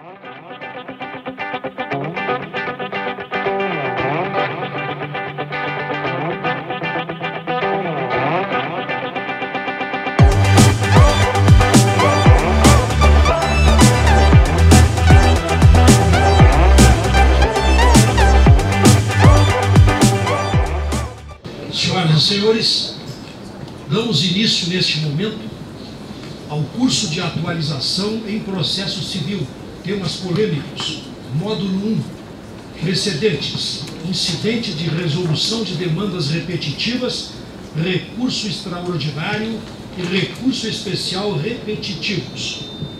Senhoras e senhores, damos início neste momento ao curso de atualização em processo civil, temas polêmicos, módulo 1, precedentes, incidente de resolução de demandas repetitivas, recurso extraordinário e recurso especial repetitivos.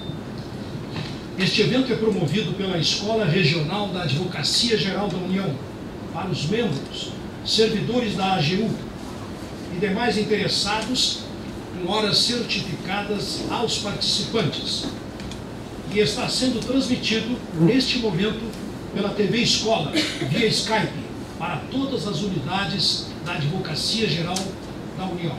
Este evento é promovido pela Escola Regional da Advocacia Geral da União, para os membros, servidores da AGU e demais interessados em horas certificadas aos participantes. E está sendo transmitido, neste momento, pela TV Escola, via Skype, para todas as unidades da Advocacia Geral da União.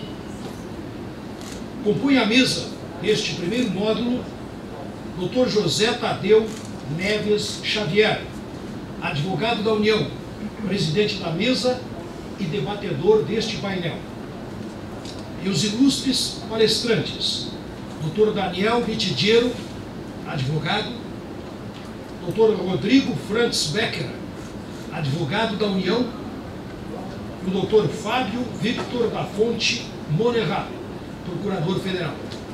Compõe a mesa deste primeiro módulo Dr. José Tadeu Neves Xavier, advogado da União, presidente da mesa e debatedor deste painel. E os ilustres palestrantes, Dr. Daniel Vitidiero, advogado, Dr. Rodrigo Frantz Becker, advogado da União, e o Dr. Fábio Victor da Fonte Monerá, procurador federal.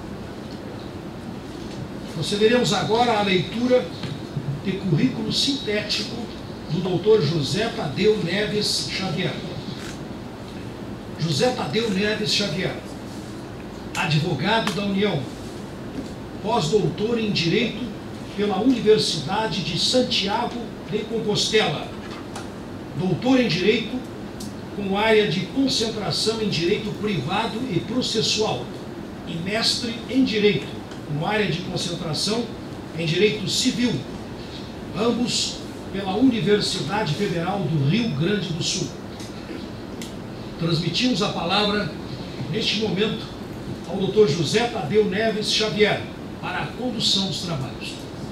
Procederemos agora à leitura de currículo sintético do Dr. José Tadeu Neves Xavier. José Tadeu Neves Xavier, advogado da União, pós-doutor em Direito pela Universidade de Santiago de Compostela, doutor em Direito com área de concentração em Direito Privado e Processual e mestre em Direito com área de concentração em Direito Civil, ambos pela Universidade Federal do Rio Grande do Sul. Transmitimos a palavra, neste momento, ao Dr. José Tadeu Neves Xavier, para a condução dos trabalhos.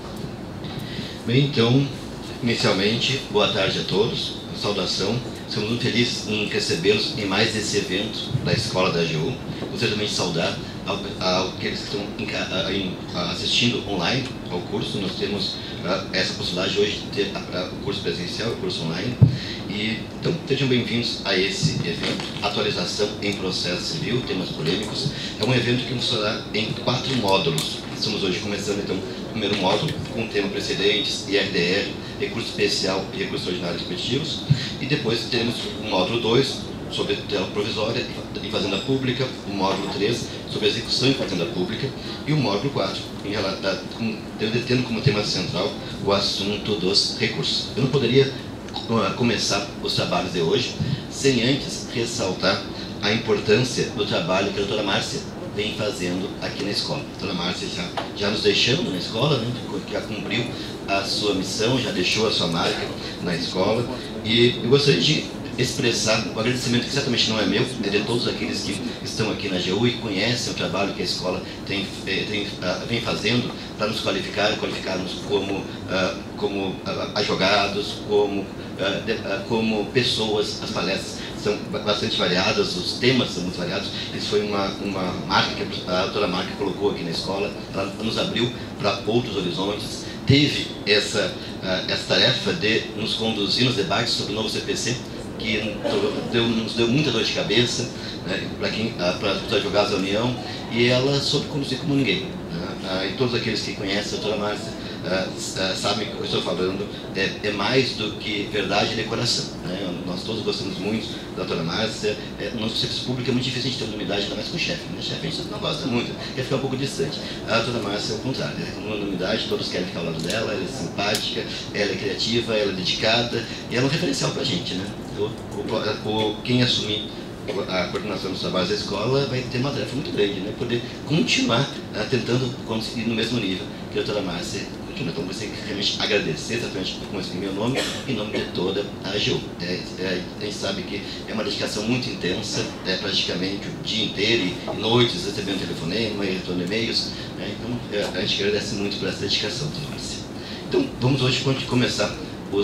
Bem, então, inicialmente, boa tarde a todos, saudação. Estamos muito felizes em recebê-los em mais esse evento da Escola da AGU. Gostaria também de saudar aqueles que estão assistindo online ao curso. Nós temos essa possibilidade hoje de ter o curso presencial e o curso online. Então, sejam bem-vindos a esse evento, atualização em processo civil, temas polêmicos. É um evento que nos fará em 4 módulos. Estamos hoje começando, então, o primeiro módulo, com o tema precedentes, IRDR, recurso especial e recurso extraordinário repetitivos. E depois teremos o módulo 2, sobre tutela provisória e fazenda pública, o módulo 3, sobre execução e fazenda pública, e o módulo 4, tendo como tema central o assunto dos recursos. Eu não poderia começar os trabalhos de hoje sem antes ressaltar a importância do trabalho que a doutora Márcia vem fazendo aqui na escola. A doutora Márcia já nos deixando na escola, né, já cumpriu a sua missão, já deixou a sua marca na escola, e eu gostaria de expressar o agradecimento que certamente não é meu, é de todos aqueles que estão aqui na AGU e conhecem o trabalho que a escola vem fazendo para nos qualificarmos como advogados, como pessoas. As palestras são bastante variadas, os temas são muito variados. Isso foi uma marca que a doutora Marca colocou aqui na escola, ela nos abriu para outros horizontes. Teve essa tarefa de nos conduzir nos debates sobre o novo CPC, que nos deu muita dor de cabeça, né, para os advogados da União, e ela soube conduzir como ninguém. Né? E todos aqueles que conhecem a doutora Márcia sabem que o que eu estou falando é mais do que verdade e decoração. Né? Nós todos gostamos muito da doutora Márcia. No nosso serviço público é muito difícil a gente ter unanimidade, ainda mais com o chefe. Né? O chefe a gente não gosta muito, quer ficar um pouco distante. A doutora Márcia é o contrário, é uma unanimidade, todos querem ficar ao lado dela, ela é simpática, ela é criativa, ela é dedicada, e ela é um referencial para a gente. Né? Quem assumir a coordenação dos trabalhos da escola vai ter uma tarefa muito grande, né? Poder continuar tentando conseguir no mesmo nível que a doutora Márcia continua. Então, gostaria de realmente agradecer, exatamente por conhecer meu nome, em nome de toda a AGU. A gente sabe que é uma dedicação muito intensa, praticamente o dia inteiro e noites recebendo telefonema e retorno e-mails. Né? Então, a gente agradece muito por essa dedicação, doutora Márcia. Então, vamos hoje começar o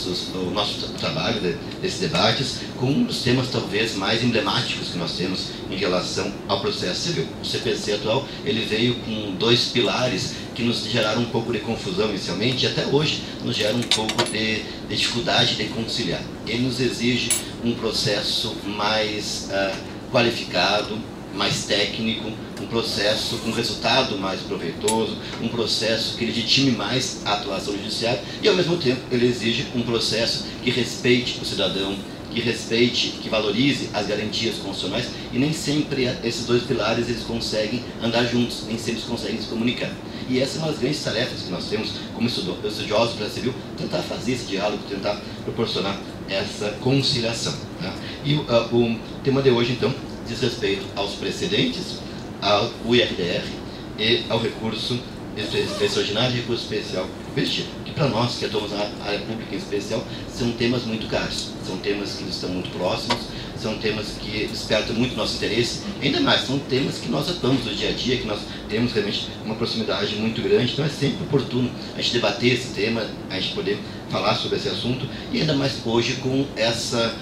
nosso trabalho desses debates com um dos temas talvez mais emblemáticos que nós temos em relação ao processo civil. O CPC atual, ele veio com 2 pilares que nos geraram um pouco de confusão inicialmente e até hoje nos gera um pouco de dificuldade de conciliar. Ele nos exige um processo mais qualificado, mais técnico, um processo com resultado mais proveitoso, um processo que legitime mais a atuação judiciária e, ao mesmo tempo, ele exige um processo que respeite o cidadão, que respeite, que valorize as garantias constitucionais e nem sempre esses 2 pilares eles conseguem andar juntos, nem sempre eles conseguem se comunicar. E essa é uma das grandes tarefas que nós temos como estudiosos do processo civil, tentar fazer esse diálogo, tentar proporcionar essa conciliação. Tá? E o tema de hoje, então, diz respeito aos precedentes, ao IRDR e ao recurso extraordinário e recurso especial investido, que para nós, que atuamos na área pública em especial, são temas muito caros, são temas que estão muito próximos, são temas que despertam muito nosso interesse, ainda mais, são temas que nós atuamos no dia a dia, que nós temos realmente uma proximidade muito grande, então é sempre oportuno a gente debater esse tema, a gente poder falar sobre esse assunto, e ainda mais hoje com essa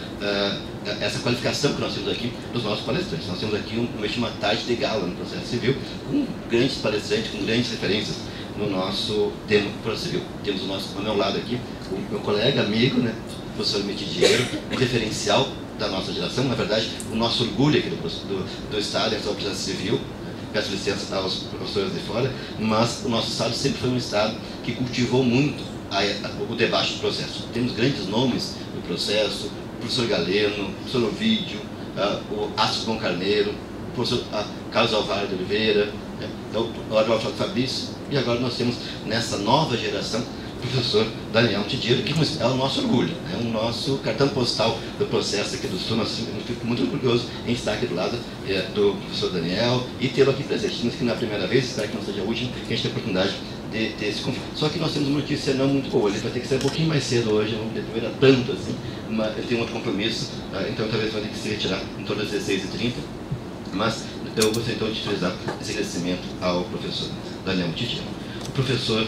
qualificação que nós temos aqui dos nossos palestrantes. Nós temos aqui uma tarde de gala no processo civil, com grandes palestrantes, com grandes referências no nosso tema do processo civil. Temos ao meu lado aqui o meu colega, amigo, né, o professor Mitidiero, um referencial da nossa geração, na verdade, o nosso orgulho aqui do Estado, é o processo civil. Peço licença aos professores de fora, mas o nosso Estado sempre foi um Estado que cultivou muito o debate do processo. Temos grandes nomes no processo, o professor Galeno, o professor Ovídio, o Astro Bom Carneiro, o professor Carlos Alvaro de Oliveira, o Adolfo Fabrício, e agora nós temos nessa nova geração o professor Daniel Mitidiero, que é o nosso orgulho, é o nosso cartão postal do processo aqui do Sul. Nós ficamos muito orgulhosos em estar aqui do lado do professor Daniel e tê-lo aqui presente. Mas que na primeira vez, espero que não seja a última, que a gente tem a oportunidade de ter esse conflito. Só que nós temos uma notícia não muito boa, ele vai ter que sair um pouquinho mais cedo hoje, não demorar tanto assim, mas ele tem um outro compromisso, então talvez vai ter que se retirar em torno das 16h30, mas eu gostaria então de frisar esse agradecimento ao professor Daniel Mitidiero. O professor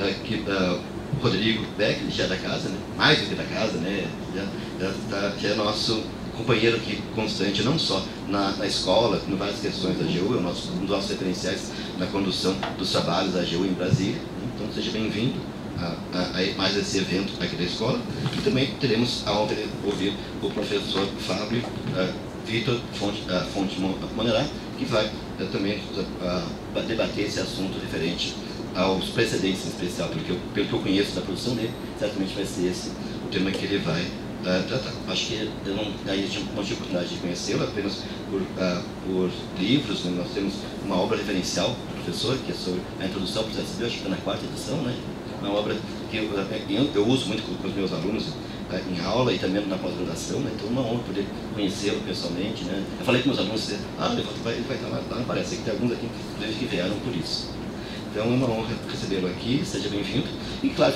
Rodrigo Beck, já é da casa, né? Mais do que da casa, né? Já é nosso companheiro aqui constante, não só na escola, em várias questões da AGU, é um dos nossos referenciais na condução dos trabalhos da AGU em Brasília. Então seja bem-vindo a mais esse evento aqui da escola. E também teremos a honra de ouvir o professor Fábio Vitor Fonte Monerá, que vai também debater esse assunto referente aos precedentes em especial, porque pelo que eu conheço da produção dele, certamente vai ser esse o tema que ele vai tratar. Acho que eu não tive oportunidade de conhecê-lo apenas por livros, né? Nós temos uma obra referencial do professor, que é sobre a introdução ao processo civil, acho que está na 4ª edição, né? Uma obra que eu uso muito com os meus alunos em aula e também na pós-graduação, né? Então é uma honra poder conhecê-lo pessoalmente, né? Eu falei com meus alunos, ele vai estar lá, não parece que tem alguns aqui que vieram por isso. Então é uma honra recebê-lo aqui, seja bem-vindo. E claro,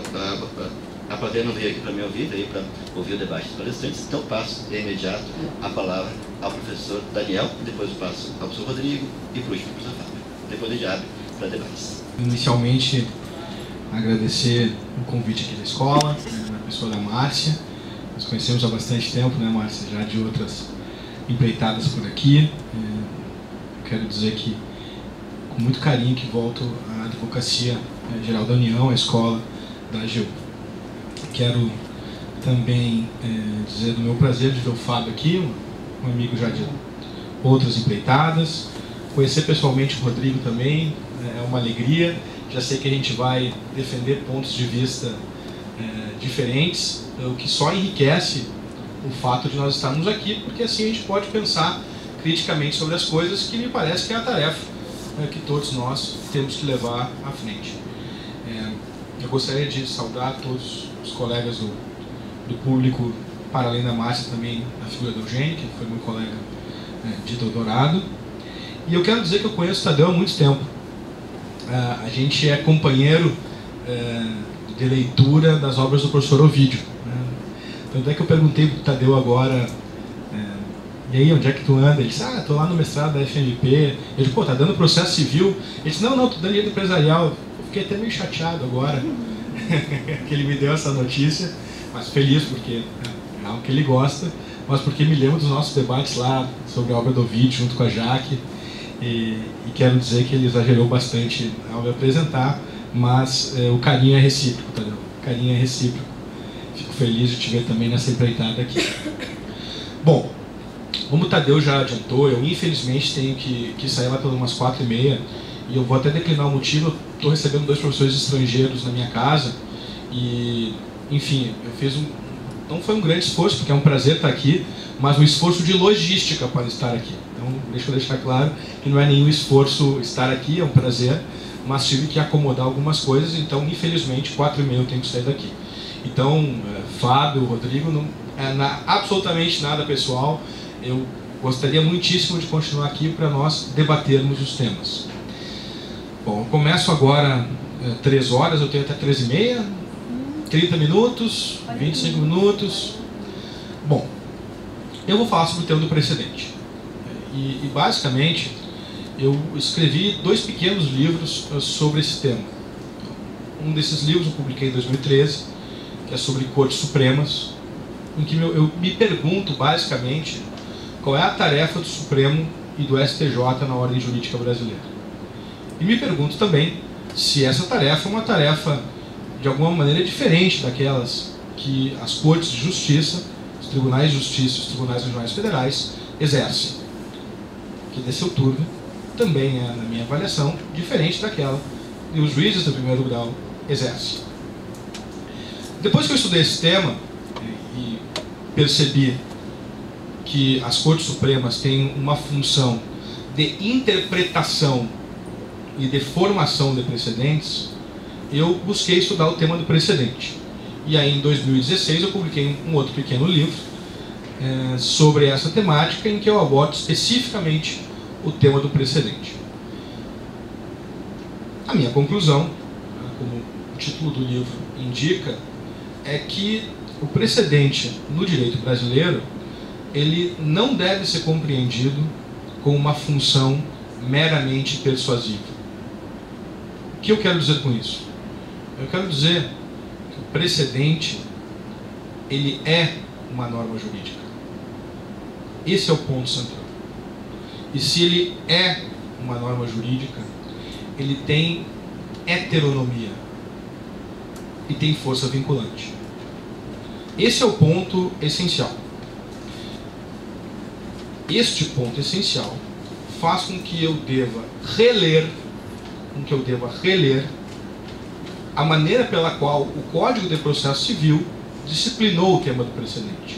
a plateia não veio aqui para me ouvir, veio para ouvir o debate dos palestrantes, então eu passo de imediato a palavra ao professor Daniel, depois eu passo ao professor Rodrigo e por último ao professor Fábio. Depois a gente abre para debates. Inicialmente, agradecer o convite aqui da escola, na pessoa da Márcia. Nós conhecemos há bastante tempo, né, Márcia, já de outras empreitadas por aqui. Quero dizer que com muito carinho que volto à Advocacia Geral da União, à escola da AGU. Quero também dizer do meu prazer de ver o Fábio aqui, um amigo já de outras empreitadas. Conhecer pessoalmente o Rodrigo também é uma alegria. Já sei que a gente vai defender pontos de vista diferentes, o que só enriquece o fato de nós estarmos aqui, porque assim a gente pode pensar criticamente sobre as coisas, que me parece que é a tarefa que todos nós temos que levar à frente. Eu gostaria de saudar todos os colegas do público, para além da Márcia, também a figura do Eugênio, que foi meu colega de doutorado. E eu quero dizer que eu conheço o Tadeu há muito tempo. A gente é companheiro de leitura das obras do professor Ovídio. Tanto é que eu perguntei para o Tadeu agora, e aí, onde é que tu anda? Ele disse, tô lá no mestrado da FMP. Eu disse, tá dando processo civil? Ele disse, não, tô dando direito empresarial. Eu fiquei até meio chateado agora, que ele me deu essa notícia, mas feliz porque é algo que ele gosta, mas porque me lembro dos nossos debates lá sobre a obra do Ovidio junto com a Jaque, e quero dizer que ele exagerou bastante ao me apresentar, mas o carinho é recíproco, Tadeu. O carinho é recíproco. Fico feliz de te ver também nessa empreitada aqui. Bom, como o Tadeu já adiantou, eu infelizmente tenho que sair lá pelas umas 4h30, e eu vou até declinar o motivo. Estou recebendo 2 professores estrangeiros na minha casa, e, enfim, eu fiz não foi um grande esforço, porque é um prazer estar aqui, mas um esforço de logística para estar aqui. Então, deixa eu deixar claro que não é nenhum esforço estar aqui, é um prazer, mas tive que acomodar algumas coisas, então, infelizmente, 4h30 eu tenho que sair daqui. Então, Fábio, Rodrigo, não é absolutamente nada pessoal. Eu gostaria muitíssimo de continuar aqui para nós debatermos os temas. Bom, eu começo agora 3 horas, eu tenho até 13h30, 30 minutos, 25 minutos. Bom, eu vou falar sobre o tema do precedente. E basicamente, eu escrevi 2 pequenos livros sobre esse tema. Um desses livros eu publiquei em 2013, que é sobre Cortes Supremas, em que eu me pergunto, basicamente, qual é a tarefa do Supremo e do STJ na ordem jurídica brasileira. E me pergunto também se essa tarefa é uma tarefa, de alguma maneira, diferente daquelas que as Cortes de Justiça, os Tribunais de Justiça e os Tribunais Regionais Federais exercem. Que, nesse turno, também é, na minha avaliação, diferente daquela que os juízes do primeiro grau exercem. Depois que eu estudei esse tema e percebi que as Cortes Supremas têm uma função de interpretação e de formação de precedentes, eu busquei estudar o tema do precedente. E aí, em 2016, eu publiquei um outro pequeno livro sobre essa temática, em que eu abordo especificamente o tema do precedente. A minha conclusão, como o título do livro indica, é que o precedente no direito brasileiro, ele não deve ser compreendido com uma função meramente persuasiva. O que eu quero dizer com isso? Eu quero dizer que o precedente, ele é uma norma jurídica. Esse é o ponto central. E se ele é uma norma jurídica, ele tem heteronomia e tem força vinculante. Esse é o ponto essencial. Este ponto essencial faz com que eu deva reler a maneira pela qual o Código de Processo Civil disciplinou o tema do precedente.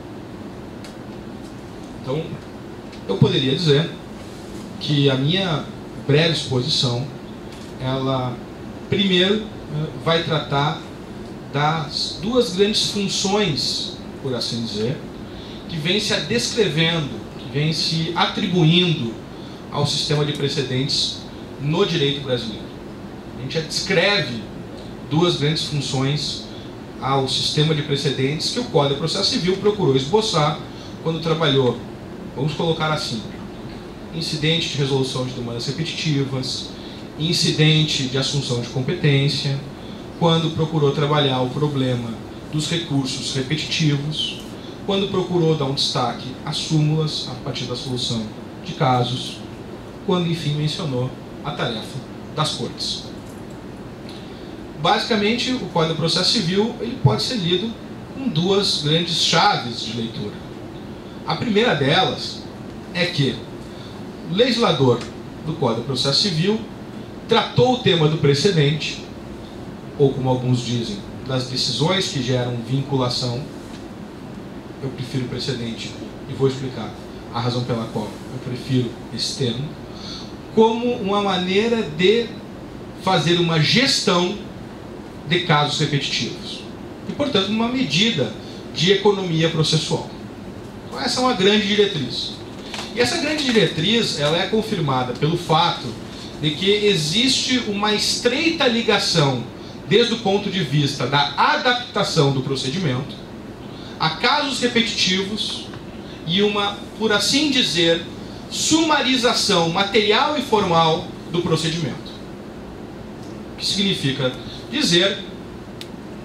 Então, eu poderia dizer que a minha breve exposição, ela, primeiro, vai tratar das 2 grandes funções, por assim dizer, que vem se descrevendo, que vem se atribuindo ao sistema de precedentes no direito brasileiro. A gente já descreve 2 grandes funções ao sistema de precedentes que o Código de Processo Civil procurou esboçar quando trabalhou, vamos colocar assim, incidente de resolução de demandas repetitivas, incidente de assunção de competência, quando procurou trabalhar o problema dos recursos repetitivos, quando procurou dar um destaque às súmulas a partir da solução de casos, quando, enfim, mencionou a tarefa das Cortes. Basicamente, o Código de Processo Civil ele pode ser lido com 2 grandes chaves de leitura. A primeira delas é que o legislador do Código de Processo Civil tratou o tema do precedente, ou como alguns dizem, das decisões que geram vinculação. Eu prefiro precedente e vou explicar a razão pela qual eu prefiro esse termo, como uma maneira de fazer uma gestão de casos repetitivos e, portanto, uma medida de economia processual. Então, essa é uma grande diretriz. E essa grande diretriz ela é confirmada pelo fato de que existe uma estreita ligação, desde o ponto de vista da adaptação do procedimento, a casos repetitivos e uma, por assim dizer, sumarização material e formal do procedimento. O que significa dizer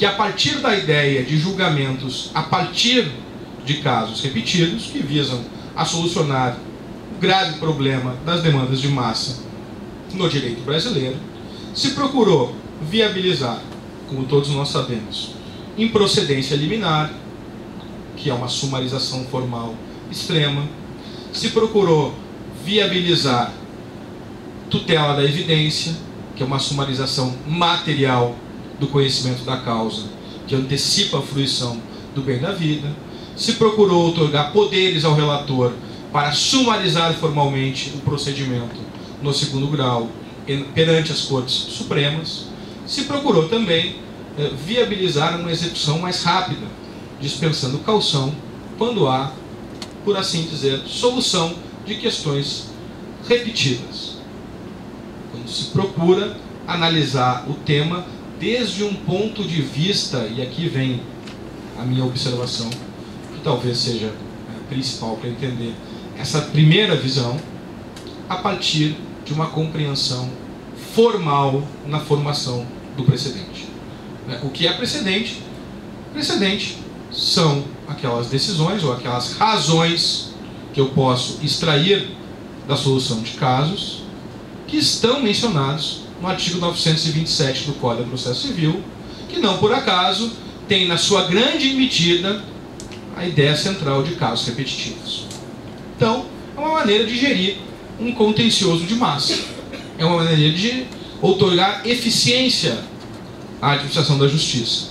que a partir da ideia de julgamentos a partir de casos repetidos, que visam a solucionar o grave problema das demandas de massa no direito brasileiro, se procurou viabilizar, como todos nós sabemos, improcedência liminar, que é uma sumarização formal extrema, se procurou viabilizar tutela da evidência, que é uma sumarização material do conhecimento da causa, que antecipa a fruição do bem da vida, se procurou outorgar poderes ao relator para sumarizar formalmente o procedimento no segundo grau perante as Cortes Supremas, se procurou também viabilizar uma execução mais rápida, dispensando caução quando há, por assim dizer, solução de questões repetidas. Quando se procura analisar o tema desde um ponto de vista, e aqui vem a minha observação, que talvez seja principal para entender essa primeira visão, a partir de uma compreensão formal na formação do precedente. O que é precedente? Precedente são aquelas decisões ou aquelas razões que eu posso extrair da solução de casos que estão mencionados no artigo 927 do Código de Processo Civil, que não por acaso tem na sua grande medida a ideia central de casos repetitivos. Então, é uma maneira de gerir um contencioso de massa. É uma maneira de outorgar eficiência à administração da justiça.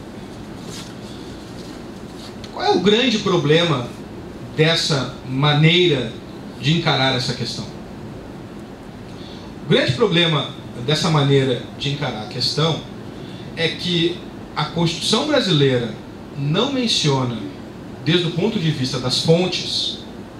Qual é o grande problema dessa maneira de encarar essa questão? O grande problema dessa maneira de encarar a questão é que a Constituição brasileira não menciona, desde o ponto de vista das fontes,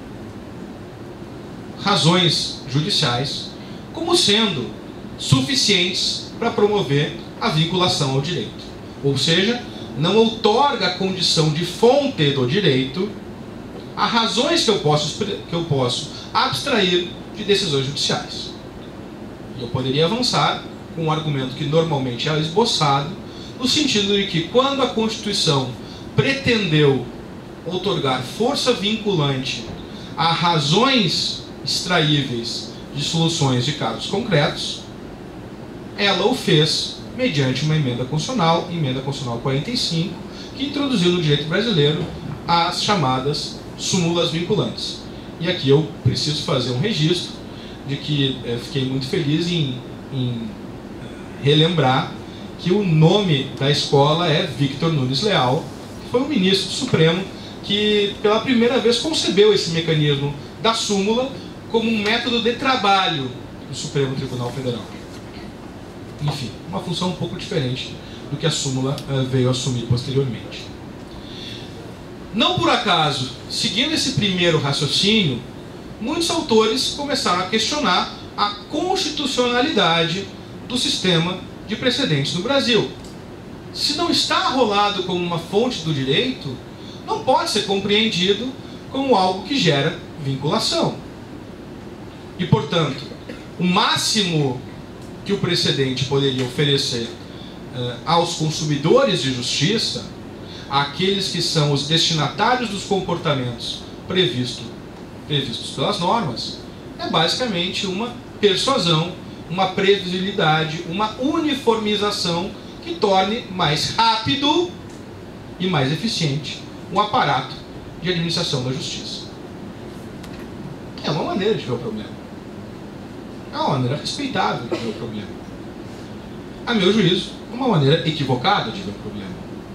razões judiciais como sendo suficientes para promover a vinculação ao direito. Ou seja, não outorga a condição de fonte do direito a razões que eu posso abstrair de decisões judiciais. E eu poderia avançar com um argumento que normalmente é esboçado, no sentido de que quando a Constituição pretendeu outorgar força vinculante a razões extraíveis de soluções de casos concretos, ela o fez mediante uma emenda constitucional 45, que introduziu no direito brasileiro as chamadas súmulas vinculantes. E aqui eu preciso fazer um registro de que fiquei muito feliz em relembrar que o nome da escola é Victor Nunes Leal, que foi um ministro do Supremo que pela primeira vez concebeu esse mecanismo da súmula como um método de trabalho do Supremo Tribunal Federal. Enfim, uma função um pouco diferente do que a súmula veio assumir posteriormente. Não por acaso, seguindo esse primeiro raciocínio, muitos autores começaram a questionar a constitucionalidade do sistema de precedentes no Brasil. Se não está arrolado como uma fonte do direito, não pode ser compreendido como algo que gera vinculação. E, portanto, o máximo que o precedente poderia oferecer aos consumidores de justiça, àqueles que são os destinatários dos comportamentos previstos pelas normas, é basicamente uma persuasão, uma previsibilidade, uma uniformização que torne mais rápido e mais eficiente um aparato de administração da justiça. É uma maneira de ver o problema. É uma maneira respeitável de ver o problema. A meu juízo, é uma maneira equivocada de ver o problema.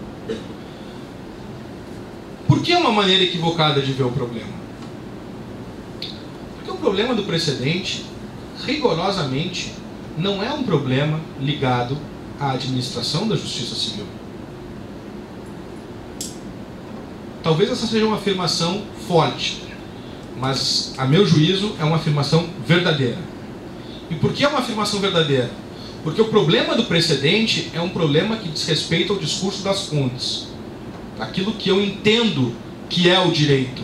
Por que é uma maneira equivocada de ver o problema? Porque o problema do precedente, rigorosamente, não é um problema ligado à administração da justiça civil. Talvez essa seja uma afirmação forte, mas, a meu juízo, é uma afirmação verdadeira. E por que é uma afirmação verdadeira? Porque o problema do precedente é um problema que diz respeito ao discurso das fontes, aquilo que eu entendo que é o direito.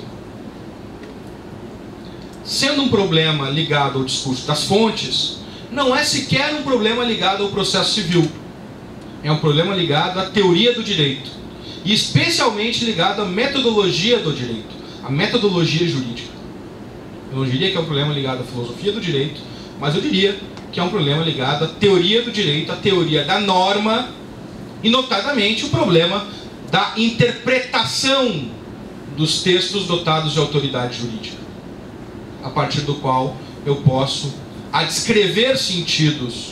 Sendo um problema ligado ao discurso das fontes, não é sequer um problema ligado ao processo civil. é um problema ligado à teoria do direito, e especialmente ligado à metodologia do direito, à metodologia jurídica. Eu não diria que é um problema ligado à filosofia do direito, mas eu diria que é um problema ligado à teoria do direito, à teoria da norma, e notadamente o problema da interpretação dos textos dotados de autoridade jurídica, a partir do qual eu posso adscrever sentidos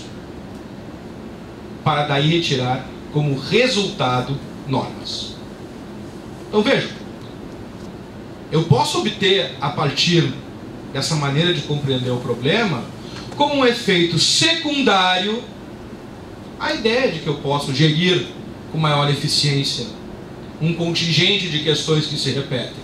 para daí retirar como resultado normas. Então vejam, eu posso obter a partir dessa maneira de compreender o problema como um efeito secundário a ideia de que eu posso gerir com maior eficiência um contingente de questões que se repetem.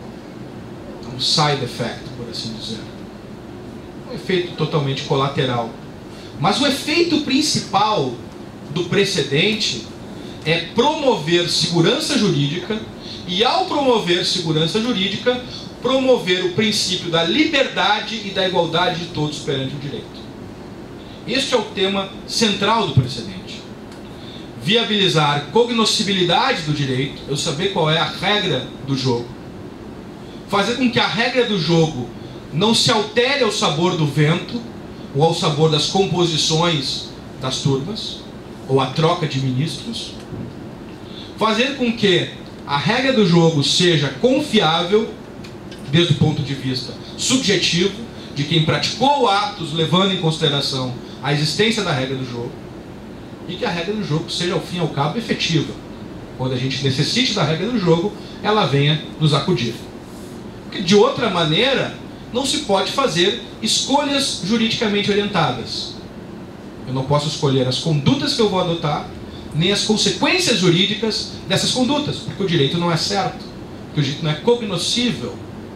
Um side effect, por assim dizer. Um efeito totalmente colateral. Mas o efeito principal do precedente é promover segurança jurídica, e ao promover segurança jurídica, promover o princípio da liberdade e da igualdade de todos perante o direito. Este é o tema central do precedente. Viabilizar cognoscibilidade do direito, eu saber qual é a regra do jogo. Fazer com que a regra do jogo não se altere ao sabor do vento, ou ao sabor das composições das turmas, ou a troca de ministros. Fazer com que a regra do jogo seja confiável, desde o ponto de vista subjetivo, de quem praticou atos levando em consideração a existência da regra do jogo, e que a regra do jogo seja, ao fim e ao cabo, efetiva. Quando a gente necessite da regra do jogo, ela venha nos acudir. Porque, de outra maneira, não se pode fazer escolhas juridicamente orientadas. Eu não posso escolher as condutas que eu vou adotar, nem as consequências jurídicas dessas condutas, porque o direito não é certo, porque o direito não é cognoscível.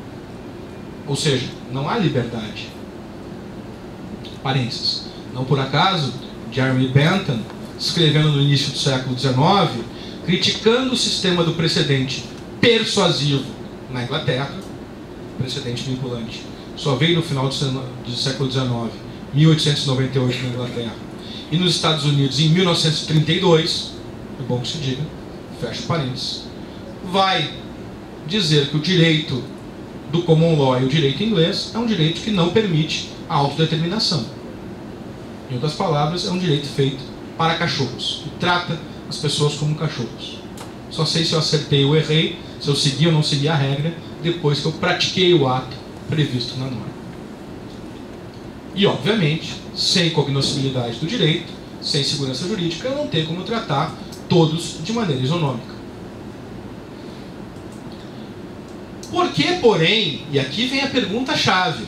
Ou seja, não há liberdade. Parênteses. Não por acaso, Jeremy Bentham, escrevendo no início do século XIX, criticando o sistema do precedente persuasivo na Inglaterra, precedente vinculante, só veio no final do século XIX, 1898 na Inglaterra, e nos Estados Unidos em 1932, é bom que se diga, fecha parênteses, vai dizer que o direito do common law e o direito inglês é um direito que não permite a autodeterminação. Em outras palavras, é um direito feito para cachorros, que trata as pessoas como cachorros. Só sei se eu acertei ou errei, se eu segui ou não segui a regra, depois que eu pratiquei o ato previsto na norma. E, obviamente, sem cognoscibilidade do direito, sem segurança jurídica, eu não tenho como tratar todos de maneira isonômica. Por que, porém, e aqui vem a pergunta-chave,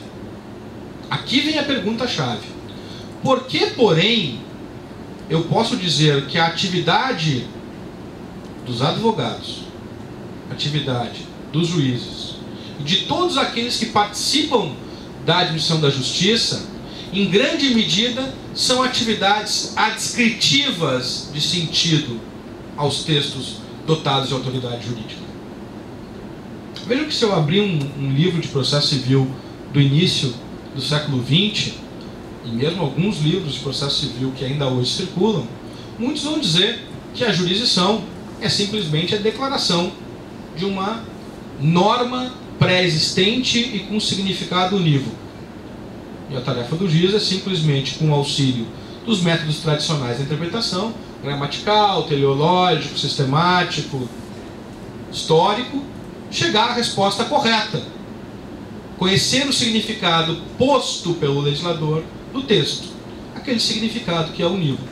por que, porém, eu posso dizer que a atividade dos advogados, a atividade dos juízes, e de todos aqueles que participam da administração da justiça, em grande medida, são atividades adscritivas de sentido aos textos dotados de autoridade jurídica? Vejam que se eu abrir um livro de processo civil do início do século XX, e mesmo alguns livros de processo civil que ainda hoje circulam, muitos vão dizer que a jurisdição é simplesmente a declaração de uma norma pré-existente e com significado unívoco. E a tarefa do juiz é simplesmente, com o auxílio dos métodos tradicionais de interpretação, gramatical, teleológico, sistemático, histórico, chegar à resposta correta, conhecer o significado posto pelo legislador do texto, aquele significado que é unívoco.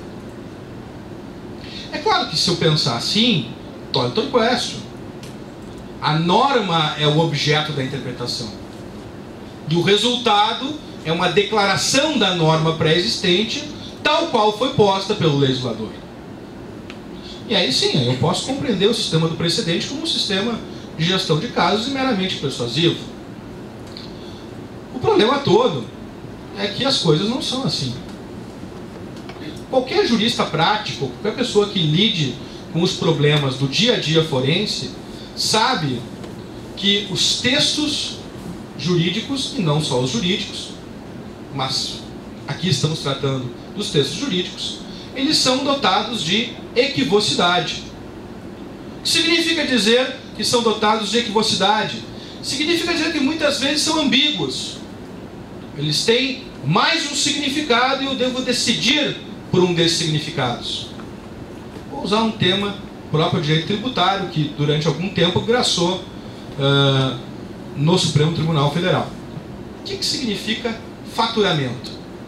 É claro que se eu pensar assim, total question. A norma é o objeto da interpretação. E o resultado é uma declaração da norma pré-existente, tal qual foi posta pelo legislador. E aí sim, eu posso compreender o sistema do precedente como um sistema de gestão de casos e meramente persuasivo. O problema todo é que as coisas não são assim. Qualquer jurista prático, qualquer pessoa que lide com os problemas do dia a dia forense, sabe que os textos jurídicos, e não só os jurídicos, mas aqui estamos tratando dos textos jurídicos, eles são dotados de equivocidade. O que significa dizer que são dotados de equivocidade? Significa dizer que muitas vezes são ambíguos. Eles têm mais de um significado e eu devo decidir por um desses significados. Vou usar um tema próprio do direito tributário, que durante algum tempo graçou no Supremo Tribunal Federal. O que significa faturamento?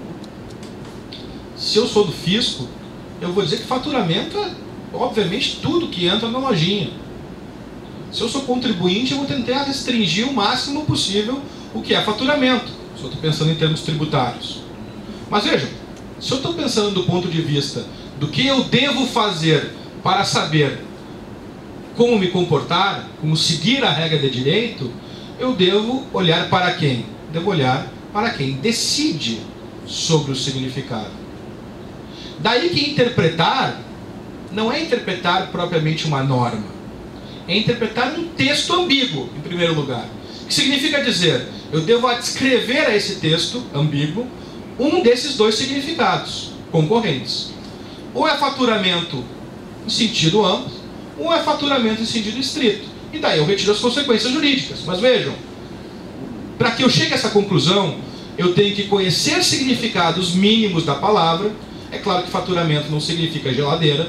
Se eu sou do fisco, eu vou dizer que faturamento é, obviamente, tudo que entra na lojinha. Se eu sou contribuinte, eu vou tentar restringir o máximo possível o que é faturamento, se eu estou pensando em termos tributários. Mas vejam, se eu estou pensando do ponto de vista do que eu devo fazer para saber como me comportar, como seguir a regra de direito, eu devo olhar para quem? Devo olhar para quem decide sobre o significado. Daí que interpretar não é interpretar propriamente uma norma, é interpretar um texto ambíguo, em primeiro lugar. O que significa dizer, eu devo adscrever a esse texto ambíguo um desses dois significados concorrentes. Ou é faturamento em sentido amplo, ou é faturamento em sentido estrito. E daí eu retiro as consequências jurídicas. Mas vejam, para que eu chegue a essa conclusão, eu tenho que conhecer significados mínimos da palavra. É claro que faturamento não significa geladeira.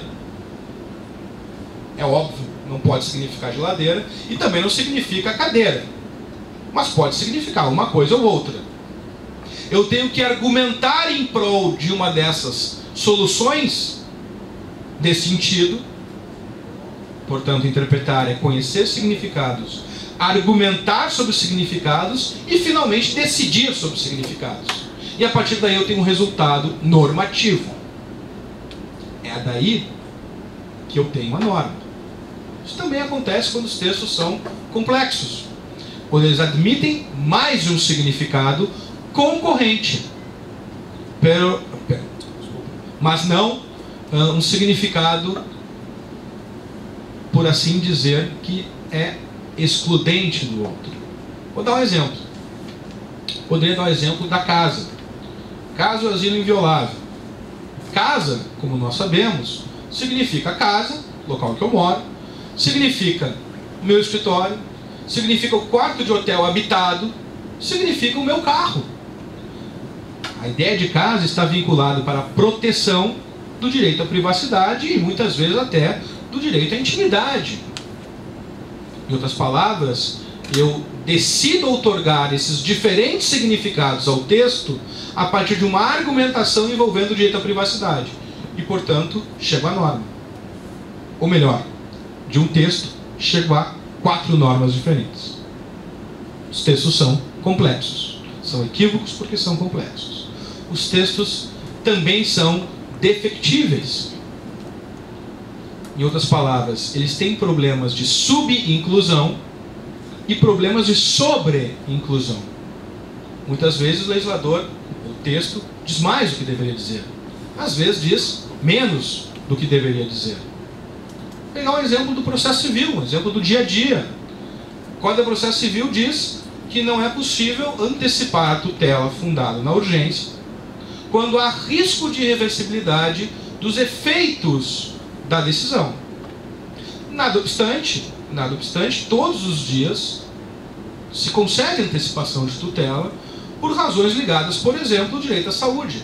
É óbvio, não pode significar geladeira. E também não significa cadeira. Mas pode significar uma coisa ou outra. Eu tenho que argumentar em prol de uma dessas soluções desse sentido. Portanto, interpretar é conhecer significados, argumentar sobre os significados e, finalmente, decidir sobre os significados. E, a partir daí, eu tenho um resultado normativo. É daí que eu tenho uma norma. Isso também acontece quando os textos são complexos, quando eles admitem mais de um significado concorrente, mas não um significado, por assim dizer, que é excludente do outro. Vou dar um exemplo. Poderia dar um exemplo da casa. Casa ou asilo inviolável. Casa, como nós sabemos, significa casa, local que eu moro, significa o meu escritório, significa o quarto de hotel habitado, significa o meu carro. A ideia de casa está vinculada para a proteção do direito à privacidade e muitas vezes até do direito à intimidade. Em outras palavras, eu decido outorgar esses diferentes significados ao texto a partir de uma argumentação envolvendo o direito à privacidade. E, portanto, chego à norma. Ou melhor, de um texto, chego a 4 normas diferentes. Os textos são complexos. São equívocos porque são complexos. Os textos também são defectíveis. Em outras palavras, eles têm problemas de subinclusão e problemas de sobreinclusão. Muitas vezes o legislador, o texto, diz mais do que deveria dizer. Às vezes diz menos do que deveria dizer. Vou pegar um exemplo do processo civil, um exemplo do dia a dia. O Código de Processo Civil diz que não é possível antecipar a tutela fundada na urgência quando há risco de irreversibilidade dos efeitos da decisão. Nada obstante, todos os dias se concede antecipação de tutela por razões ligadas, por exemplo, ao direito à saúde.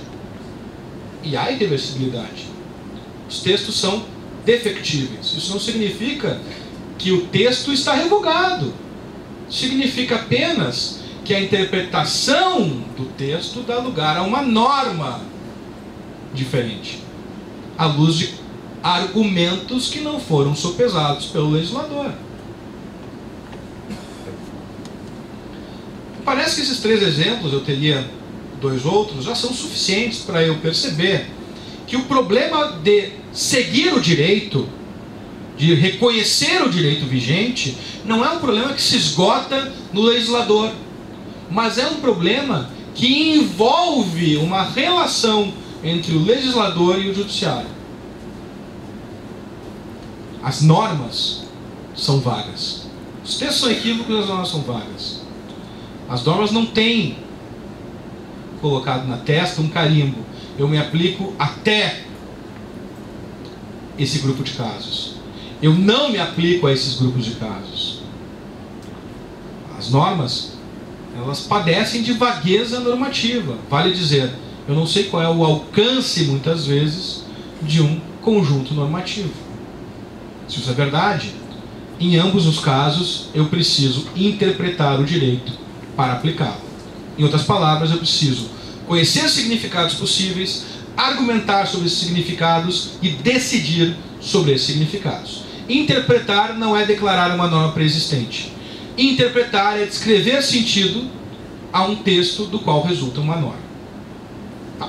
E há irreversibilidade. Os textos são defectíveis. Isso não significa que o texto está revogado. Significa apenas que a interpretação do texto dá lugar a uma norma diferente, à luz de argumentos que não foram sopesados pelo legislador. Parece que esses 3 exemplos, eu teria 2 outros, já são suficientes para eu perceber que o problema de seguir o direito, de reconhecer o direito vigente, não é um problema que se esgota no legislador, mas é um problema que envolve uma relação entre o legislador e o judiciário. As normas são vagas. Os textos são equívocos e as normas são vagas. As normas não têm colocado na testa um carimbo. Eu me aplico até esse grupo de casos. Eu não me aplico a esses grupos de casos. As normas, elas padecem de vagueza normativa. Vale dizer, eu não sei qual é o alcance, muitas vezes, de um conjunto normativo. Se isso é verdade, em ambos os casos, eu preciso interpretar o direito para aplicá-lo. Em outras palavras, eu preciso conhecer os significados possíveis, argumentar sobre esses significados e decidir sobre esses significados. Interpretar não é declarar uma norma preexistente. Interpretar é descrever sentido a um texto do qual resulta uma norma. Tá.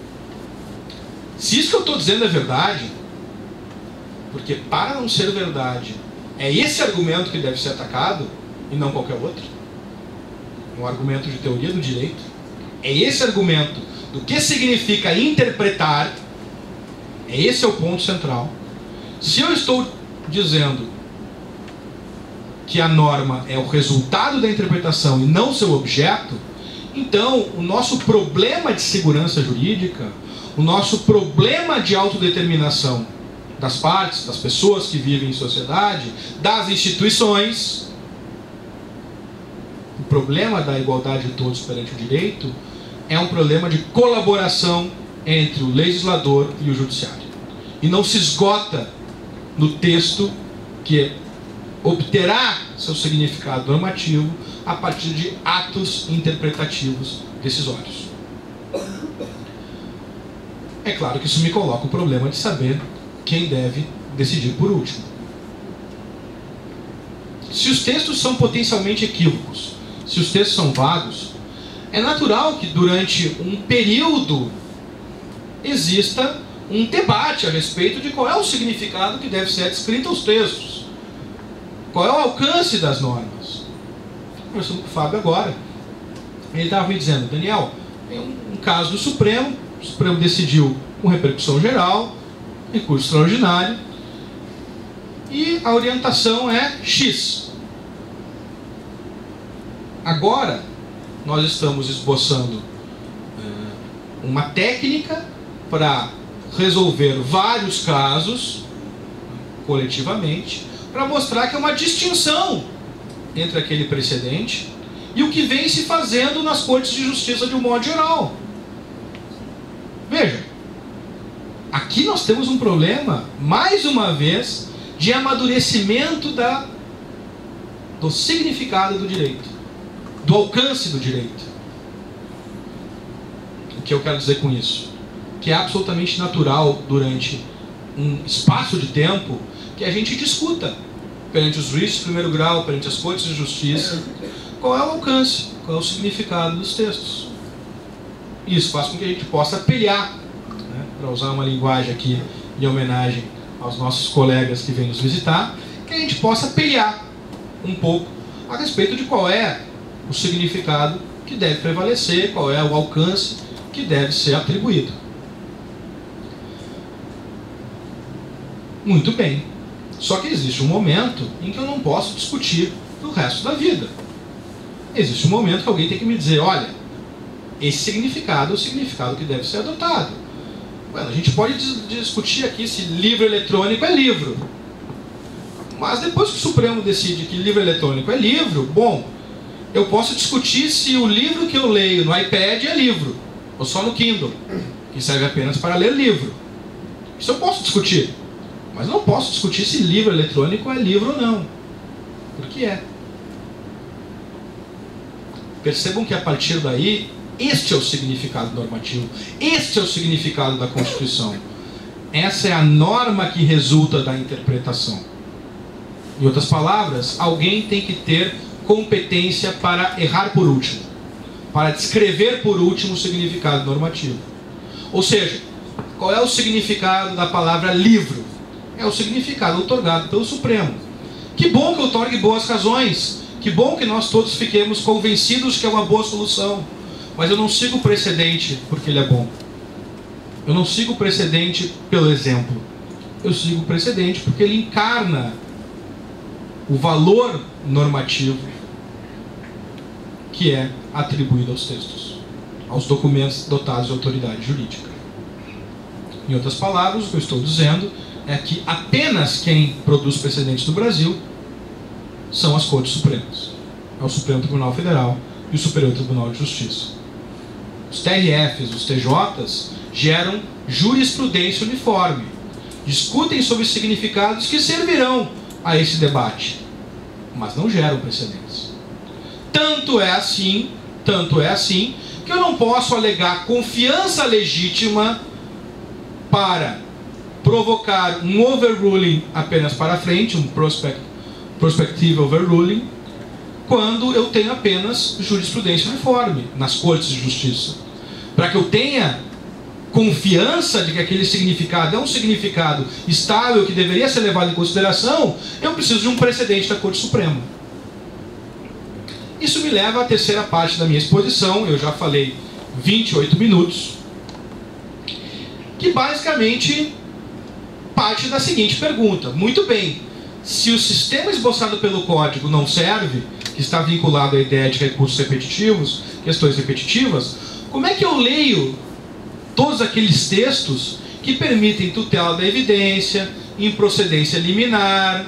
Se isso que eu estou dizendo é verdade, porque para não ser verdade, é esse argumento que deve ser atacado e não qualquer outro, um argumento de teoria do direito, é esse argumento do que significa interpretar, esse é o ponto central. Se eu estou dizendo que a norma é o resultado da interpretação e não seu objeto, então o nosso problema de segurança jurídica, o nosso problema de autodeterminação das partes, das pessoas que vivem em sociedade, das instituições, o problema da igualdade de todos perante o direito é um problema de colaboração entre o legislador e o judiciário. E não se esgota no texto que obterá seu significado normativo a partir de atos interpretativos decisórios. É claro que isso me coloca o problema de saber quem deve decidir por último. Se os textos são potencialmente equívocos, se os textos são vagos, é natural que durante um período exista um debate a respeito de qual é o significado que deve ser adscrito aos textos. Qual é o alcance das normas? Conversando com o Fábio agora. Ele estava me dizendo, Daniel, tem um caso do Supremo, o Supremo decidiu com repercussão geral, recurso extraordinário, e a orientação é X. Agora, nós estamos esboçando uma técnica para resolver vários casos coletivamente, para mostrar que é uma distinção entre aquele precedente e o que vem se fazendo nas cortes de justiça de um modo geral. Veja, aqui nós temos um problema, mais uma vez, de amadurecimento do significado do direito, do alcance do direito. O que eu quero dizer com isso? Que é absolutamente natural, durante um espaço de tempo, que a gente discuta perante os juízes de primeiro grau, perante as cortes de justiça, qual é o alcance, qual é o significado dos textos. Isso faz com que a gente possa pelear, né, para usar uma linguagem aqui em homenagem aos nossos colegas que vêm nos visitar, que a gente possa pelear um pouco a respeito de qual é o significado que deve prevalecer, qual é o alcance que deve ser atribuído. Muito bem. Só que existe um momento em que eu não posso discutir o resto da vida. Existe um momento que alguém tem que me dizer, olha, esse significado é o significado que deve ser adotado. Bueno, a gente pode discutir aqui se livro eletrônico é livro. Mas depois que o Supremo decide que livro eletrônico é livro, bom, eu posso discutir se o livro que eu leio no iPad é livro, ou só no Kindle, que serve apenas para ler livro. Isso eu posso discutir. Mas não posso discutir se livro eletrônico é livro ou não. Porque é. Percebam que a partir daí, este é o significado normativo. Este é o significado da Constituição. Essa é a norma que resulta da interpretação. Em outras palavras, alguém tem que ter competência para errar por último, para descrever por último o significado normativo. Ou seja, qual é o significado da palavra livro? É o significado otorgado pelo Supremo. Que bom que otorgue boas razões, que bom que nós todos fiquemos convencidos que é uma boa solução, mas eu não sigo o precedente porque ele é bom. Eu não sigo o precedente pelo exemplo. Eu sigo o precedente porque ele encarna o valor normativo que é atribuído aos textos, aos documentos dotados de autoridade jurídica. Em outras palavras, o que eu estou dizendo é que apenas quem produz precedentes no Brasil são as Cortes Supremas. É o Supremo Tribunal Federal e o Superior Tribunal de Justiça. Os TRFs, os TJs, geram jurisprudência uniforme. Discutem sobre significados que servirão a esse debate, mas não geram precedentes. Tanto é assim que eu não posso alegar confiança legítima para provocar um overruling apenas para frente, um prospective overruling, quando eu tenho apenas jurisprudência uniforme nas Cortes de Justiça. Para que eu tenha confiança de que aquele significado é um significado estável, que deveria ser levado em consideração, eu preciso de um precedente da Corte Suprema. Isso me leva à terceira parte da minha exposição. Eu já falei 28 minutos, que basicamente parte da seguinte pergunta: muito bem, se o sistema esboçado pelo Código não serve, que está vinculado à ideia de recursos repetitivos, questões repetitivas, como é que eu leio todos aqueles textos que permitem tutela da evidência, improcedência liminar,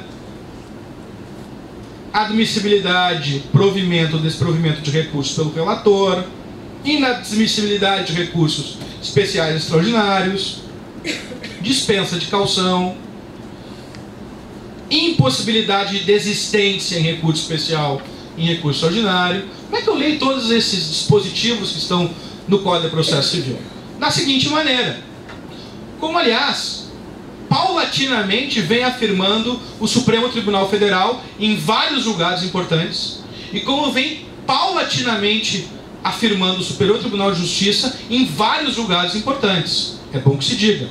admissibilidade, provimento ou desprovimento de recursos pelo relator, inadmissibilidade de recursos especiais e extraordinários, dispensa de caução, impossibilidade de desistência em recurso especial e em recurso extraordinário? Como é que eu leio todos esses dispositivos que estão no Código de Processo Civil? Da seguinte maneira, como aliás paulatinamente vem afirmando o Supremo Tribunal Federal em vários julgados importantes, e como vem paulatinamente afirmando o Superior Tribunal de Justiça em vários julgados importantes. É bom que se diga: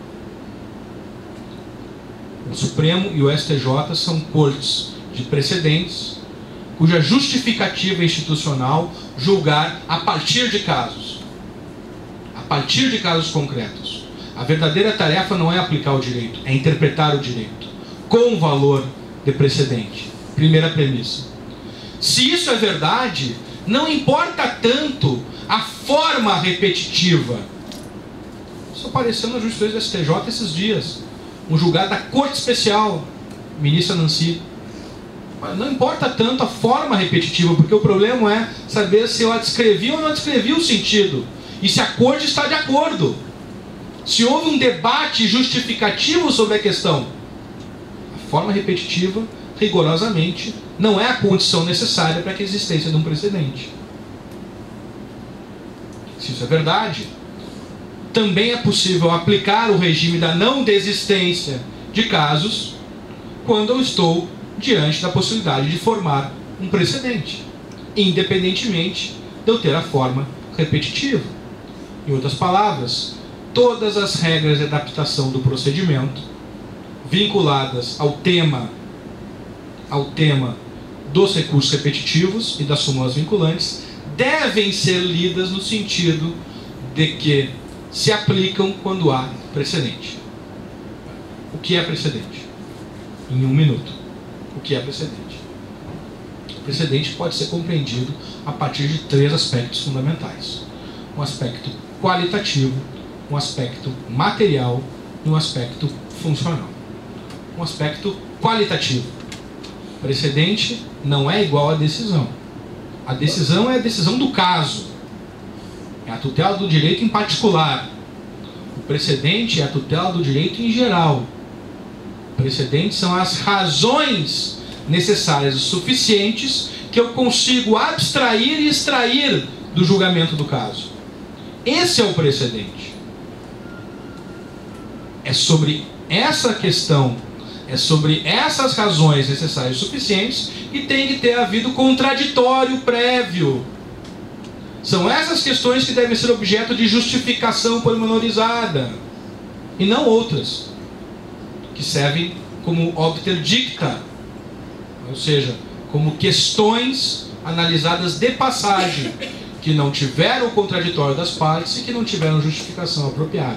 o Supremo e o STJ são cortes de precedentes, cuja justificativa institucional julgar a partir de casos concretos. A verdadeira tarefa não é aplicar o direito, é interpretar o direito com valor de precedente. Primeira premissa. Se isso é verdade, não importa tanto a forma repetitiva. Isso apareceu na justiça do STJ esses dias. Um julgado da Corte Especial, ministra Nancy. Mas não importa tanto a forma repetitiva, porque o problema é saber se eu a descrevi ou não descrevi o sentido, e se a Corte está de acordo, se houve um debate justificativo sobre a questão. A forma repetitiva, rigorosamente, não é a condição necessária para a existência de um precedente. Se isso é verdade, também é possível aplicar o regime da não desistência de casos quando eu estou diante da possibilidade de formar um precedente, independentemente de eu ter a forma repetitiva. Em outras palavras, todas as regras de adaptação do procedimento vinculadas ao tema dos recursos repetitivos e das súmulas vinculantes devem ser lidas no sentido de que se aplicam quando há precedente. O que é precedente? Em 1 minuto. O que é precedente? O precedente pode ser compreendido a partir de 3 aspectos fundamentais: um aspecto qualitativo, um aspecto material e um aspecto funcional. Um aspecto qualitativo. Precedente não é igual à decisão. A decisão é a decisão do caso, é a tutela do direito em particular. O precedente é a tutela do direito em geral. Precedentes são as razões necessárias e suficientes que eu consigo abstrair e extrair do julgamento do caso. Esse é o precedente. É sobre essa questão, é sobre essas razões necessárias e suficientes que tem que ter havido contraditório prévio. São essas questões que devem ser objeto de justificação pormenorizada, e não outras, que servem como obter dicta, ou seja, como questões analisadas de passagem, que não tiveram o contraditório das partes e que não tiveram justificação apropriada.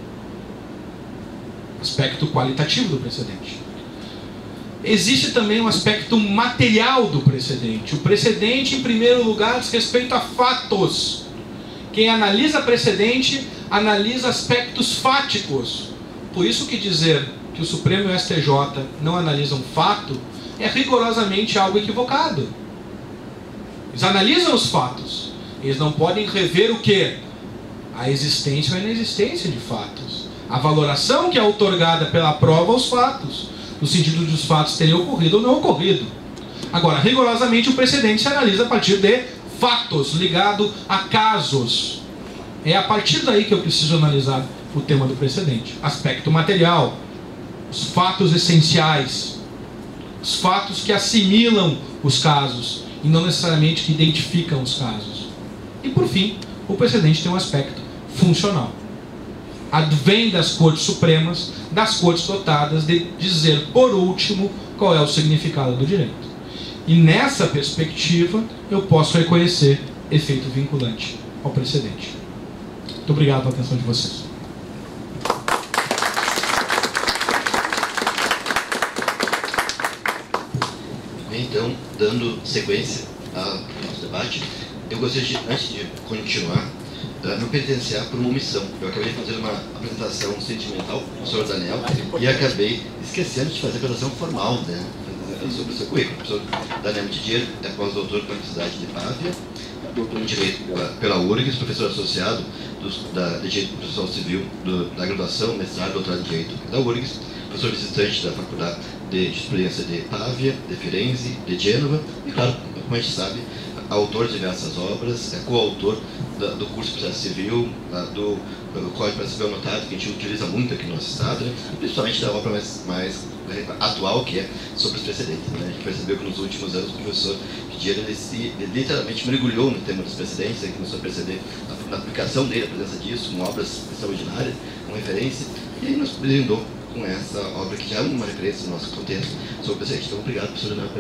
Aspecto qualitativo do precedente. Existe também um aspecto material do precedente. O precedente, em primeiro lugar, diz respeito a fatos. Quem analisa precedente analisa aspectos fáticos. Por isso que dizer que o Supremo e o STJ não analisam fato é rigorosamente algo equivocado. Eles analisam os fatos. Eles não podem rever o quê? A existência ou a inexistência de fatos. A valoração que é outorgada pela prova aos fatos, no sentido de os fatos terem ocorrido ou não ocorrido. Agora, rigorosamente, o precedente se analisa a partir de fatos, ligado a casos. É a partir daí que eu preciso analisar o tema do precedente. Aspecto material, os fatos essenciais, os fatos que assimilam os casos e não necessariamente que identificam os casos. E por fim, o precedente tem um aspecto funcional. Advém das Cortes Supremas, das Cortes dotadas de dizer, por último, qual é o significado do direito. E nessa perspectiva, eu posso reconhecer efeito vinculante ao precedente. Muito obrigado pela atenção de vocês. Então, dando sequência ao nosso debate, eu gostaria de, antes de continuar, me penitenciar por uma omissão. Eu acabei de fazer uma apresentação sentimental com o senhor Daniel e acabei esquecendo de fazer a apresentação formal, né, sobre o seu currículo. O professor Daniel Mitidiero é pós-doutor pela Universidade de Pávia, doutor em Direito pela URGS, professor associado de Direito Processual Civil da graduação, mestrado e doutorado em Direito da URGS, professor visitante da Faculdade de Jurisprudência de Pávia, de Firenze, de Gênova e, claro, como a gente sabe, autor de diversas obras, é coautor do curso de Processo Civil, do Código de Processo Civil Anotado, que a gente utiliza muito aqui no nosso estado, né? E principalmente da obra mais atual, que é sobre os precedentes. Né? A gente percebeu que nos últimos anos o professor Mitidiero ele literalmente mergulhou no tema dos precedentes, ele começou a perceber na aplicação dele, a presença disso, com obras extraordinárias, com referência, e aí nos brindou com essa obra que já é uma referência no nosso contexto sobre o precedente. Então, obrigado, professor Daniel,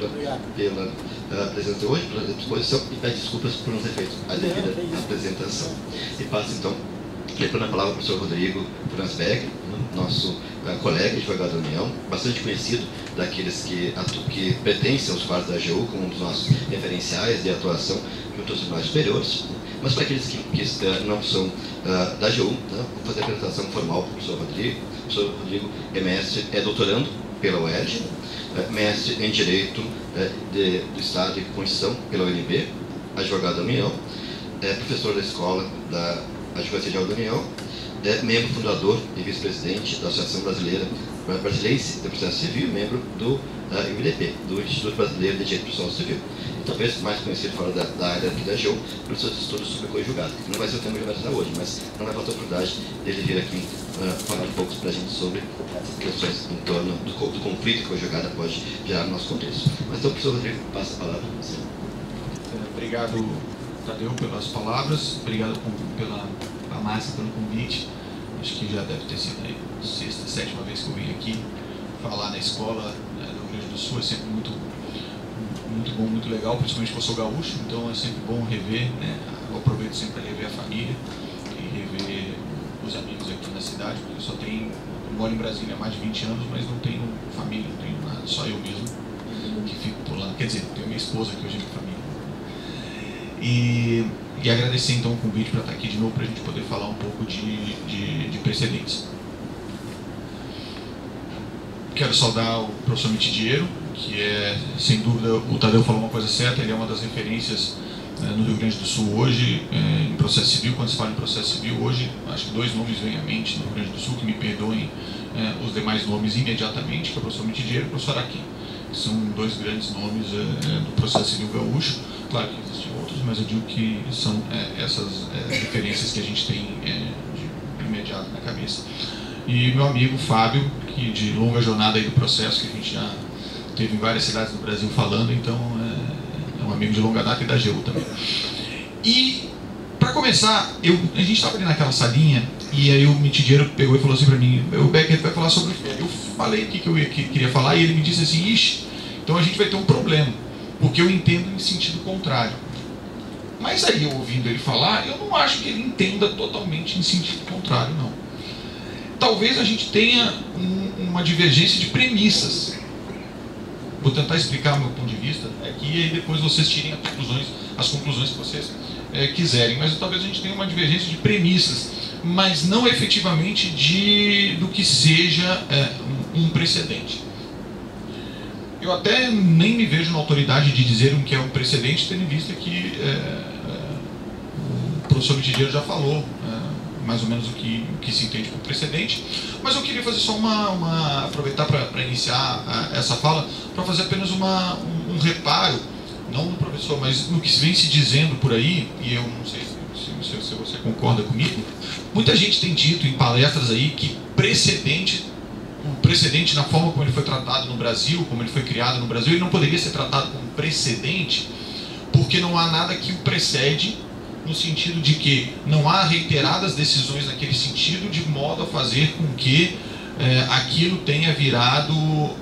pela presença hoje, pela exposição, e peço desculpas por não ter feito a devida apresentação. E passo, então, levando a palavra ao professor Rodrigo Fransberg, nosso colega, advogado da União, bastante conhecido daqueles que pertencem aos quadros da AGU, como um dos nossos referenciais de atuação junto aos tribunais superiores. Mas para aqueles que não são da AGU, né, vou fazer a apresentação formal para o professor Rodrigo. O professor Rodrigo é mestre, é doutorando pela UERJ, mestre em Direito do Estado e Constituição pela UNB, advogado da União, é professor da Escola da Advocacia Geral da União, é membro fundador e vice-presidente da Associação Brasileirense de Processo Civil, membro do IBDP, do Instituto Brasileiro de Direito Processual Civil. E talvez mais conhecido fora da área aqui da AGU, pelos seus estudos sobre conjugado, que não vai ser o tema que vai tratar hoje, mas não vai faltar a oportunidade dele vir aqui falar um pouco para a gente sobre questões em torno do conflito que a conjugada pode gerar no nosso contexto. Mas então, professor Rodrigo, passa a palavra. Sim. Obrigado, Tadeu, pelas palavras. Obrigado pela Márcia pelo convite. Acho que já deve ter sido a sexta, sétima vez que eu vim aqui falar na escola do Rio Grande do Sul. É sempre muito bom, muito legal, principalmente porque eu sou gaúcho, então é sempre bom rever, né? Eu aproveito sempre para rever a família e rever os amigos aqui na cidade, porque eu moro em Brasília há mais de 20 anos, mas não tenho família, não tenho nada, só eu mesmo que fico por lá. Quer dizer, tenho minha esposa que hoje é minha família. E agradecer então o convite para estar aqui de novo, para a gente poder falar um pouco de precedentes. Quero saudar o professor Mitidiero, que é, sem dúvida, o Tadeu falou uma coisa certa, ele é uma das referências no Rio Grande do Sul hoje, em processo civil. Quando se fala em processo civil hoje, acho que dois nomes vêm à mente no Rio Grande do Sul, que me perdoem os demais nomes imediatamente, que é o professor Mitidiero e o professor Araquim. São dois grandes nomes do processo civil gaúcho. Claro que existem outros, mas eu digo que são essas referências que a gente tem de imediato na cabeça. E meu amigo Fábio, que de longa jornada aí do processo, que a gente já teve em várias cidades do Brasil falando, então é um amigo de longa data e da AGU também. E, para começar, a gente estava ali naquela salinha, e aí o Mitidiero pegou e falou assim para mim: o Becker vai falar sobre... Eu falei o que eu queria falar, e ele me disse assim: ixi, então a gente vai ter um problema, porque eu entendo em sentido contrário. Mas aí, eu ouvindo ele falar, eu não acho que ele entenda totalmente em sentido contrário, não. Talvez a gente tenha uma divergência de premissas. Vou tentar explicar o meu ponto de vista aqui, e aí depois vocês tirem as conclusões que vocês quiserem. Mas talvez a gente tenha uma divergência de premissas mas não efetivamente do que seja um precedente. Eu até nem me vejo na autoridade de dizer o que é um precedente, tendo em vista que o professor Mitidiero já falou mais ou menos o que se entende por precedente, mas eu queria fazer só aproveitar para iniciar essa fala, para fazer apenas um reparo, não no professor, mas no que vem se dizendo por aí, e eu não sei se você concorda comigo. Muita gente tem dito em palestras aí que o precedente na forma como ele foi tratado no Brasil, como ele foi criado no Brasil, ele não poderia ser tratado como precedente, porque não há nada que o precede, no sentido de que não há reiteradas decisões naquele sentido, de modo a fazer com que aquilo tenha virado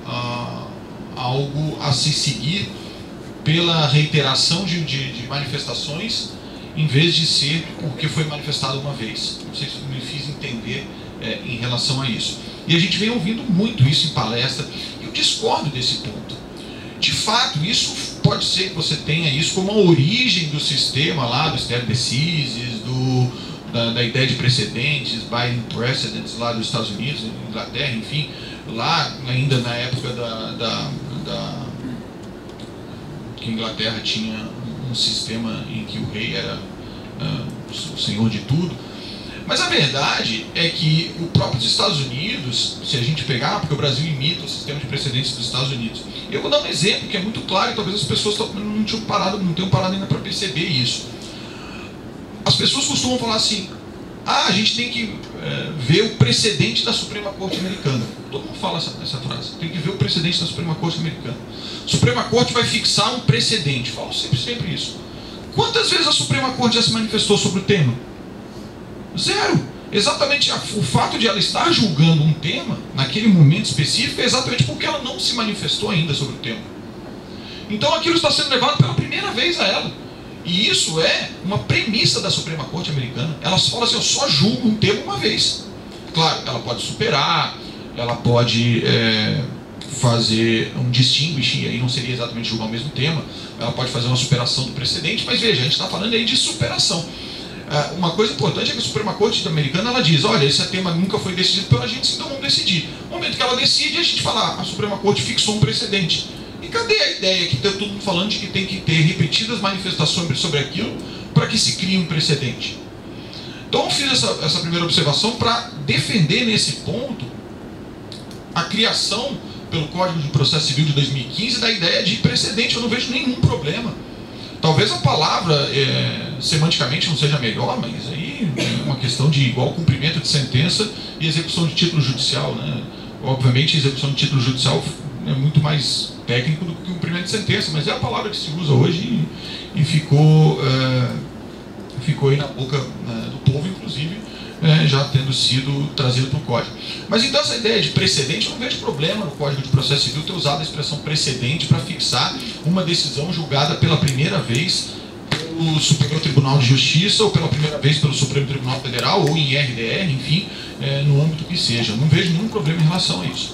algo a se seguir pela reiteração de manifestações, em vez de ser porque foi manifestado uma vez. Não sei se me fiz entender em relação a isso. E a gente vem ouvindo muito isso em palestra, e eu discordo desse ponto. De fato, isso pode ser que você tenha isso como a origem do sistema lá, do stare decisis, da ideia de precedentes, binding precedents lá dos Estados Unidos, Inglaterra, enfim, lá ainda na época que a Inglaterra tinha um sistema em que o rei era o senhor de tudo. Mas a verdade é que o próprio Estados Unidos, se a gente pegar, porque o Brasil imita o sistema de precedentes dos Estados Unidos. Eu vou dar um exemplo que é muito claro e talvez as pessoas não tenham parado ainda para perceber isso. As pessoas costumam falar assim: a gente tem que ver o precedente da Suprema Corte Americana. Todo mundo fala essa frase. Tem que ver o precedente da Suprema Corte Americana. A Suprema Corte vai fixar um precedente. Falo sempre isso. Quantas vezes a Suprema Corte já se manifestou sobre o tema? Zero. Exatamente o fato de ela estar julgando um tema naquele momento específico é exatamente porque ela não se manifestou ainda sobre o tema. Então aquilo está sendo levado pela primeira vez a ela. E isso é uma premissa da Suprema Corte Americana. Elas falam assim: eu só julgo um tema uma vez. Claro, ela pode superar, ela pode fazer um distinguish, e aí não seria exatamente julgar o mesmo tema, ela pode fazer uma superação do precedente, mas veja, a gente está falando aí de superação. Uma coisa importante é que a Suprema Corte Americana ela diz: olha, esse tema nunca foi decidido pela gente, então vamos decidir. No momento que ela decide, a gente fala: a Suprema Corte fixou um precedente. E cadê a ideia que está todo mundo falando de que tem que ter repetidas manifestações sobre aquilo para que se crie um precedente? Então eu fiz essa primeira observação para defender nesse ponto a criação pelo Código de Processo Civil de 2015 da ideia de precedente. Eu não vejo nenhum problema. Talvez a palavra semanticamente não seja melhor, mas aí é uma questão de igual cumprimento de sentença e execução de título judicial, né? Obviamente a execução de título judicial é muito mais técnico do que cumprimento de sentença, mas é a palavra que se usa hoje e ficou aí na boca do povo, inclusive, já tendo sido trazido para o Código. Mas então essa ideia de precedente, eu não vejo problema no Código de Processo Civil ter usado a expressão precedente para fixar uma decisão julgada pela primeira vez pelo Superior Tribunal de Justiça, ou pela primeira vez pelo Supremo Tribunal Federal, ou em RDR, enfim, no âmbito que seja. Não vejo nenhum problema em relação a isso.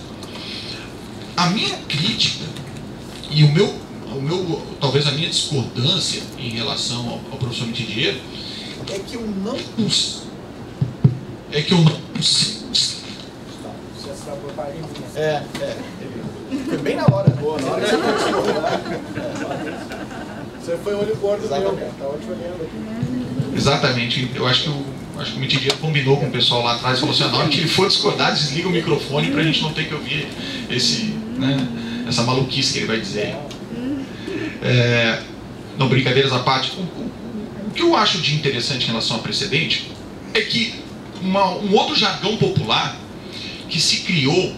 A minha crítica e talvez a minha discordância em relação ao professor Mitidiero é que eu não consigo. Foi bem na hora. Boa, na hora que você continuou. Você foi olho gordo meu, cara. Tava te olhando aqui. Exatamente. Eu acho que o Mitidiero combinou com o pessoal lá atrás e falou assim: na hora que ele for discordar, desliga o microfone pra gente não ter que ouvir essa maluquice que ele vai dizer. Não, brincadeiras à parte. O que eu acho de interessante em relação ao precedente é que um outro jargão popular que se criou,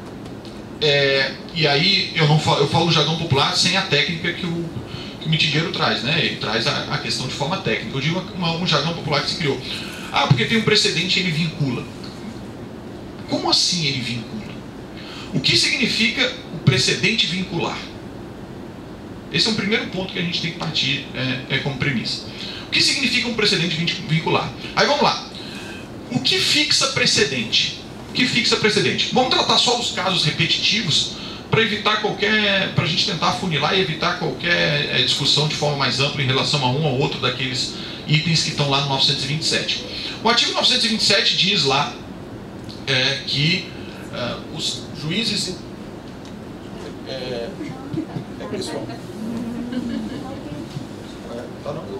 e aí eu falo jargão popular sem a técnica que o Mitidiero traz, né? Ele traz a questão de forma técnica. Eu digo um jargão popular que se criou: porque tem um precedente e ele vincula. Como assim ele vincula? O que significa o precedente vincular? Esse é um primeiro ponto que a gente tem que partir como premissa. O que significa um precedente vincular? Aí vamos lá. O que fixa precedente? O que fixa precedente? Vamos tratar só dos casos repetitivos para a gente tentar afunilar e evitar qualquer discussão de forma mais ampla em relação a um ou outro daqueles itens que estão lá no 927. O artigo 927 diz lá que os juízes... pessoal. Tá, não?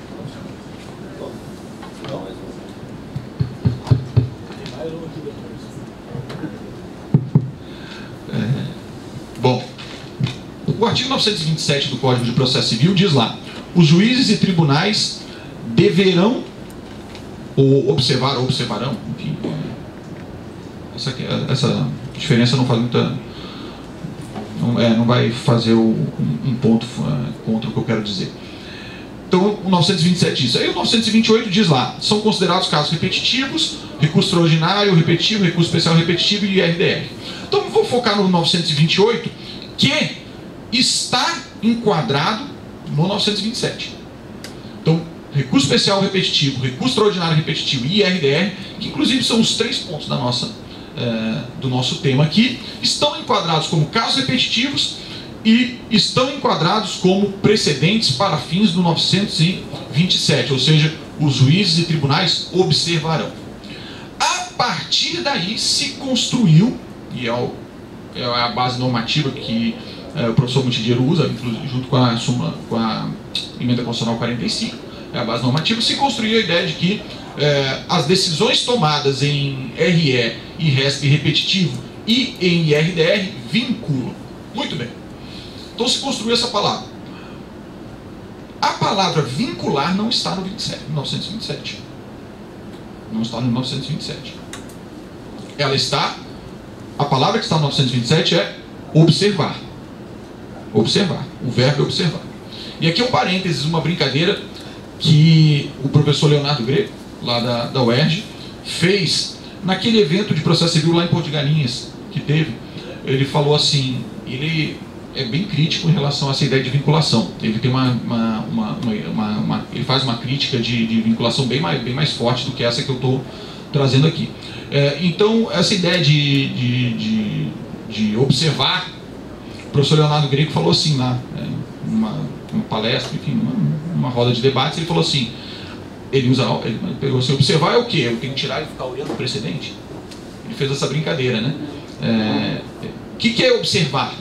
Bom, o artigo 927 do Código de Processo Civil diz lá: os juízes e tribunais deverão ou observar ou observarão, enfim, essa diferença não faz muita, não vai fazer um ponto contra o que eu quero dizer. Então o 927 diz. Aí o 928 diz lá: são considerados casos repetitivos, recurso extraordinário, repetitivo, recurso especial repetitivo e IRDR. Então vou focar no 928, que está enquadrado no 927. Então, recurso especial repetitivo, recurso extraordinário repetitivo e IRDR, que inclusive são os 3 pontos do nosso tema aqui, estão enquadrados como casos repetitivos e estão enquadrados como precedentes para fins do 927, ou seja, os juízes e tribunais observarão. A partir daí se construiu, e é a base normativa que o professor Montidiero usa, junto com a emenda constitucional 45, é a base normativa, se construiu a ideia de que as decisões tomadas em RE e RESP repetitivo e em IRDR vinculam. Muito bem. Então se construiu essa palavra. A palavra vincular não está no 927. Não está no 927. Ela está... A palavra que está no 927 é observar. Observar. O verbo é observar. E aqui é um parênteses, uma brincadeira que o professor Leonardo Greco, lá da UERJ, fez naquele evento de processo civil lá em Porto de Galinhas, que teve. Ele falou assim, ele é bem crítico em relação a essa ideia de vinculação. Ele tem ele faz uma crítica de vinculação bem mais forte do que essa que eu estou trazendo aqui. Então, essa ideia de observar, o professor Leonardo Greco falou assim lá, numa palestra, enfim, numa roda de debates, ele falou assim, ele pegou assim: observar é o quê? Eu tenho que tirar e ficar olhando o precedente? Ele fez essa brincadeira, né? O que é observar?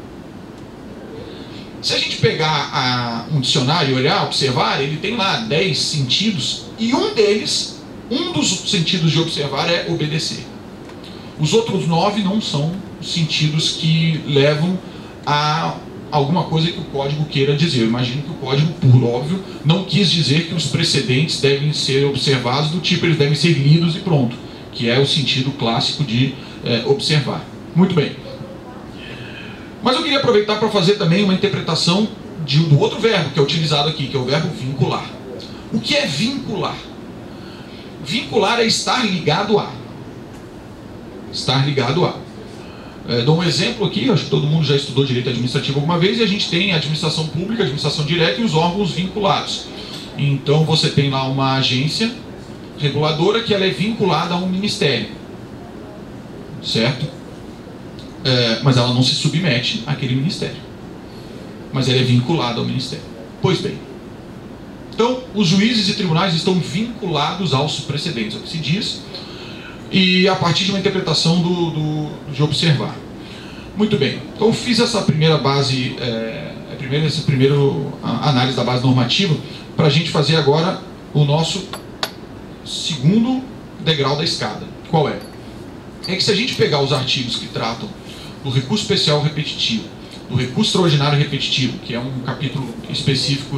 Se a gente pegar um dicionário e olhar, observar, ele tem lá 10 sentidos, e um dos sentidos de observar é obedecer. Os outros 9 não são sentidos que levam a alguma coisa que o código queira dizer. Eu imagino que o código, por óbvio, não quis dizer que os precedentes devem ser observados do tipo, eles devem ser lidos e pronto, que é o sentido clássico de observar. Muito bem. Mas eu queria aproveitar para fazer também uma interpretação do outro verbo que é utilizado aqui, que é o verbo vincular. O que é vincular? Vincular é estar ligado a. Estar ligado a. Dou um exemplo aqui, acho que todo mundo já estudou direito administrativo alguma vez, e a gente tem a administração pública, a administração direta e os órgãos vinculados. Então você tem lá uma agência reguladora que ela é vinculada a um ministério, certo? Mas ela não se submete àquele ministério, mas ela é vinculada ao ministério. Pois bem, então os juízes e tribunais estão vinculados aos precedentes, é o que se diz, e a partir de uma interpretação de observar. Muito bem, então eu fiz essa primeira base, essa primeira análise da base normativa, para a gente fazer agora o nosso segundo degrau da escada. Qual é? É que se a gente pegar os artigos que tratam do recurso especial repetitivo, do recurso extraordinário repetitivo, que é um capítulo específico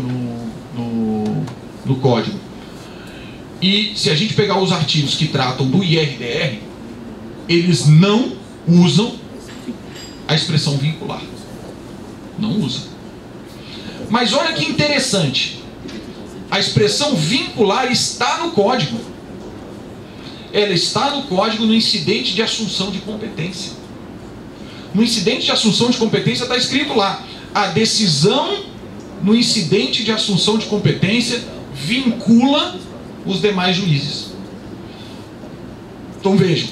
no Código, e se a gente pegar os artigos que tratam do IRDR, eles não usam a expressão vincular. Não usam. Mas olha que interessante. A expressão vincular está no Código. Ela está no Código no incidente de assunção de competência. No incidente de assunção de competência está escrito lá: a decisão no incidente de assunção de competência vincula os demais juízes. Então vejam,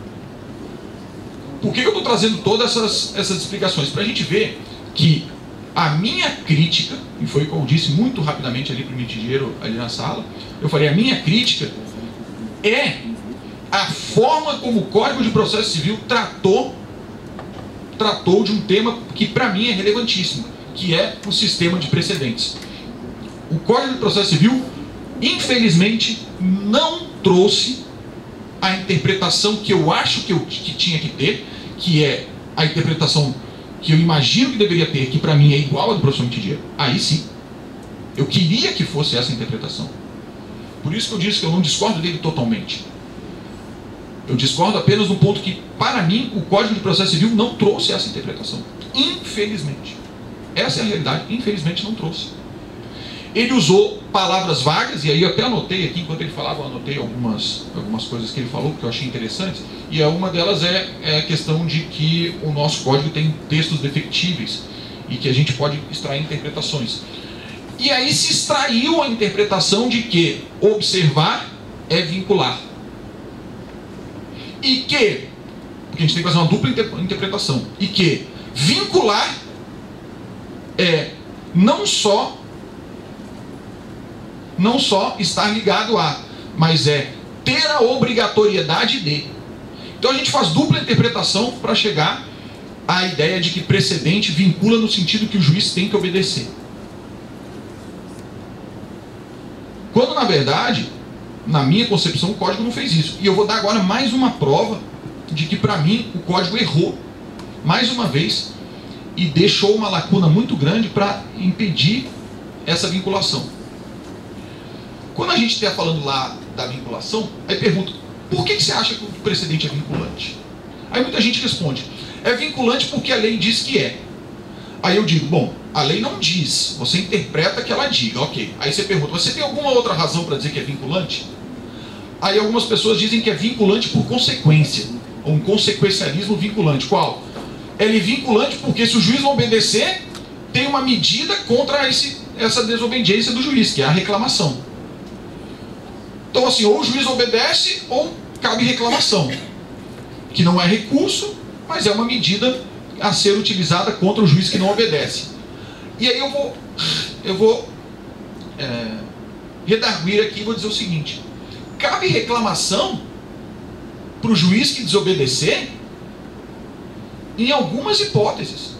por que eu estou trazendo todas essas explicações? Para a gente ver que A minha crítica, e foi o que eu disse muito rapidamente ali para o Mitigeiro, ali na sala, eu falei, a minha crítica é a forma como o Código de Processo Civil tratou de um tema que para mim é relevantíssimo, que é o sistema de precedentes. O Código de Processo Civil, infelizmente, não trouxe a interpretação que eu acho que tinha que ter, que é a interpretação que eu imagino que deveria ter, que para mim é igual a do professor Mitigeiro. Aí sim, eu queria que fosse essa interpretação. Por isso que eu disse que eu não discordo dele totalmente. Eu discordo apenas no ponto que, para mim, o Código de Processo Civil não trouxe essa interpretação. Infelizmente. Essa é a realidade. Infelizmente não trouxe. Ele usou palavras vagas, e aí eu até anotei aqui, enquanto ele falava, eu anotei algumas coisas que ele falou, que eu achei interessantes, e uma delas é a questão de que o nosso código tem textos defectíveis, e que a gente pode extrair interpretações. E aí se extraiu a interpretação de que observar é vincular. E que, porque a gente tem que fazer uma dupla interpretação, e que vincular é não só estar ligado a, mas é ter a obrigatoriedade de. Então a gente faz dupla interpretação para chegar à ideia de que precedente vincula no sentido que o juiz tem que obedecer. Quando na verdade, na minha concepção, o código não fez isso. E eu vou dar agora mais uma prova de que para mim o código errou, mais uma vez, e deixou uma lacuna muito grande para impedir essa vinculação. Quando a gente está falando lá da vinculação, aí pergunta, por que você acha que o precedente é vinculante? Aí muita gente responde, é vinculante porque a lei diz que é. Aí eu digo, bom, a lei não diz, você interpreta que ela diga, ok. Aí você pergunta, você tem alguma outra razão para dizer que é vinculante? Aí algumas pessoas dizem que é vinculante por consequência, um consequencialismo vinculante. Qual? Ele é vinculante porque se o juiz não obedecer, tem uma medida contra essa desobediência do juiz, que é a reclamação. Então assim, ou o juiz obedece ou cabe reclamação, que não é recurso, mas é uma medida a ser utilizada contra o juiz que não obedece. E aí eu vou redarguir aqui e vou dizer o seguinte, cabe reclamação para o juiz que desobedecer em algumas hipóteses.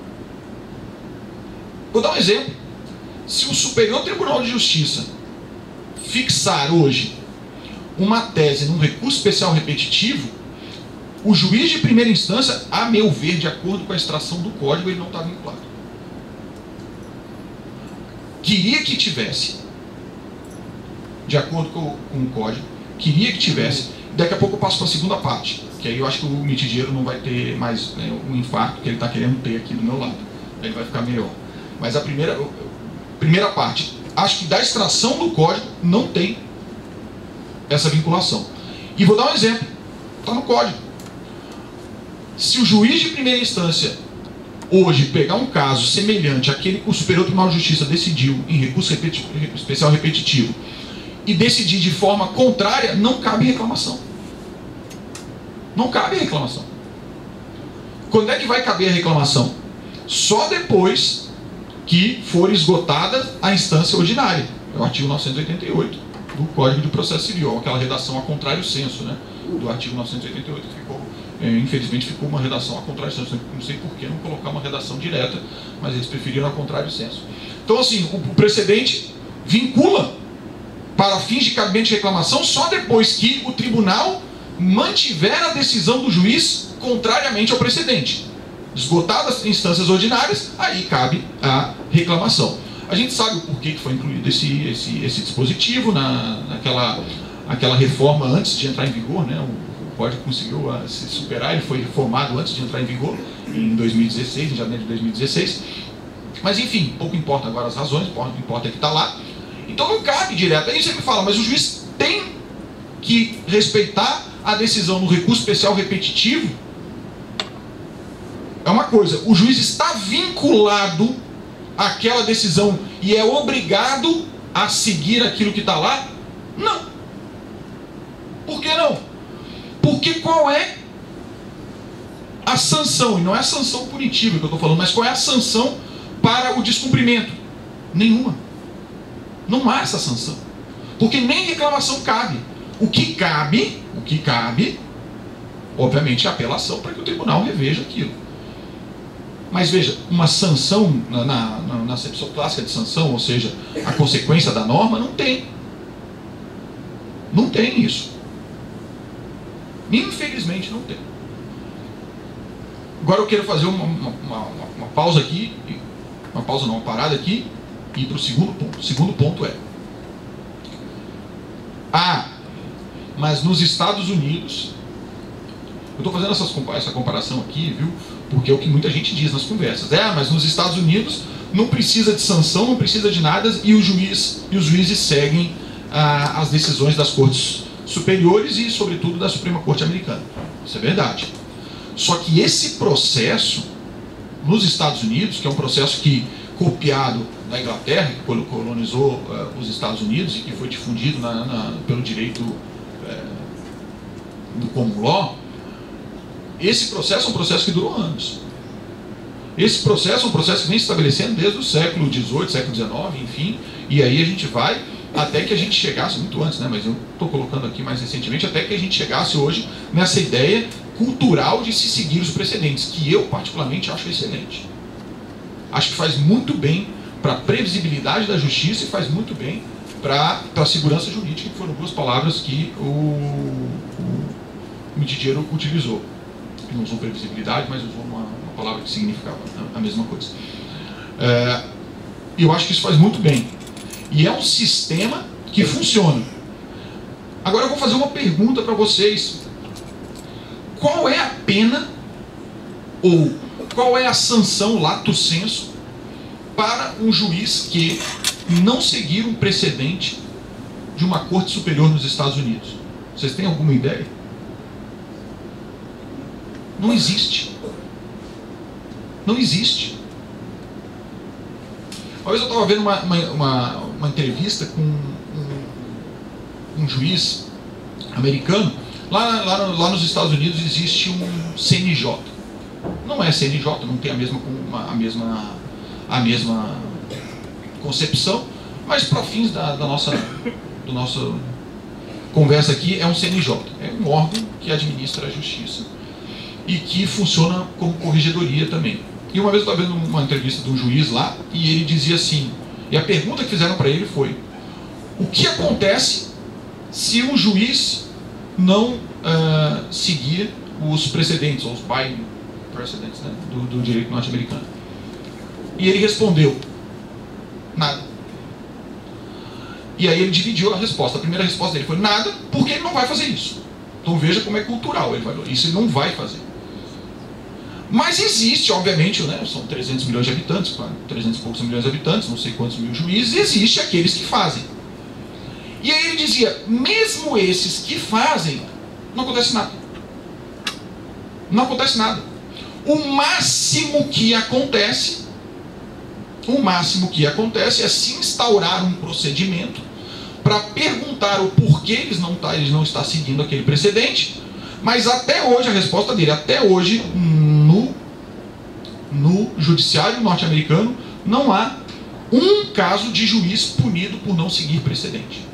Vou dar um exemplo. Se o Superior Tribunal de Justiça fixar hoje uma tese num recurso especial repetitivo, o juiz de primeira instância, a meu ver, de acordo com a extração do código, ele não está vinculado. Queria que tivesse, de acordo com o código, queria que tivesse. Daqui a pouco eu passo para a segunda parte, que aí eu acho que o Mitigeiro não vai ter mais o infarto que ele está querendo ter aqui do meu lado. Aí ele vai ficar melhor. Mas a primeira parte, acho que da extração do código não tem essa vinculação. E vou dar um exemplo, está no código. Se o juiz de primeira instância hoje pegar um caso semelhante àquele que o Superior Tribunal de Justiça decidiu em recurso especial repetitivo e decidir de forma contrária, não cabe reclamação. Não cabe reclamação. Quando é que vai caber a reclamação? Só depois que for esgotada a instância ordinária. É o artigo 988 do Código de Processo Civil, aquela redação a contrário senso, né, do artigo 988, que ficou, infelizmente ficou uma redação a contrário senso. Não sei por que não colocar uma redação direta, mas eles preferiram a contrário senso. Então assim, o precedente vincula para fins de cabimento de reclamação só depois que o tribunal mantiver a decisão do juiz contrariamente ao precedente. Esgotadas as instâncias ordinárias, aí cabe a reclamação. A gente sabe o porquê que foi incluído esse dispositivo naquela reforma antes de entrar em vigor, né? O código conseguiu se superar, ele foi reformado antes de entrar em vigor, em 2016, em janeiro de 2016. Mas enfim, pouco importa agora as razões, pouco importa que está lá. Então não cabe direto. Aí você me fala, mas o juiz tem que respeitar a decisão no recurso especial repetitivo. É uma coisa, o juiz está vinculado àquela decisão e é obrigado a seguir aquilo que está lá? Não. Por que não? Porque qual é a sanção? E não é a sanção punitiva que eu estou falando, mas qual é a sanção para o descumprimento? Nenhuma. Não há essa sanção. Porque nem reclamação cabe. O que cabe, obviamente, é a apelação para que o tribunal reveja aquilo. Mas veja, uma sanção, na acepção clássica de sanção, ou seja, a consequência da norma, não tem. Não tem isso. Infelizmente não tem. Agora eu quero fazer uma pausa aqui, uma parada aqui, e ir para o segundo ponto. O segundo ponto é: mas nos Estados Unidos, eu estou fazendo essa comparação aqui, viu? Porque é o que muita gente diz nas conversas. Mas nos Estados Unidos não precisa de sanção, não precisa de nada, e os juízes seguem as decisões das cortes superiores e, sobretudo, da Suprema Corte Americana. Isso é verdade. Só que esse processo, nos Estados Unidos, que é um processo que, copiado da Inglaterra, que colonizou os Estados Unidos e que foi difundido pelo direito do common law, esse processo é um processo que durou anos. Esse processo é um processo que vem se estabelecendo desde o século XVIII, século XIX, enfim, e aí a gente vai até que a gente chegasse, muito antes, né, mas eu estou colocando aqui mais recentemente, até que a gente chegasse hoje nessa ideia cultural de se seguir os precedentes, que eu particularmente acho excelente. Acho que faz muito bem para a previsibilidade da justiça e faz muito bem para a segurança jurídica, que foram duas palavras que o Mitidiero utilizou. Ele não usou previsibilidade, mas usou uma palavra que significava a mesma coisa. E eu acho que isso faz muito bem. E é um sistema que funciona. Agora eu vou fazer uma pergunta para vocês. Qual é a pena ou qual é a sanção lato sensu para um juiz que não seguir um precedente de uma corte superior nos Estados Unidos? Vocês têm alguma ideia? Não existe. Não existe. Uma vez eu estava vendo uma entrevista com um juiz americano. Lá nos Estados Unidos existe um CNJ. Não é CNJ, não tem a mesma concepção, mas para fins da nossa conversa aqui, é um CNJ. É um órgão que administra a justiça e que funciona como corregedoria também. E uma vez eu estava vendo uma entrevista de um juiz lá, e ele dizia assim, e a pergunta que fizeram para ele foi: o que acontece se um juiz não seguir os precedentes, ou os binding precedents, né, do direito norte-americano? E ele respondeu: nada. E aí ele dividiu a resposta. A primeira resposta dele foi: nada, porque ele não vai fazer isso. Então veja como é cultural. Isso ele não vai fazer. Mas existe, obviamente, né, são 300 milhões de habitantes, 300 e poucos milhões de habitantes, não sei quantos mil juízes, existe aqueles que fazem. E aí ele dizia: mesmo esses que fazem, não acontece nada. Não acontece nada. O máximo que acontece é se instaurar um procedimento para perguntar o porquê eles não estão seguindo aquele precedente. Mas até hoje, a resposta dele, até hoje, no judiciário norte-americano, não há um caso de juiz punido por não seguir precedente.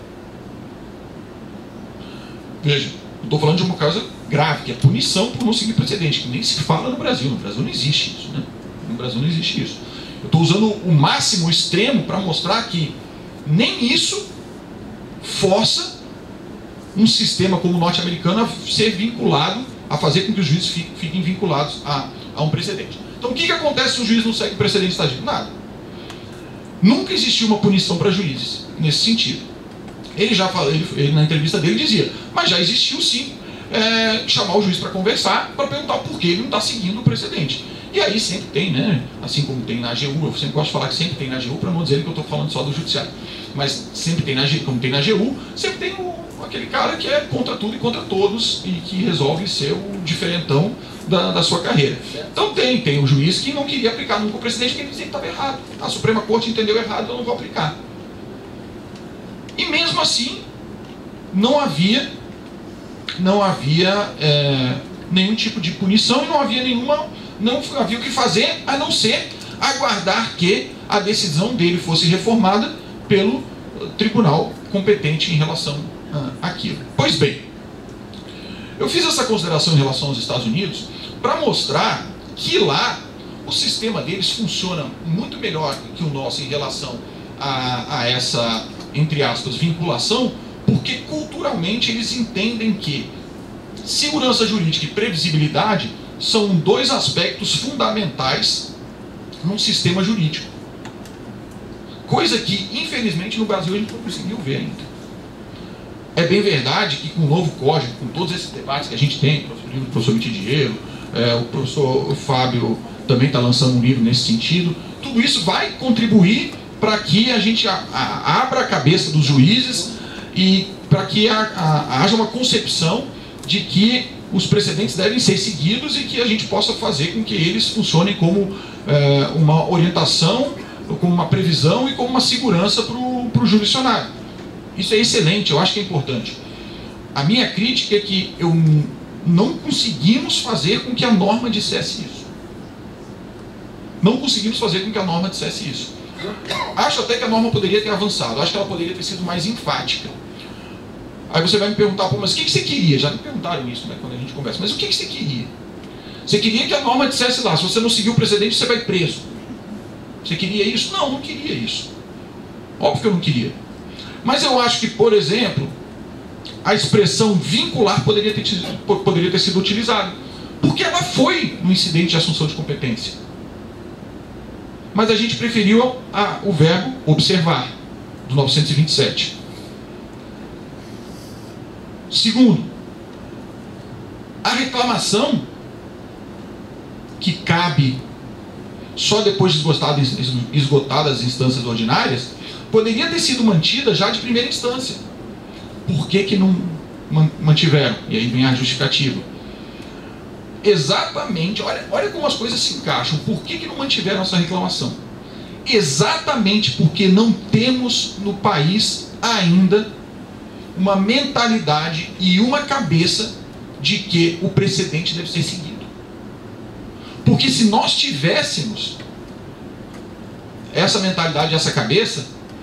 Veja, eu estou falando de uma causa grave, que é punição por não seguir precedente, que nem se fala no Brasil. No Brasil não existe isso, né? No Brasil não existe isso. Eu estou usando o máximo, o extremo, para mostrar que nem isso força um sistema como o norte-americano a ser vinculado, a fazer com que os juízes fiquem vinculados a um precedente. Então o que acontece se o juiz não segue o precedente estagiário? Nada. Nunca existiu uma punição para juízes nesse sentido. Ele já falou, ele na entrevista dele dizia, mas já existiu sim, chamar o juiz para conversar, para perguntar por que ele não está seguindo o precedente. E aí sempre tem, né? Assim como tem na AGU, eu sempre gosto de falar que sempre tem na AGU, para não dizer que eu estou falando só do judiciário. Mas sempre tem como tem na AGU, sempre tem aquele cara que é contra tudo e contra todos e que resolve ser o diferentão da sua carreira. Então tem o juiz que não queria aplicar nunca o precedente porque ele dizia que estava errado. A Suprema Corte entendeu errado, eu não vou aplicar. E mesmo assim, não havia nenhum tipo de punição e não havia o que fazer a não ser aguardar que a decisão dele fosse reformada pelo tribunal competente em relação àquilo. Pois bem, eu fiz essa consideração em relação aos Estados Unidos para mostrar que lá o sistema deles funciona muito melhor que o nosso em relação a essa, entre aspas, vinculação, porque culturalmente eles entendem que segurança jurídica e previsibilidade são dois aspectos fundamentais num sistema jurídico. Coisa que, infelizmente, no Brasil a gente não conseguiu ver ainda. É bem verdade que com o novo código, com todos esses debates que a gente tem, o livro do professor Mitidiero, o professor Fábio também está lançando um livro nesse sentido, tudo isso vai contribuir para que a gente abra a cabeça dos juízes e para que haja uma concepção de que os precedentes devem ser seguidos e que a gente possa fazer com que eles funcionem como uma orientação, como uma previsão e como uma segurança para o jurisdicionário. Isso é excelente, eu acho que é importante. A minha crítica é que não conseguimos fazer com que a norma dissesse isso. Não conseguimos fazer com que a norma dissesse isso. Acho até que a norma poderia ter avançado, acho que ela poderia ter sido mais enfática. Aí você vai me perguntar, mas o que você queria? Já me perguntaram isso, né, quando a gente conversa. Mas o que você queria? Você queria que a norma dissesse lá, se você não seguir o precedente, você vai preso. Você queria isso? Não, não queria isso. Óbvio que eu não queria. Mas eu acho que, por exemplo, a expressão vincular poderia ter sido utilizada. Porque ela foi no incidente de assunção de competência. Mas a gente preferiu o verbo observar, do 927. Segundo, a reclamação que cabe só depois de esgotadas as instâncias ordinárias poderia ter sido mantida já de primeira instância. Por que não mantiveram? E aí vem a justificativa. Exatamente, olha como as coisas se encaixam. Por que não mantiveram essa reclamação? Exatamente porque não temos no país ainda uma mentalidade e uma cabeça de que o precedente deve ser seguido. Porque se nós tivéssemos essa mentalidade, essa cabeça,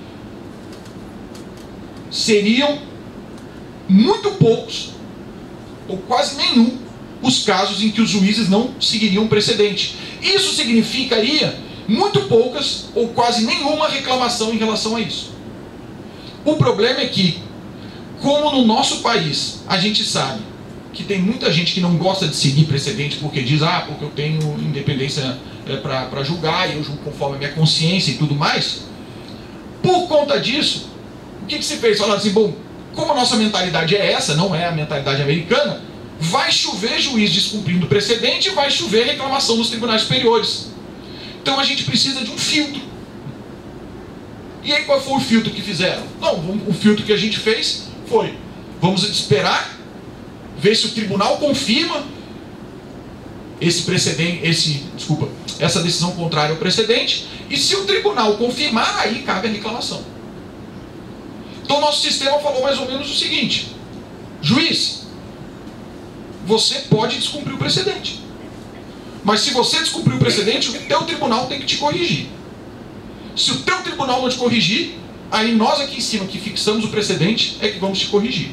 seriam muito poucos, ou quase nenhum, os casos em que os juízes não seguiriam o precedente. Isso significaria muito poucas, ou quase nenhuma reclamação em relação a isso. O problema é que, como no nosso país, a gente sabe que tem muita gente que não gosta de seguir precedente porque diz, porque eu tenho independência para julgar, e eu julgo conforme a minha consciência e tudo mais. Por conta disso, o que se fez? Falaram assim, bom, como a nossa mentalidade é essa, não é a mentalidade americana, vai chover juiz descumprindo o precedente e vai chover reclamação nos tribunais superiores. Então a gente precisa de um filtro. E aí qual foi o filtro que fizeram? Não, o filtro que a gente fez foi, vamos esperar, ver se o tribunal confirma essa decisão contrária ao precedente, e se o tribunal confirmar, aí cabe a reclamação. Então nosso sistema falou mais ou menos o seguinte: juiz, você pode descumprir o precedente, mas se você descumprir o precedente, o teu tribunal tem que te corrigir. Se o teu tribunal não te corrigir, aí nós aqui em cima que fixamos o precedente é que vamos te corrigir.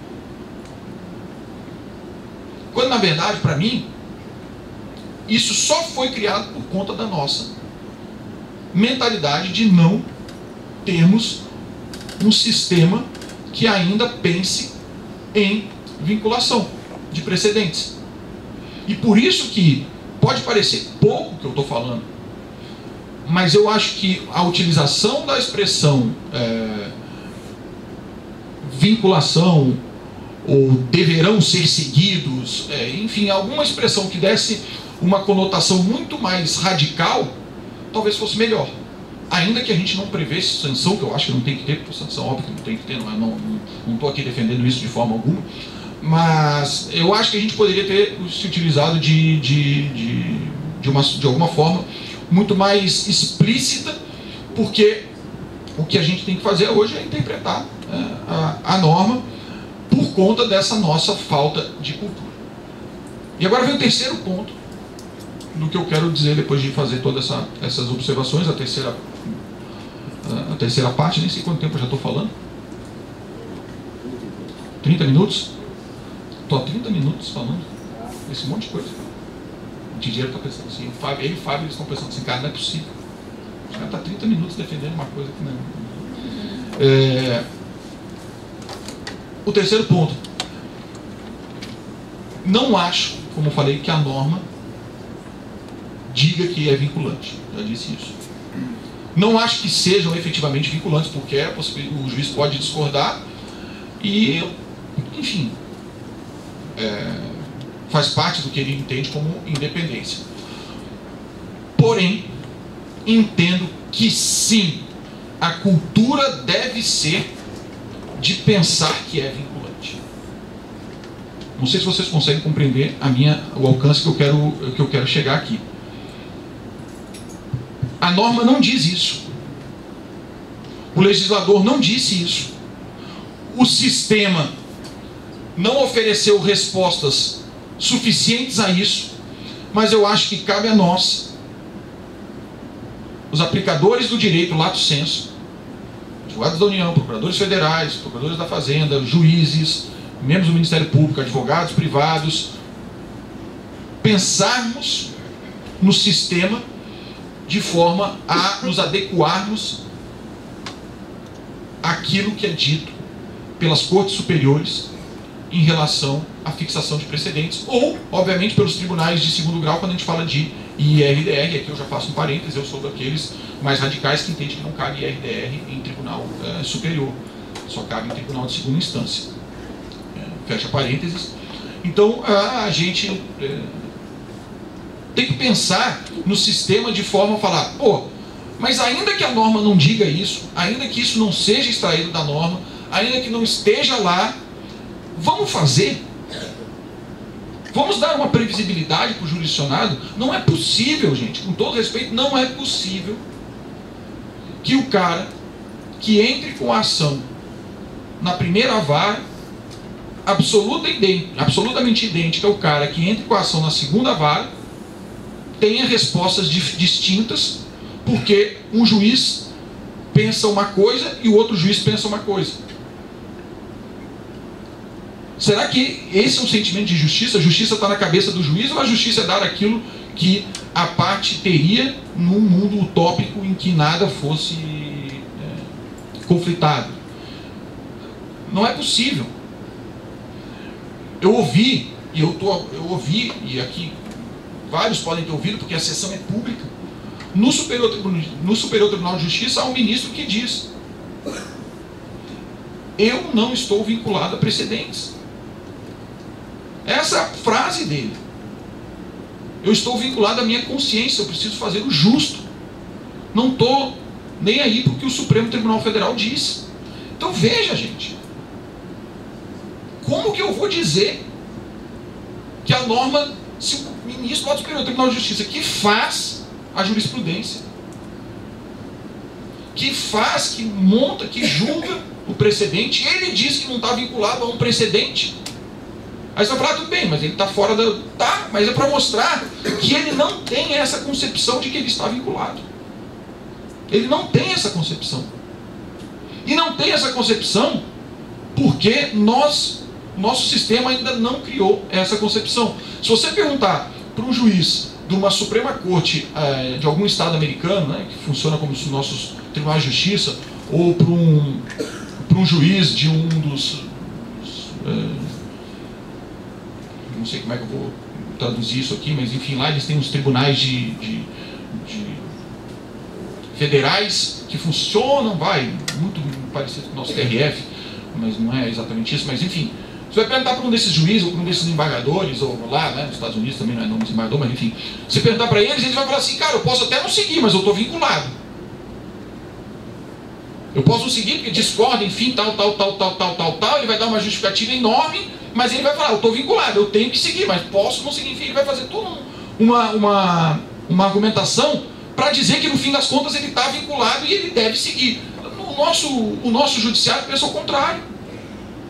Quando na verdade, para mim, isso só foi criado por conta da nossa mentalidade de não termos um sistema que ainda pense em vinculação de precedentes. E por isso que pode parecer pouco que eu estou falando, mas eu acho que a utilização da expressão vinculação ou deverão ser seguidos, enfim, alguma expressão que desse uma conotação muito mais radical, talvez fosse melhor. Ainda que a gente não prevesse sanção, que eu acho que não tem que ter, porque sanção óbvio que não tem que ter, não estou aqui defendendo isso de forma alguma, mas eu acho que a gente poderia ter se utilizado de alguma forma muito mais explícita, porque o que a gente tem que fazer hoje é interpretar a norma por conta dessa nossa falta de cultura. E agora vem o terceiro ponto, do que eu quero dizer depois de fazer todas essas observações. A terceira parte, nem sei quanto tempo eu já estou falando. 30 minutos? Estou há 30 minutos falando esse monte de coisa. O Didier está pensando assim, ele e o Fábio estão pensando assim, cara, não é possível. O cara está 30 minutos defendendo uma coisa que não é. O terceiro ponto. Não acho, como eu falei, que a norma diga que é vinculante. Já disse isso. Não acho que sejam efetivamente vinculantes, porque o juiz pode discordar e, enfim, faz parte do que ele entende como independência. Porém, entendo que sim, a cultura deve ser de pensar que é vinculante. Não sei se vocês conseguem compreender o alcance que eu quero chegar aqui. A norma não diz isso. O legislador não disse isso. O sistema não ofereceu respostas suficientes a isso, mas eu acho que cabe a nós, os aplicadores do direito lato sensu, advogados da União, procuradores federais, procuradores da Fazenda, juízes, membros do Ministério Público, advogados privados, pensarmos no sistema de forma a nos adequarmos àquilo que é dito pelas cortes superiores em relação à fixação de precedentes, ou, obviamente, pelos tribunais de segundo grau, quando a gente fala de IRDR. Aqui eu já faço um parênteses, eu sou daqueles mais radicais que entendem que não cabe IRDR em tribunal superior, só cabe em tribunal de segunda instância. Fecha parênteses. Então, a gente tem que pensar no sistema de forma a falar, pô, mas ainda que a norma não diga isso, ainda que isso não seja extraído da norma, ainda que não esteja lá, vamos fazer. Vamos dar uma previsibilidade para o jurisdicionado. Não é possível, gente, com todo respeito, não é possível que o cara que entre com a ação na primeira vara, absolutamente idêntica ao cara que entre com a ação na segunda vara, tenha respostas distintas, porque um juiz pensa uma coisa e o outro juiz pensa uma coisa. Será que esse é um sentimento de justiça? A justiça está na cabeça do juiz, ou a justiça é dar aquilo que a parte teria num mundo utópico em que nada fosse conflitado? Não é possível. Eu ouvi, e aqui vários podem ter ouvido, porque a sessão é pública, no Superior Tribunal de Justiça há um ministro que diz: eu não estou vinculado a precedentes. Essa é a frase dele. Eu estou vinculado à minha consciência, eu preciso fazer o justo. Não estou nem aí para o que o Supremo Tribunal Federal disse. Então veja, gente, como que eu vou dizer que a norma, se o ministro do Superior Tribunal de Justiça, que faz a jurisprudência, que monta, que julga o precedente, ele diz que não está vinculado a um precedente? Aí você vai falar, tudo bem, mas ele está fora da... Tá, mas é para mostrar que ele não tem essa concepção de que ele está vinculado. Ele não tem essa concepção. E não tem essa concepção porque nosso sistema ainda não criou essa concepção. Se você perguntar para um juiz de uma Suprema Corte de algum estado americano, né, que funciona como os nossos tribunais de justiça, ou para um juiz de um dos... não sei como é que eu vou traduzir isso aqui, mas enfim, lá eles têm uns tribunais de federais que funcionam, muito parecido com o nosso TRF, mas não é exatamente isso, mas enfim, você vai perguntar para um desses juízes, ou para um desses embargadores, ou lá, né, nos Estados Unidos também não é nome de embargador, mas enfim, você perguntar para eles vai falar assim, cara, eu posso até não seguir, mas eu estou vinculado. Eu posso seguir porque discorda, enfim, tal, ele vai dar uma justificativa enorme, mas ele vai falar, eu estou vinculado, eu tenho que seguir, mas posso não seguir, enfim, ele vai fazer toda uma argumentação para dizer que no fim das contas ele está vinculado e ele deve seguir. O nosso judiciário pensa ao contrário.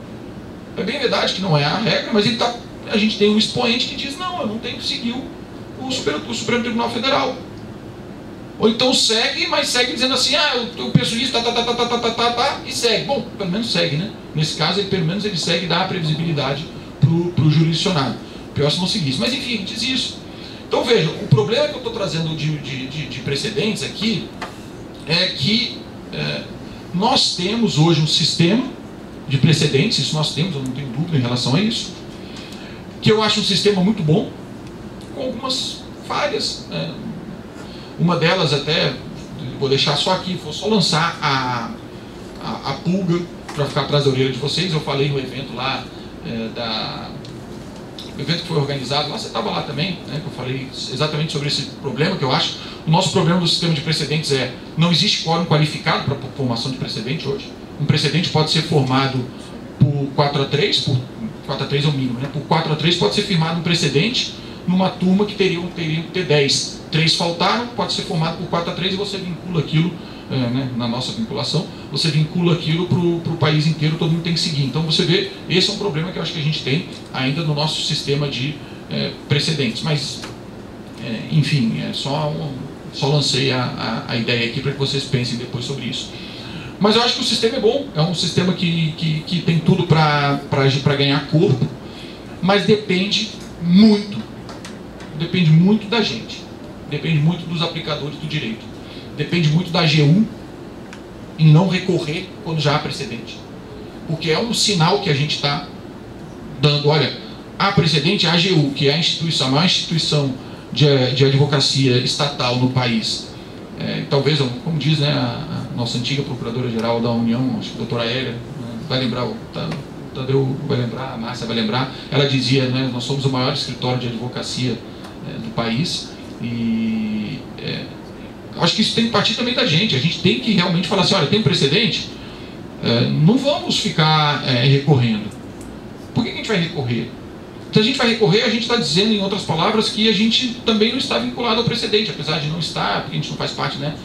É bem verdade que não é a regra, mas a gente tem um expoente que diz, não, eu não tenho que seguir o Supremo Tribunal Federal. Ou então segue, mas segue dizendo assim, eu penso isso, e segue. Bom, pelo menos segue, né? Nesse caso, pelo menos ele segue e dá a previsibilidade para o jurisdicionado. Pior se não seguisse. Mas enfim, diz isso. Então veja, o problema que eu estou trazendo de precedentes aqui é que nós temos hoje um sistema de precedentes, isso nós temos, eu não tenho dúvida em relação a isso, que eu acho um sistema muito bom, com algumas falhas. Uma delas até, vou deixar só aqui, vou só lançar a pulga para ficar atrás da orelha de vocês. Eu falei no evento lá, o evento que foi organizado lá, você estava lá também, né, que eu falei exatamente sobre esse problema que eu acho. O nosso problema do sistema de precedentes não existe quórum qualificado para formação de precedente hoje. Um precedente pode ser formado por 4-3, por 4-3 é o mínimo, né? Por 4-3 pode ser firmado um precedente numa turma que teriam que ter 10. 3 faltaram, pode ser formado por 4-3 e você vincula aquilo, né, na nossa vinculação, você vincula aquilo para o país inteiro, todo mundo tem que seguir. Então você vê, esse é um problema que eu acho que a gente tem ainda no nosso sistema de precedentes. Mas, enfim, só lancei a ideia aqui para que vocês pensem depois sobre isso. Mas eu acho que o sistema é bom, é um sistema que tem tudo para ganhar corpo, mas depende muito da gente. Depende muito dos aplicadores do direito. Depende muito da AGU em não recorrer quando já há precedente. Porque é um sinal que a gente está dando. Olha, há precedente, a AGU, que é a maior instituição de advocacia estatal no país. Talvez, como diz, né, a nossa antiga Procuradora-Geral da União, acho que a doutora Hélia, vai lembrar, o Tadeu vai lembrar, a Márcia vai lembrar, ela dizia, né, nós somos o maior escritório de advocacia do país. E acho que isso tem que partir também da gente. A gente tem que realmente falar assim, olha, tem um precedente, não vamos ficar recorrendo. Por que a gente vai recorrer? Se a gente vai recorrer, a gente está dizendo, em outras palavras, que a gente também não está vinculado ao precedente, apesar de não estar, porque a gente não faz parte, né,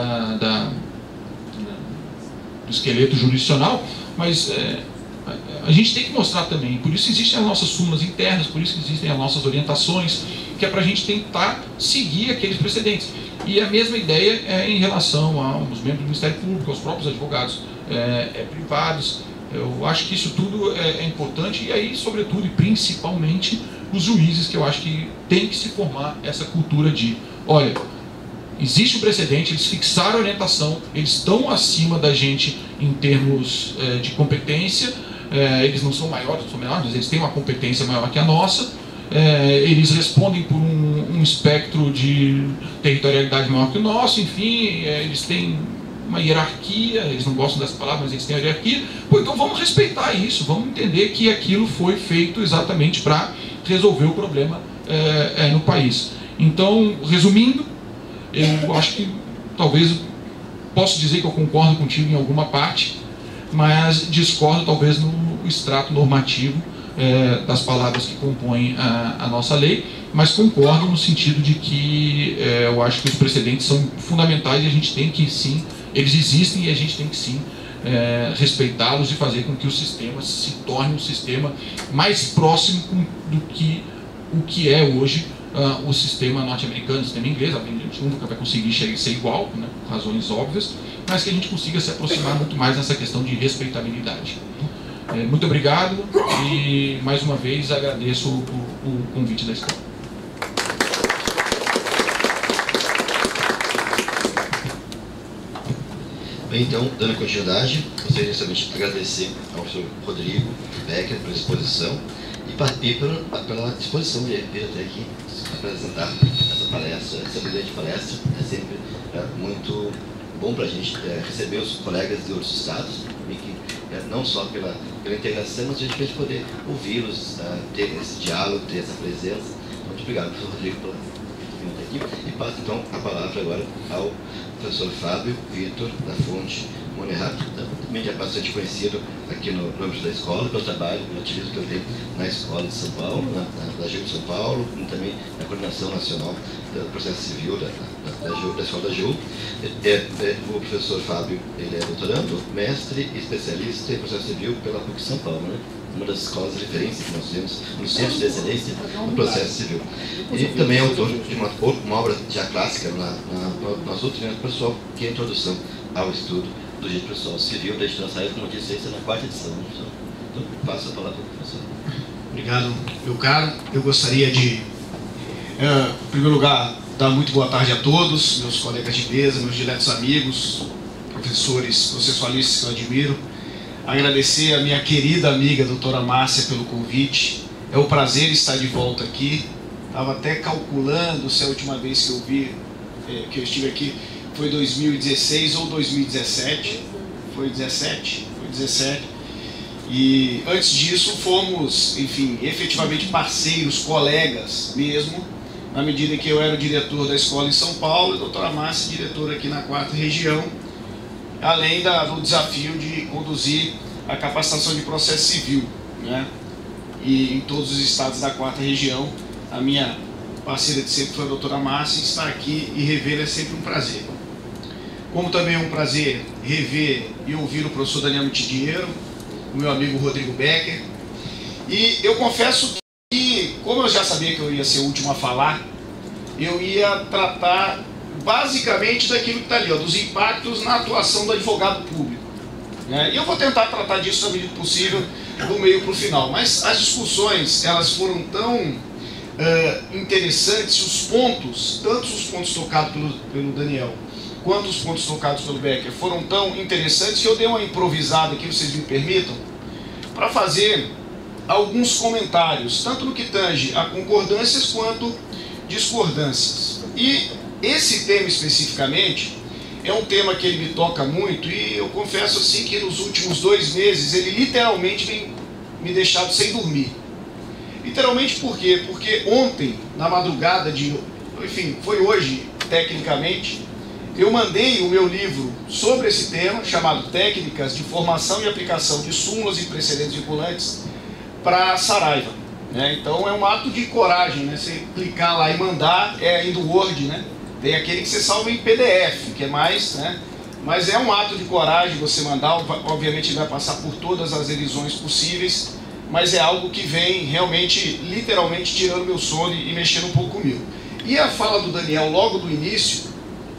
do esqueleto jurisdicional, mas a gente tem que mostrar também. Por isso existem as nossas súmulas internas, por isso existem as nossas orientações, que é para a gente tentar seguir aqueles precedentes. E a mesma ideia em relação aos membros do Ministério Público, aos próprios advogados privados. Eu acho que isso tudo é importante, e aí, sobretudo e principalmente, os juízes, que eu acho que tem que se formar essa cultura de, olha, existe um precedente, eles fixaram a orientação, eles estão acima da gente em termos de competência, eles não são maiores, não são menores, mas eles têm uma competência maior que a nossa, eles respondem por um espectro de territorialidade maior que o nosso, enfim, eles têm uma hierarquia, eles não gostam dessa palavra, mas eles têm a hierarquia. Pô, então vamos respeitar isso, vamos entender que aquilo foi feito exatamente para resolver o problema no país. Então, resumindo, eu acho que talvez posso dizer que eu concordo contigo em alguma parte, mas discordo talvez no extrato normativo das palavras que compõem a nossa lei, mas concordo no sentido de que eu acho que os precedentes são fundamentais e a gente tem que sim, eles existem e a gente tem que sim respeitá-los e fazer com que o sistema se torne um sistema mais próximo do que o que é hoje o sistema norte-americano, o sistema inglês. A gente nunca vai conseguir ser igual, né, por razões óbvias, mas que a gente consiga se aproximar muito mais nessa questão de respeitabilidade. Muito obrigado e mais uma vez agradeço o convite da escola. Bem, então, dando continuidade, gostaria inicialmente de agradecer ao professor Rodrigo Becker pela exposição e pela disposição de vir até aqui apresentar essa palestra, essa brilhante palestra. É sempre muito bom para a gente receber os colegas de outros estados, e que, não só pela integração, mas a gente poder ouvi-los, ter esse diálogo, ter essa presença. Muito obrigado, professor Rodrigo, por vir até aqui. E passo então a palavra agora ao professor Fábio Vitor da Fonte Monerato, também já bastante conhecido aqui no âmbito da escola, pelo trabalho, pelo ativismo que eu tenho na escola de São Paulo, na AGU de São Paulo, e também na coordenação nacional do processo civil da escola da AGU. O professor Fábio, ele é doutorando, mestre e especialista em processo civil pela PUC São Paulo, né? uma das escolas de referência que nós temos no Centro de Excelência no Processo Civil. E também é autor de uma obra já clássica no nosso outro treinamento pessoal, que é a Introdução ao Estudo do Direito Processual Civil, da editora Saia, como eu disse, essa é na 4ª edição. Então, passo a palavra para o professor. Obrigado, meu caro. Eu gostaria de, em primeiro lugar, dar muito boa tarde a todos, meus colegas de mesa, meus diretos amigos, professores processualistas que eu admiro. Agradecer a minha querida amiga, doutora Márcia, pelo convite. É um prazer estar de volta aqui. Estava até calculando se a última vez que eu estive aqui foi 2016 ou 2017. Foi 17? Foi 17. E antes disso fomos, enfim, efetivamente parceiros, colegas mesmo, na medida em que eu era o diretor da escola em São Paulo e a doutora Márcia, diretora aqui na 4ª região, além do desafio de conduzir a capacitação de processo civil, né? E em todos os estados da 4ª região, a minha parceira de sempre foi a doutora Márcia, estar aqui e rever é sempre um prazer. Como também é um prazer rever e ouvir o professor Daniel Mitidiero, o meu amigo Rodrigo Becker. E eu confesso que, como eu já sabia que eu ia ser o último a falar, eu ia tratar basicamente daquilo que está ali, dos impactos na atuação do advogado público, né? E eu vou tentar tratar disso na medida possível, do meio para o final. Mas as discussões, elas foram tão interessantes, os pontos, tanto os pontos tocados pelo Daniel, quanto os pontos tocados pelo Becker, foram tão interessantes que eu dei uma improvisada aqui, vocês me permitam, para fazer alguns comentários, tanto no que tange a concordâncias quanto discordâncias. E esse tema especificamente é um tema que ele me toca muito e eu confesso assim que nos últimos 2 meses ele literalmente tem me deixado sem dormir. Literalmente por quê? Porque ontem, na madrugada enfim, foi hoje, tecnicamente, eu mandei o meu livro sobre esse tema, chamado Técnicas de Formação e Aplicação de Súmulas e Precedentes Vinculantes, para a Saraiva, né? Então é um ato de coragem, né? Você clicar lá e mandar, ainda o Word, né? Tem aquele que você salva em PDF, que é mais, né? Mas é um ato de coragem você mandar, obviamente ele vai passar por todas as revisões possíveis, mas é algo que vem realmente, literalmente, tirando meu sono e mexendo um pouco comigo. E a fala do Daniel logo do início,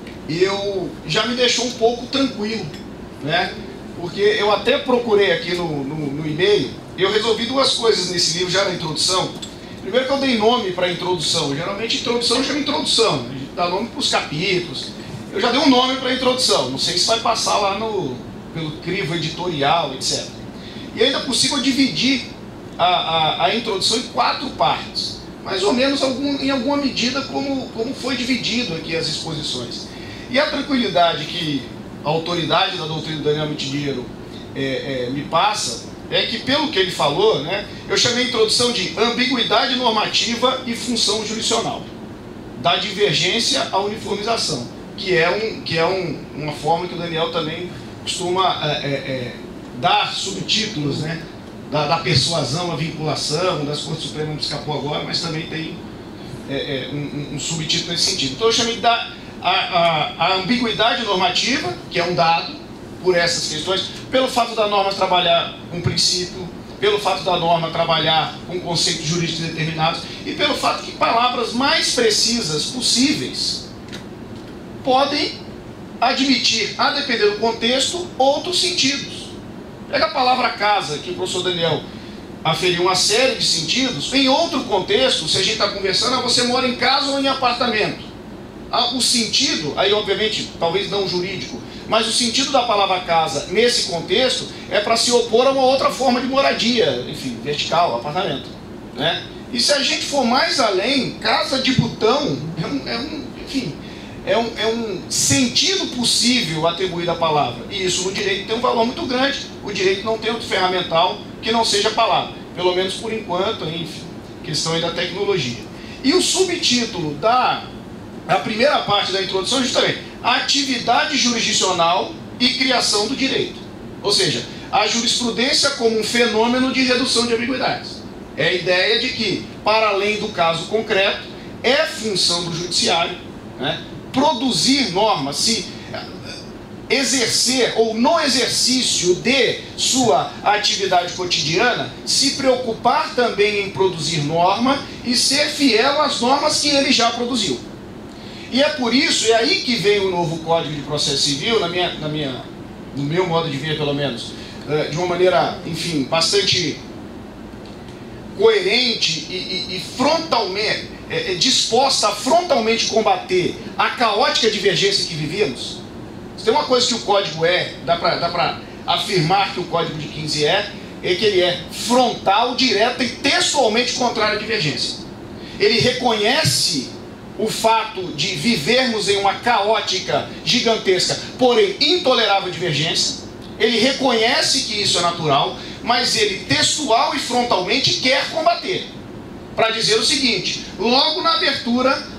eu já me deixou um pouco tranquilo, né? Porque eu até procurei aqui no e-mail, eu resolvi 2 coisas nesse livro já na introdução. Primeiro que eu dei nome para a introdução, geralmente introdução chama introdução, a gente dá nome para os capítulos. Eu já dei um nome para a introdução, não sei se vai passar lá pelo crivo editorial, etc. E ainda é possível dividir a introdução em 4 partes, mais ou menos em alguma medida como foi dividido aqui as exposições. E a tranquilidade que a autoridade da doutrina do Daniel Mitidiero me passa é que, pelo que ele falou, né, eu chamei a introdução de ambiguidade normativa e função jurisdicional, da divergência à uniformização, que é uma forma que o Daniel também costuma dar subtítulos, né, da persuasão à vinculação, das Cortes Supremas, não escapou agora, mas também tem um subtítulo nesse sentido. Então eu chamei a ambiguidade normativa, que é um dado, por essas questões, pelo fato da norma trabalhar um princípio, pelo fato da norma trabalhar um conceito jurídico determinado e pelo fato que palavras mais precisas possíveis podem admitir, a depender do contexto, outros sentidos. Pega a palavra casa, que o professor Daniel aferiu uma série de sentidos, em outro contexto, se a gente está conversando, você mora em casa ou em apartamento. O sentido, aí obviamente, talvez não jurídico, mas o sentido da palavra casa, nesse contexto, é para se opor a uma outra forma de moradia, enfim, vertical, apartamento, né? E se a gente for mais além, casa de botão é um sentido possível atribuído à palavra. E isso no direito tem um valor muito grande. O direito não tem outro ferramental que não seja a palavra, pelo menos por enquanto, enfim, questão aí da tecnologia. E o subtítulo a primeira parte da introdução é justamente a atividade jurisdicional e criação do direito. Ou seja, a jurisprudência como um fenômeno de redução de ambiguidades. É a ideia de que, para além do caso concreto, é função do judiciário, né, produzir normas. exercer ou no exercício de sua atividade cotidiana, se preocupar também em produzir norma e ser fiel às normas que ele já produziu. E é por isso, é aí que vem o novo Código de Processo Civil, no meu modo de ver pelo menos, de uma maneira, enfim, bastante coerente e frontalmente, disposta a frontalmente combater a caótica divergência que vivíamos. Se tem uma coisa que o Código dá para afirmar que o Código de 15 é que ele é frontal, direto e textualmente contrário à divergência. Ele reconhece o fato de vivermos em uma caótica, gigantesca, porém intolerável divergência. Ele reconhece que isso é natural, mas ele textual e frontalmente quer combater. Para dizer o seguinte, logo na abertura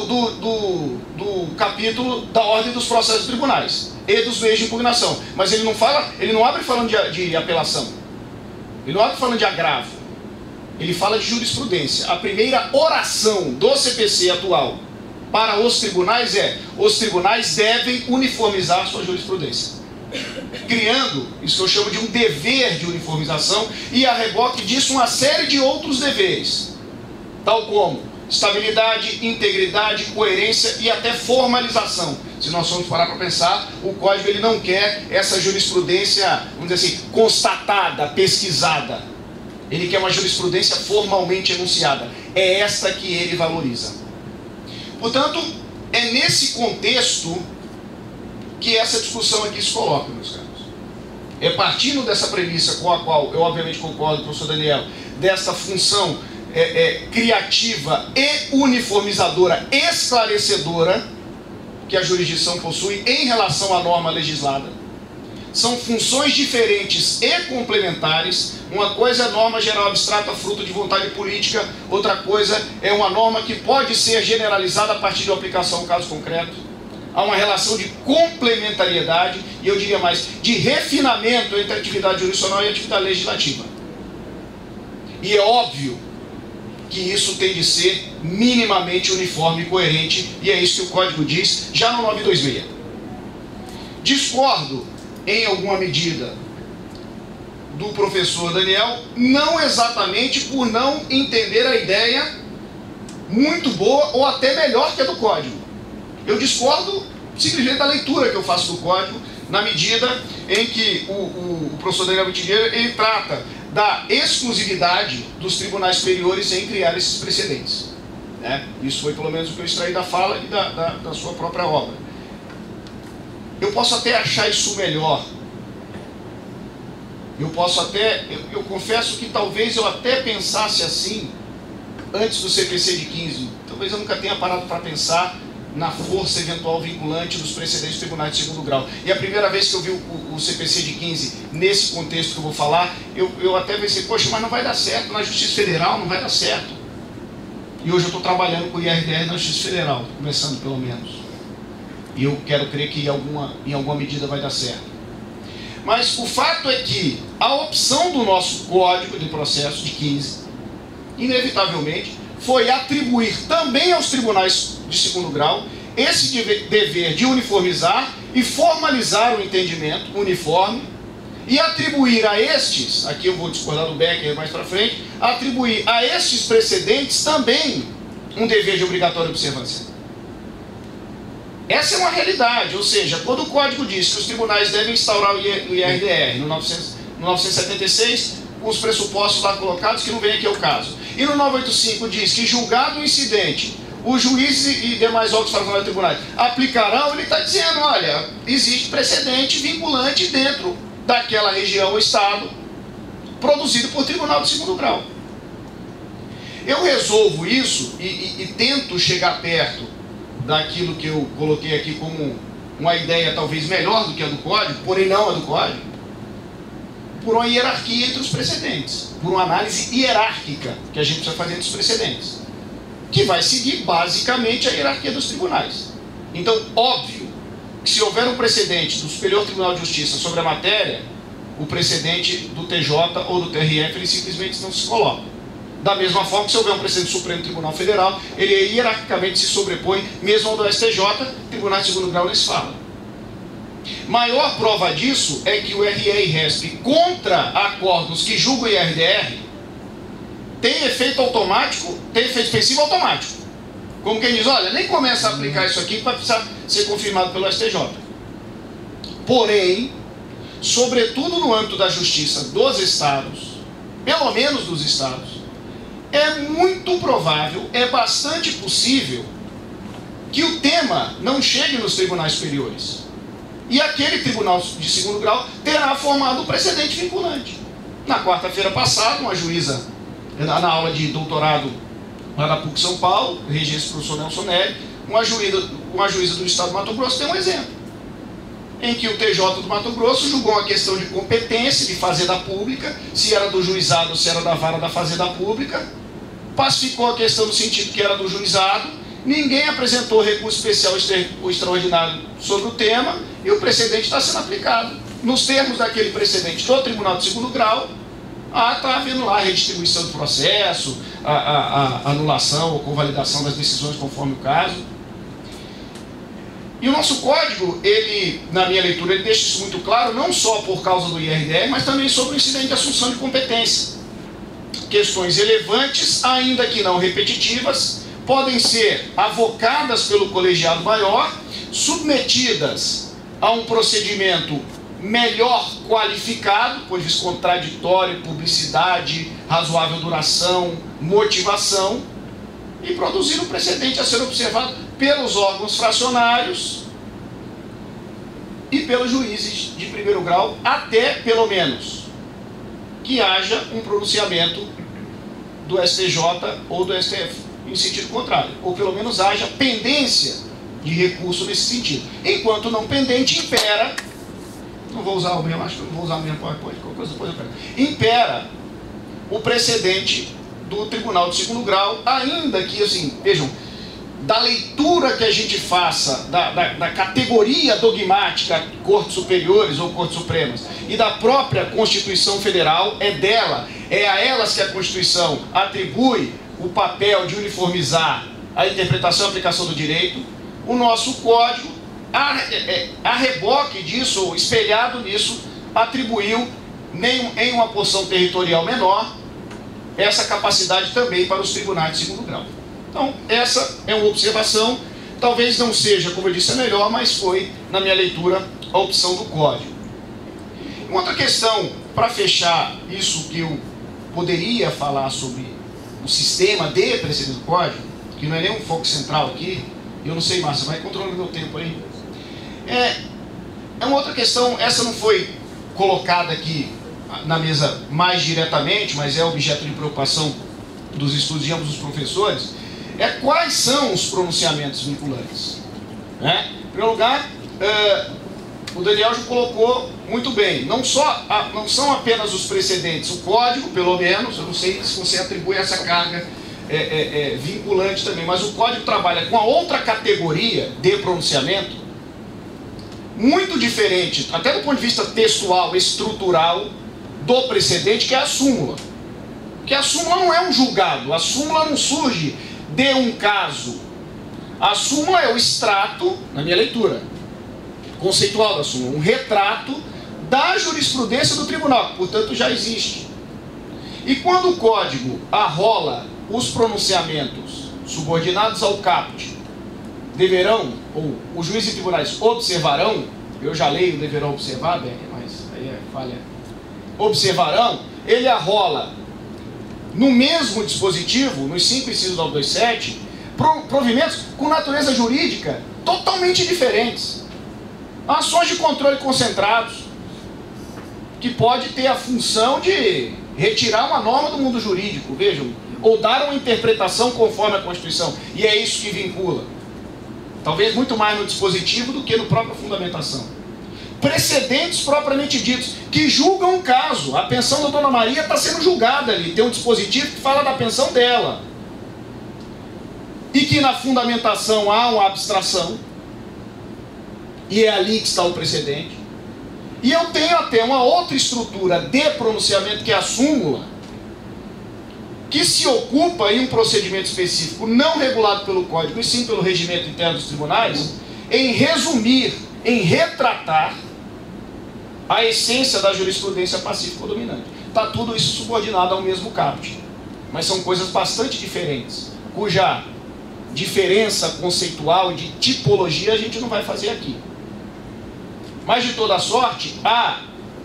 do capítulo da ordem dos processos tribunais e dos meios de impugnação. Mas ele não abre falando de apelação. Ele não abre falando de agravo. Ele fala de jurisprudência. A primeira oração do CPC atual para os tribunais os tribunais devem uniformizar sua jurisprudência, criando isso que eu chamo de um dever de uniformização e a reboque disso uma série de outros deveres, tal como estabilidade, integridade, coerência e até formalização. Se nós formos parar para pensar, o Código ele não quer essa jurisprudência, vamos dizer assim, constatada, pesquisada. Ele quer uma jurisprudência formalmente enunciada. É esta que ele valoriza. Portanto, é nesse contexto que essa discussão aqui se coloca, meus caros. É partindo dessa premissa com a qual eu obviamente concordo com o professor Daniel, dessa função criativa e uniformizadora, esclarecedora, que a jurisdição possui em relação à norma legislada. São funções diferentes e complementares. Uma coisa é norma geral abstrata, fruto de vontade política. Outra coisa é uma norma que pode ser generalizada a partir de uma aplicação ao caso concreto. Há uma relação de complementariedade, e eu diria mais, de refinamento entre a atividade jurisdicional e a atividade legislativa. E é óbvio que isso tem de ser minimamente uniforme e coerente, e é isso que o Código diz já no 926. Discordo, em alguma medida, do professor Daniel, não exatamente por não entender a ideia muito boa ou até melhor que a do Código. Eu discordo simplesmente da leitura que eu faço do Código, na medida em que o professor Daniel Vitigueira, ele trata da exclusividade dos tribunais superiores em criar esses precedentes, né? Isso foi pelo menos o que eu extraí da fala e da sua própria obra. Eu posso até achar isso melhor. Eu confesso que talvez eu até pensasse assim antes do CPC de 15. Talvez eu nunca tenha parado para pensar na força eventual vinculante dos precedentes dos tribunais de segundo grau. E a primeira vez que eu vi o CPC de 15 nesse contexto que eu vou falar, eu até pensei, poxa, mas não vai dar certo na Justiça Federal, não vai dar certo. E hoje eu estou trabalhando com o IRDR na Justiça Federal, começando pelo menos. E eu quero crer que em alguma medida vai dar certo. Mas o fato é que a opção do nosso Código de Processo de 15, inevitavelmente, foi atribuir também aos tribunais de segundo grau esse dever de uniformizar e formalizar o entendimento uniforme e atribuir a estes, aqui eu vou discordar do Becker mais para frente, atribuir a estes precedentes também um dever de obrigatória observância. Essa é uma realidade, ou seja, quando o Código diz que os tribunais devem instaurar o IRDR no 976, com os pressupostos lá colocados, que não vem aqui ao caso. E no 985 diz que, julgado o incidente, os juízes e demais órgãos fracionários tribunais aplicarão, ele está dizendo, olha, existe precedente vinculante dentro daquela região ou estado, produzido por tribunal de segundo grau. Eu resolvo isso e tento chegar perto daquilo que eu coloquei aqui como uma ideia talvez melhor do que a do Código, porém não a do Código, por uma hierarquia entre os precedentes, por uma análise hierárquica que a gente precisa fazer entre os precedentes, que vai seguir basicamente a hierarquia dos tribunais. Então, óbvio que se houver um precedente do Superior Tribunal de Justiça sobre a matéria, o precedente do TJ ou do TRF, ele simplesmente não se coloca. Da mesma forma que se houver um precedente do Supremo Tribunal Federal, ele hierarquicamente se sobrepõe, mesmo ao do STJ, Tribunal de Segundo Grau nem se fala. Maior prova disso é que o RE e RESP contra acordos que julgam o IRDR tem efeito automático, tem efeito expensivo automático. Como quem diz, olha, nem começa a aplicar isso aqui para precisar ser confirmado pelo STJ. Porém, sobretudo no âmbito da justiça dos estados, pelo menos dos estados, é muito provável, é bastante possível que o tema não chegue nos tribunais superiores. E aquele tribunal de segundo grau terá formado um precedente vinculante. Na quarta-feira passada, uma juíza, na aula de doutorado lá na PUC São Paulo, regência do professor Nelson Nery, uma juíza do estado do Mato Grosso tem um exemplo, em que o TJ do Mato Grosso julgou uma questão de competência de fazenda pública, se era do juizado ou se era da vara da fazenda pública, pacificou a questão no sentido que era do juizado, ninguém apresentou recurso especial ou extraordinário sobre o tema, e o precedente está sendo aplicado. Nos termos daquele precedente do Tribunal de Segundo Grau, está havendo lá a redistribuição do processo, a anulação ou convalidação das decisões conforme o caso. E o nosso código, ele, na minha leitura, ele deixa isso muito claro, não só por causa do IRDR, mas também sobre o incidente de assunção de competência. Questões relevantes, ainda que não repetitivas, podem ser avocadas pelo colegiado maior, submetidas a um procedimento melhor qualificado, pois contraditório, publicidade, razoável duração, motivação, e produzir um precedente a ser observado pelos órgãos fracionários e pelos juízes de primeiro grau, até, pelo menos, que haja um pronunciamento do STJ ou do STF em sentido contrário, ou pelo menos haja pendência de recurso nesse sentido. Enquanto não pendente, impera, não vou usar o mesmo, acho que não vou usar o mesmo PowerPoint, qualquer coisa depois eu pego, impera o precedente do Tribunal de Segundo Grau, ainda que, assim, vejam, da leitura que a gente faça, da categoria dogmática, Cortes Superiores ou Cortes Supremas, e da própria Constituição Federal, é a elas que a Constituição atribui o papel de uniformizar a interpretação e aplicação do direito. O nosso Código, a reboque disso, ou espelhado nisso, atribuiu, em uma porção territorial menor, essa capacidade também para os tribunais de segundo grau. Então, essa é uma observação, talvez não seja, como eu disse, a melhor, mas foi, na minha leitura, a opção do Código. Uma outra questão, para fechar isso que eu poderia falar sobre o sistema de precedente do Código, que não é nem um foco central aqui, eu não sei, Márcia, vai controlando meu tempo aí. É uma outra questão, essa não foi colocada aqui na mesa mais diretamente, mas é objeto de preocupação dos estudos de ambos os professores, quais são os pronunciamentos vinculantes. Em primeiro lugar, o Daniel já colocou muito bem, não são apenas os precedentes, o Código, pelo menos, eu não sei se você atribui essa carga vinculante também, mas o Código trabalha com a outra categoria de pronunciamento, muito diferente, até do ponto de vista textual, estrutural, do precedente, que é a súmula. Porque a súmula não é um julgado, a súmula não surge de um caso. A súmula é o extrato, na minha leitura conceitual da súmula, um retrato da jurisprudência do tribunal, que, portanto, já existe. E quando o Código arrola os pronunciamentos subordinados ao caput, deverão, ou os juízes e tribunais observarão, eu já leio deverão observar, Becker, mas aí é falha, observarão, ele arrola no mesmo dispositivo, nos 5 incisos do 227, provimentos com natureza jurídica totalmente diferentes. Ações de controle concentrados, que pode ter a função de retirar uma norma do mundo jurídico, vejam, ou dar uma interpretação conforme a Constituição, e é isso que vincula. Talvez muito mais no dispositivo do que no própria fundamentação. Precedentes propriamente ditos, que julgam um caso. A pensão da Dona Maria está sendo julgada ali, tem um dispositivo que fala da pensão dela. E que na fundamentação há uma abstração, e é ali que está o precedente. E eu tenho até uma outra estrutura de pronunciamento, que é a súmula, que se ocupa em um procedimento específico não regulado pelo Código, e sim pelo regimento interno dos tribunais, em resumir, em retratar a essência da jurisprudência pacífico-dominante. Está tudo isso subordinado ao mesmo caput. Mas são coisas bastante diferentes, cuja diferença conceitual e de tipologia a gente não vai fazer aqui. Mas, de toda sorte, há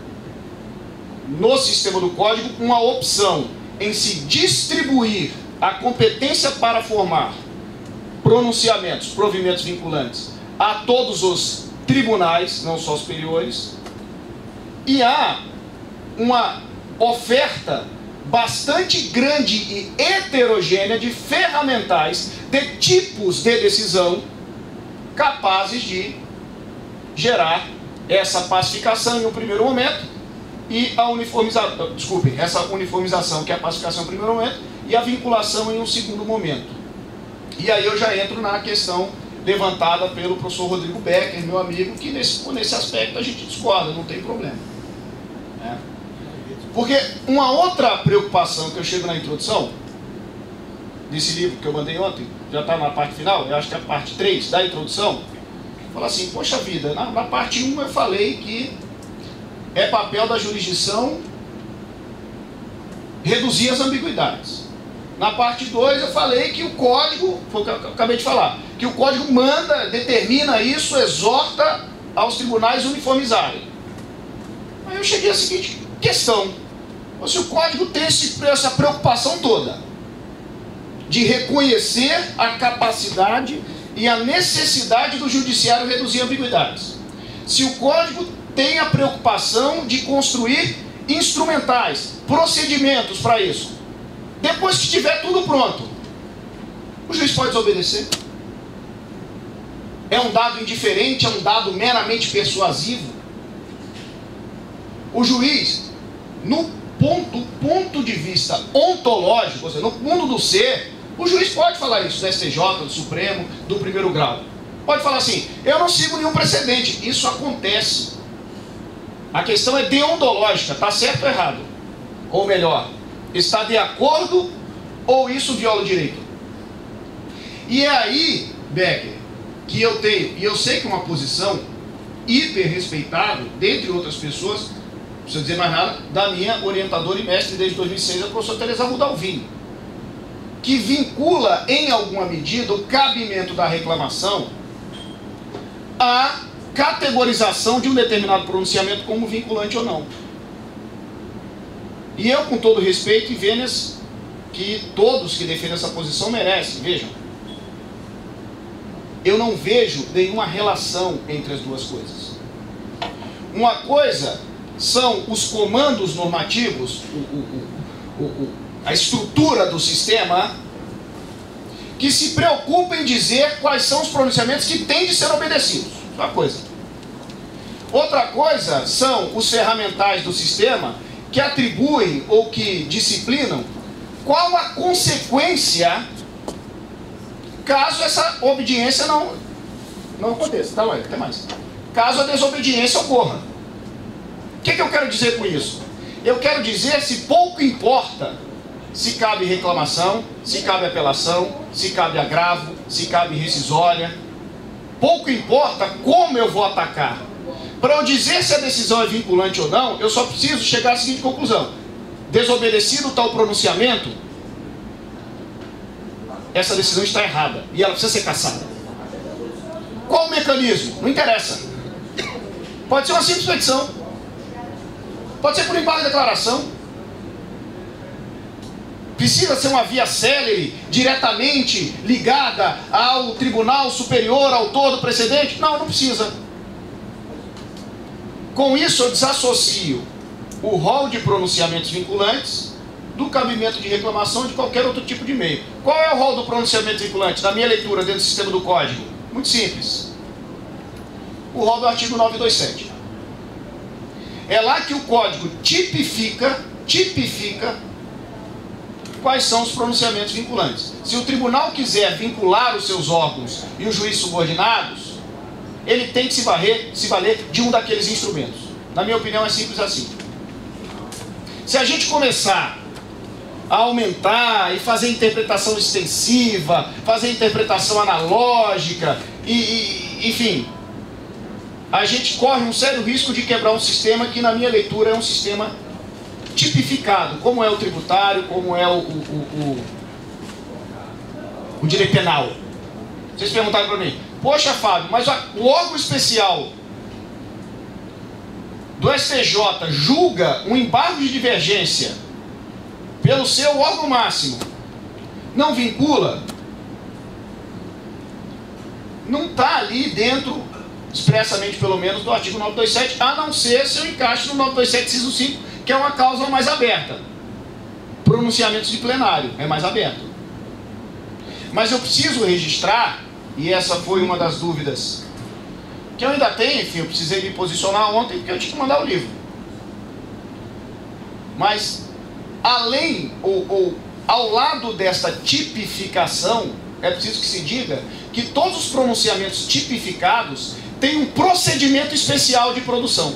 no sistema do Código uma opção em se distribuir a competência para formar pronunciamentos, provimentos vinculantes a todos os tribunais, não só superiores, e há uma oferta bastante grande e heterogênea de ferramentais, de tipos de decisão capazes de gerar essa pacificação em um primeiro momento e a uniformização, essa uniformização que é a pacificação em um primeiro momento e a vinculação em um segundo momento. E aí eu já entro na questão levantada pelo professor Rodrigo Becker, meu amigo, que nesse aspecto a gente discorda, não tem problema. Porque uma outra preocupação que eu chego na introdução desse livro que eu mandei ontem, já está na parte final, eu acho que é a parte 3 da introdução, fala assim, poxa vida, na parte 1 eu falei que é papel da jurisdição reduzir as ambiguidades. Na parte 2 eu falei que o Código, foi o que eu acabei de falar, que o Código manda, determina isso, exorta aos tribunais uniformizarem. Aí eu cheguei à seguinte questão: se o Código tem essa preocupação toda de reconhecer a capacidade e a necessidade do judiciário reduzir ambiguidades, se o Código tem a preocupação de construir instrumentais, procedimentos para isso, depois que tiver tudo pronto, o juiz pode desobedecer? É um dado indiferente, é um dado meramente persuasivo? O juiz, no ponto de vista ontológico, ou seja, no mundo do ser, o juiz pode falar isso do STJ, do Supremo, do primeiro grau. Pode falar assim, eu não sigo nenhum precedente. Isso acontece. A questão é deontológica, está certo ou errado? Ou melhor, está de acordo ou isso viola o direito? E é aí, Becker, que eu tenho, e eu sei que é uma posição hiper respeitável, dentre outras pessoas, não preciso dizer mais nada, da minha orientadora e mestre desde 2006, a professora Teresa Rudalvini, que vincula em alguma medida o cabimento da reclamação à categorização de um determinado pronunciamento como vinculante ou não. E eu, com todo respeito, e vênias que todos que defendem essa posição merecem, vejam, eu não vejo nenhuma relação entre as duas coisas. Uma coisa são os comandos normativos, a estrutura do sistema, que se preocupa em dizer quais são os pronunciamentos que têm de ser obedecidos. Uma coisa. Outra coisa são os ferramentais do sistema que atribuem ou que disciplinam qual a consequência caso essa obediência não aconteça. Tá, ué, até mais. Caso a desobediência ocorra. O que eu quero dizer com isso? Eu quero dizer se pouco importa se cabe reclamação, se cabe apelação, se cabe agravo, se cabe rescisória. Pouco importa como eu vou atacar. Para eu dizer se a decisão é vinculante ou não, eu só preciso chegar à seguinte conclusão: desobedecido tal pronunciamento, essa decisão está errada e ela precisa ser cassada. Qual o mecanismo? Não interessa. Pode ser uma simples petição, pode ser por embargo de declaração, precisa ser uma via célere, diretamente ligada ao Tribunal Superior, autor do precedente? Não, não precisa. Com isso eu desassocio o rol de pronunciamentos vinculantes do cabimento de reclamação de qualquer outro tipo de meio. Qual é o rol do pronunciamento vinculante, na minha leitura dentro do sistema do Código? Muito simples. O rol do artigo 927. É lá que o Código tipifica quais são os pronunciamentos vinculantes. Se o tribunal quiser vincular os seus órgãos e os juízes subordinados, ele tem que se valer de um daqueles instrumentos. Na minha opinião é simples assim. Se a gente começar a aumentar e fazer interpretação extensiva, fazer interpretação analógica e enfim, a gente corre um sério risco de quebrar um sistema que, na minha leitura, é um sistema tipificado, como é o tributário, como é o direito penal. Vocês perguntaram para mim, poxa, Fábio, mas o órgão especial do STJ julga um embargo de divergência pelo seu órgão máximo, não vincula? Não está ali dentro, expressamente pelo menos, do artigo 927, a não ser se eu encaixe no 927, inciso 5, que é uma cláusula mais aberta. Pronunciamentos de plenário, é mais aberto. Mas eu preciso registrar, e essa foi uma das dúvidas que eu ainda tenho, enfim, eu precisei me posicionar ontem porque eu tinha que mandar o livro. Mas, além, ou ao lado desta tipificação, é preciso que se diga que todos os pronunciamentos tipificados têm um procedimento especial de produção.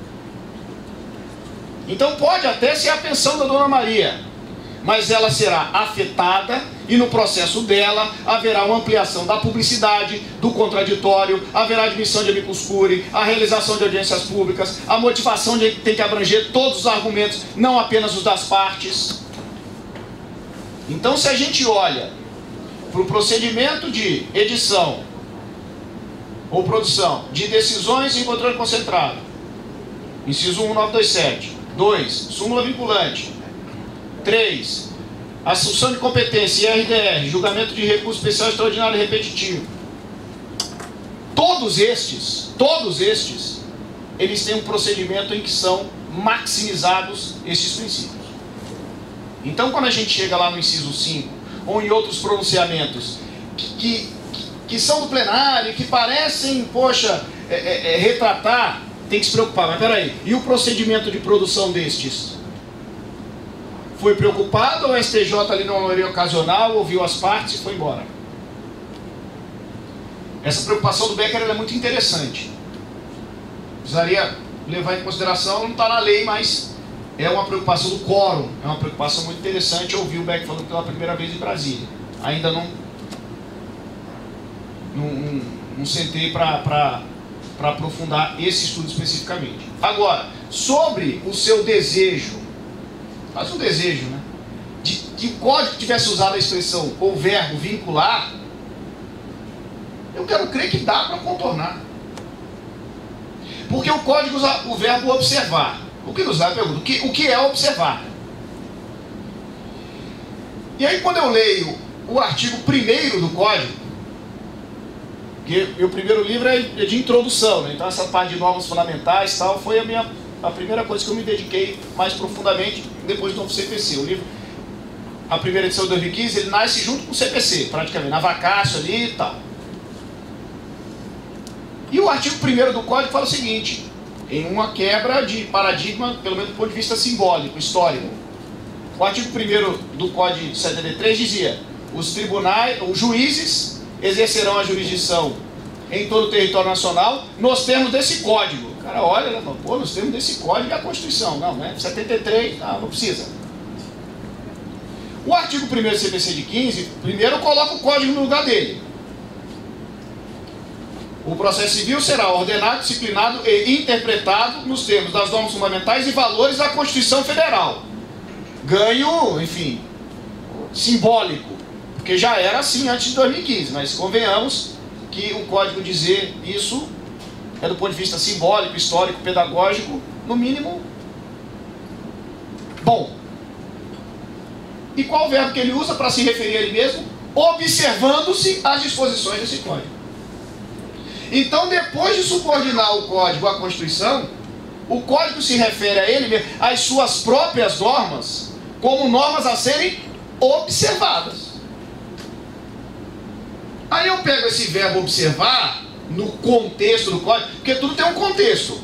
Então pode até ser a pensão da Dona Maria, mas ela será afetada e no processo dela haverá uma ampliação da publicidade, do contraditório, haverá admissão de amicus curiae, a realização de audiências públicas, a motivação tem que abranger todos os argumentos, não apenas os das partes. Então, se a gente olha para o procedimento de edição ou produção de decisões em controle concentrado, inciso 1, 927, 2, súmula vinculante, 3, assunção de competência, IRDR, julgamento de recurso especial extraordinário e repetitivo. Todos estes, eles têm um procedimento em que são maximizados estes princípios. Então, quando a gente chega lá no inciso 5, ou em outros pronunciamentos que são do plenário, que parecem, poxa, retratar, tem que se preocupar, mas peraí, e o procedimento de produção destes? Foi preocupado ou o STJ ali numa maioria ocasional, ouviu as partes e foi embora? Essa preocupação do Becker é muito interessante. Precisaria levar em consideração, não está na lei, mas é uma preocupação do quórum, é uma preocupação muito interessante. Eu ouvi o Becker falando pela primeira vez em Brasília. Ainda não sentei para aprofundar esse estudo especificamente. Agora, sobre o seu desejo, faz um desejo, né? De que o código tivesse usado a expressão ou verbo vincular, eu quero crer que dá para contornar. Porque o código usa o verbo observar. O que nos dá a pergunta? O que é observar? E aí, quando eu leio o artigo 1º do código, que meu primeiro livro é de introdução, né? Então essa parte de normas fundamentais e tal foi a primeira coisa que eu me dediquei mais profundamente depois do novo CPC. O livro, a primeira edição de 2015, ele nasce junto com o CPC, praticamente, na vacácio ali e tal. E o artigo 1º do Código fala o seguinte, em uma quebra de paradigma, pelo menos do ponto de vista simbólico, histórico. O artigo 1º do Código de 73 dizia: os tribunais, os juízes exercerão a jurisdição em todo o território nacional nos termos desse código. O cara olha, né, pô, nos termos desse código é a Constituição. Não, né? 73, não precisa. O artigo 1º do CPC de 15, primeiro coloca o código no lugar dele. O processo civil será ordenado, disciplinado e interpretado nos termos das normas fundamentais e valores da Constituição Federal. Ganho, enfim, simbólico, porque já era assim antes de 2015, mas convenhamos que o código dizer isso é do ponto de vista simbólico, histórico, pedagógico, no mínimo, bom. E qual o verbo que ele usa para se referir a ele mesmo? Observando-se as disposições desse código. Então, depois de subordinar o código à Constituição, o código se refere a ele mesmo, às suas próprias normas, como normas a serem observadas. Aí eu pego esse verbo observar no contexto do código, porque tudo tem um contexto.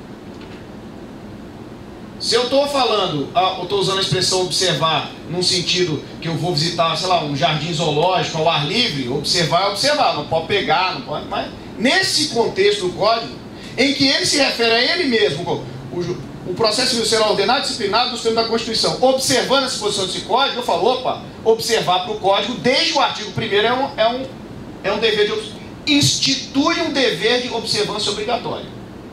Se eu estou falando, eu estou usando a expressão observar num sentido que eu vou visitar, sei lá, um jardim zoológico ao ar livre, observar é observar, não pode pegar, não pode, mas nesse contexto do código, em que ele se refere a ele mesmo, o processo civil será ordenado e disciplinado nos termos da Constituição, observando a disposição desse código, eu falo, opa, observar para o código, desde o artigo 1º é um dever institui um dever de observância obrigatória.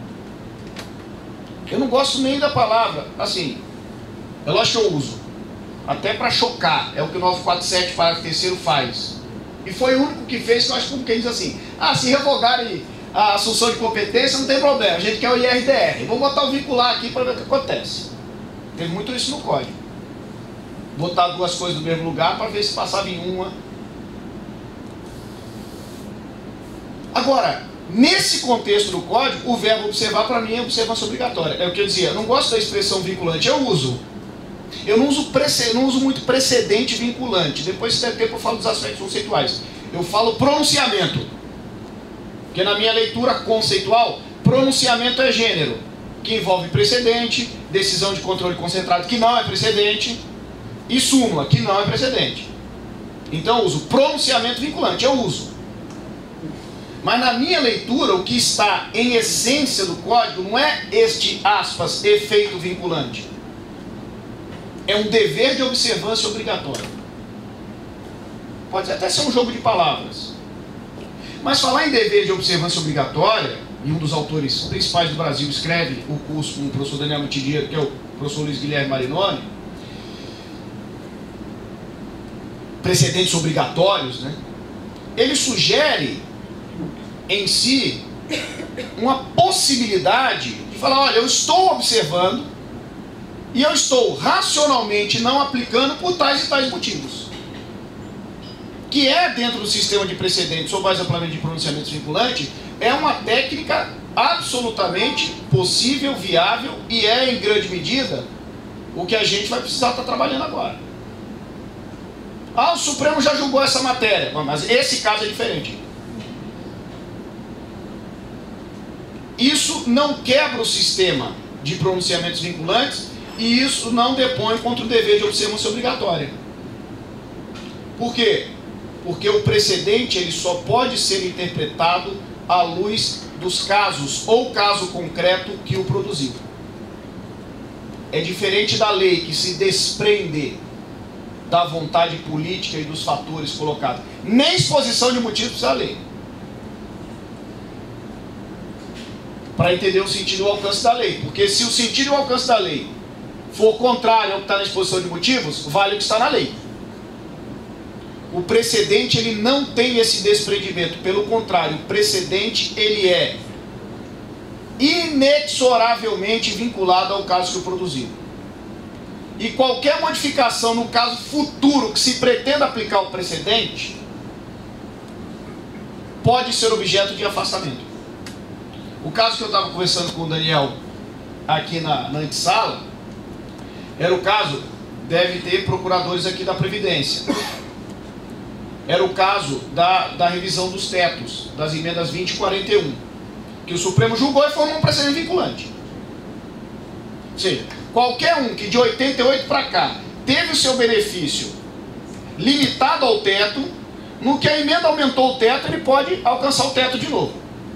Eu não gosto nem da palavra, assim, é lógico que eu uso, até para chocar, é o que o 947, parágrafo 3º faz. E foi o único que fez, que eu acho que quem diz assim, se revogarem a assunção de competência, não tem problema, a gente quer o IRDR. Vamos botar o vincular aqui para ver o que acontece. Teve muito isso no código. Botar duas coisas no mesmo lugar para ver se passava em uma. Agora, nesse contexto do código, o verbo observar para mim é observância obrigatória. É o que eu dizia, eu não gosto da expressão vinculante, eu uso. Eu não uso muito precedente vinculante. Depois, se der tempo, eu falo dos aspectos conceituais. Eu falo pronunciamento. Porque na minha leitura conceitual, pronunciamento é gênero, que envolve precedente, decisão de controle concentrado, que não é precedente, e súmula, que não é precedente. Então eu uso pronunciamento vinculante, eu uso. Mas na minha leitura, o que está em essência do código não é este, aspas, efeito vinculante. É um dever de observância obrigatória. Pode até ser um jogo de palavras. Mas falar em dever de observância obrigatória, e um dos autores principais do Brasil escreve o curso com o professor Daniel Mitidiero, que é o professor Luiz Guilherme Marinoni, precedentes obrigatórios, né? Ele sugere em si uma possibilidade de falar, olha, eu estou observando e eu estou racionalmente não aplicando por tais e tais motivos. Que é, dentro do sistema de precedentes ou mais amplamente de pronunciamentos vinculantes, é uma técnica absolutamente possível, viável e é, em grande medida, o que a gente vai precisar estar trabalhando agora. O Supremo já julgou essa matéria, mas esse caso é diferente. Isso não quebra o sistema de pronunciamentos vinculantes e isso não depõe contra o dever de observância obrigatória. Por quê? Porque o precedente ele só pode ser interpretado à luz dos casos ou caso concreto que o produziu. É diferente da lei que se desprende da vontade política e dos fatores colocados. Nem exposição de motivos precisa ler. Para entender o sentido e o alcance da lei. Porque se o sentido e o alcance da lei for contrário ao que está na exposição de motivos, vale o que está na lei. O precedente ele não tem esse desprendimento. Pelo contrário, o precedente ele é inexoravelmente vinculado ao caso que o produziu. E qualquer modificação no caso futuro que se pretenda aplicar o precedente pode ser objeto de afastamento. O caso que eu estava conversando com o Daniel aqui na antessala era o caso, deve ter procuradores aqui da Previdência, era o caso da revisão dos tetos, das emendas 20 e 41, que o Supremo julgou e formou um precedente vinculante. Ou seja, qualquer um que de 88 para cá teve o seu benefício limitado ao teto, no que a emenda aumentou o teto, ele pode alcançar o teto de novo.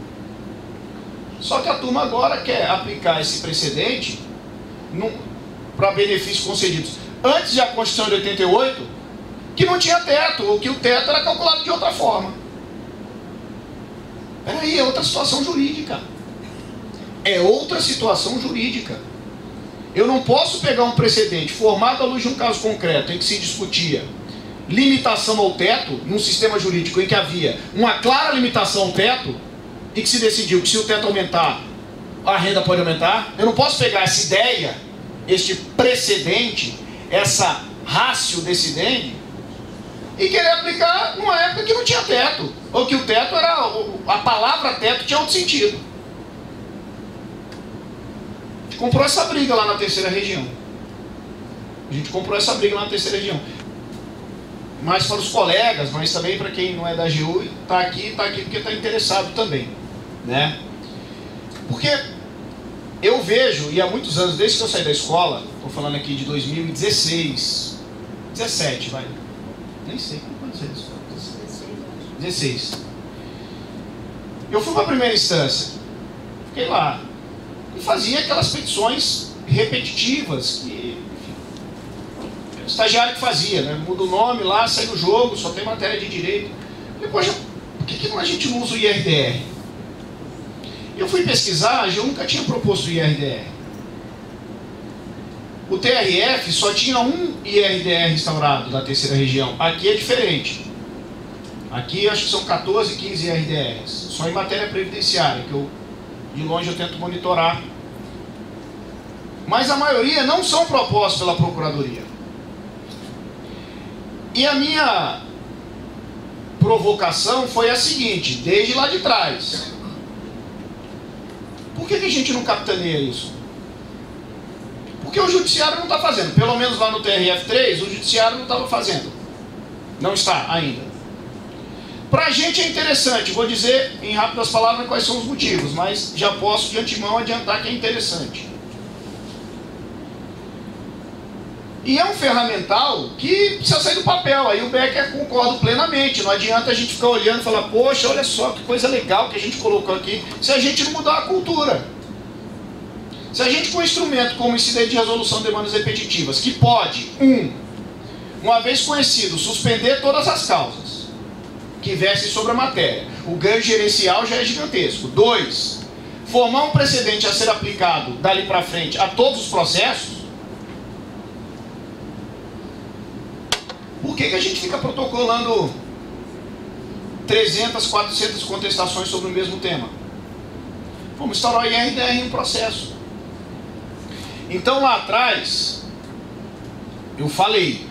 Só que a turma agora quer aplicar esse precedente para benefícios concedidos antes da Constituição de 88, que não tinha teto, ou que o teto era calculado de outra forma. Peraí, é outra situação jurídica. É outra situação jurídica. Eu não posso pegar um precedente formado à luz de um caso concreto em que se discutia limitação ao teto, num sistema jurídico em que havia uma clara limitação ao teto, e que se decidiu que se o teto aumentar, a renda pode aumentar. Eu não posso pegar essa ideia, este precedente, essa ratio decidente, e querer aplicar numa época que não tinha teto, ou que o teto era, a palavra teto tinha outro sentido. A gente comprou essa briga lá na terceira região. Mas para os colegas, mas também para quem não é da AGU, está aqui porque está interessado também, né? Porque eu vejo, e há muitos anos, desde que eu saí da escola, estou falando aqui de 2016, 17, vai, nem sei quando foi isso, 16. Eu fui para a primeira instância, fiquei lá, e fazia aquelas petições repetitivas, que, enfim, o estagiário que fazia, né? Muda o nome lá, sai do jogo, só tem matéria de direito. Depois, por que a gente não usa o IRDR? Eu fui pesquisar, a AGU nunca tinha proposto o IRDR. O TRF só tinha um IRDR instaurado da terceira região. Aqui é diferente. Aqui acho que são 14, 15 IRDRs. Só em matéria previdenciária, que eu, de longe eu tento monitorar. Mas a maioria não são propostos pela Procuradoria. E a minha provocação foi a seguinte, desde lá de trás. Por que a gente não capitaneia isso? Porque o Judiciário não está fazendo. Pelo menos lá no TRF3, o Judiciário não estava fazendo. Não está ainda. Para a gente é interessante, vou dizer em rápidas palavras quais são os motivos, mas já posso de antemão adiantar que é interessante. E é um ferramental que precisa sair do papel, aí o Becker concorda plenamente, não adianta a gente ficar olhando e falar, poxa, olha só que coisa legal que a gente colocou aqui, se a gente não mudar a cultura. Se a gente com um instrumento como incidente de resolução de demandas repetitivas, que pode, uma vez conhecido, suspender todas as causas que versem sobre a matéria, o ganho gerencial já é gigantesco. 2, formar um precedente a ser aplicado dali para frente a todos os processos. Por que a gente fica protocolando 300, 400 contestações sobre o mesmo tema? Vamos instaurar o IRDR em um processo. Então lá atrás, eu falei,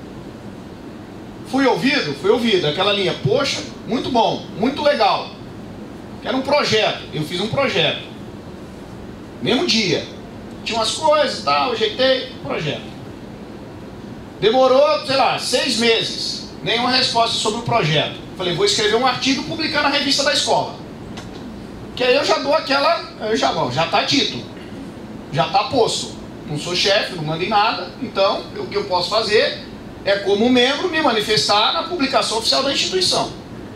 fui ouvido, aquela linha, poxa, muito bom, muito legal. Era um projeto, eu fiz um projeto. Mesmo dia. Tinha umas coisas e tal, ajeitei, projeto. Demorou, sei lá, 6 meses, nenhuma resposta sobre o projeto. Falei, vou escrever um artigo e publicar na revista da escola. Que aí eu já dou aquela, já está dito, já está posto. Não sou chefe, não mando em nada, então o que eu posso fazer é, como membro, me manifestar na publicação oficial da instituição.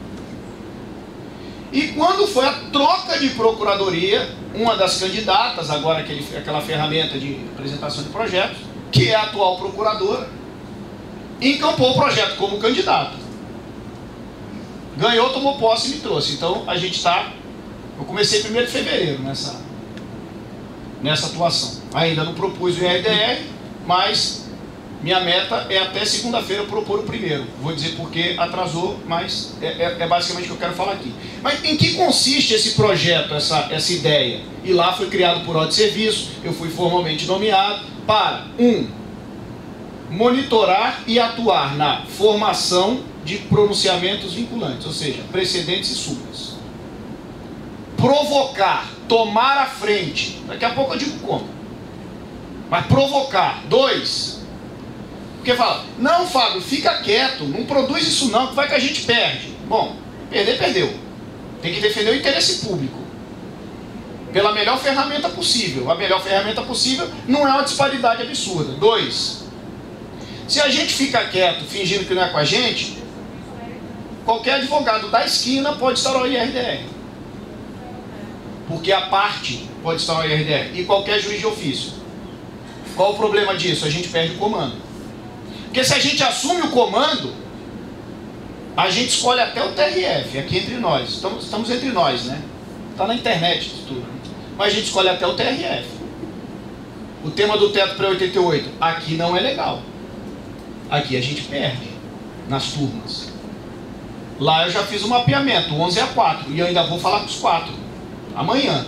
E quando foi a troca de procuradoria, uma das candidatas, agora aquela ferramenta de apresentação de projetos, que é a atual procuradora, encampou o projeto como candidato. Ganhou, tomou posse e me trouxe. Então a gente está... Eu comecei 1º de fevereiro nessa atuação. Ainda não propus o IRDR, mas minha meta é até segunda-feira propor o primeiro. Vou dizer porque atrasou, mas é basicamente o que eu quero falar aqui. Mas em que consiste esse projeto, essa ideia? E lá foi criado por ordem de serviço, eu fui formalmente nomeado para, monitorar e atuar na formação de pronunciamentos vinculantes, ou seja, precedentes e súmulas. Provocar, tomar a frente, daqui a pouco eu digo como, mas provocar. 2, porque fala, não, Fábio, fica quieto, não produz isso não, que vai que a gente perde. Bom, perder, perdeu. Tem que defender o interesse público pela melhor ferramenta possível. A melhor ferramenta possível não é uma disparidade absurda. 2, se a gente fica quieto, fingindo que não é com a gente, qualquer advogado da esquina pode instaurar o IRDR. Porque a parte pode instaurar o IRDR. E qualquer juiz de ofício. Qual o problema disso? A gente perde o comando. Porque se a gente assume o comando, a gente escolhe até o TRF, aqui entre nós. Estamos entre nós, né? Está na internet isso tudo. Mas a gente escolhe até o TRF. O tema do teto pré-88, aqui não é legal. Aqui a gente perde nas turmas. Lá eu já fiz um mapeamento, 11-4, e eu ainda vou falar com os 4 amanhã.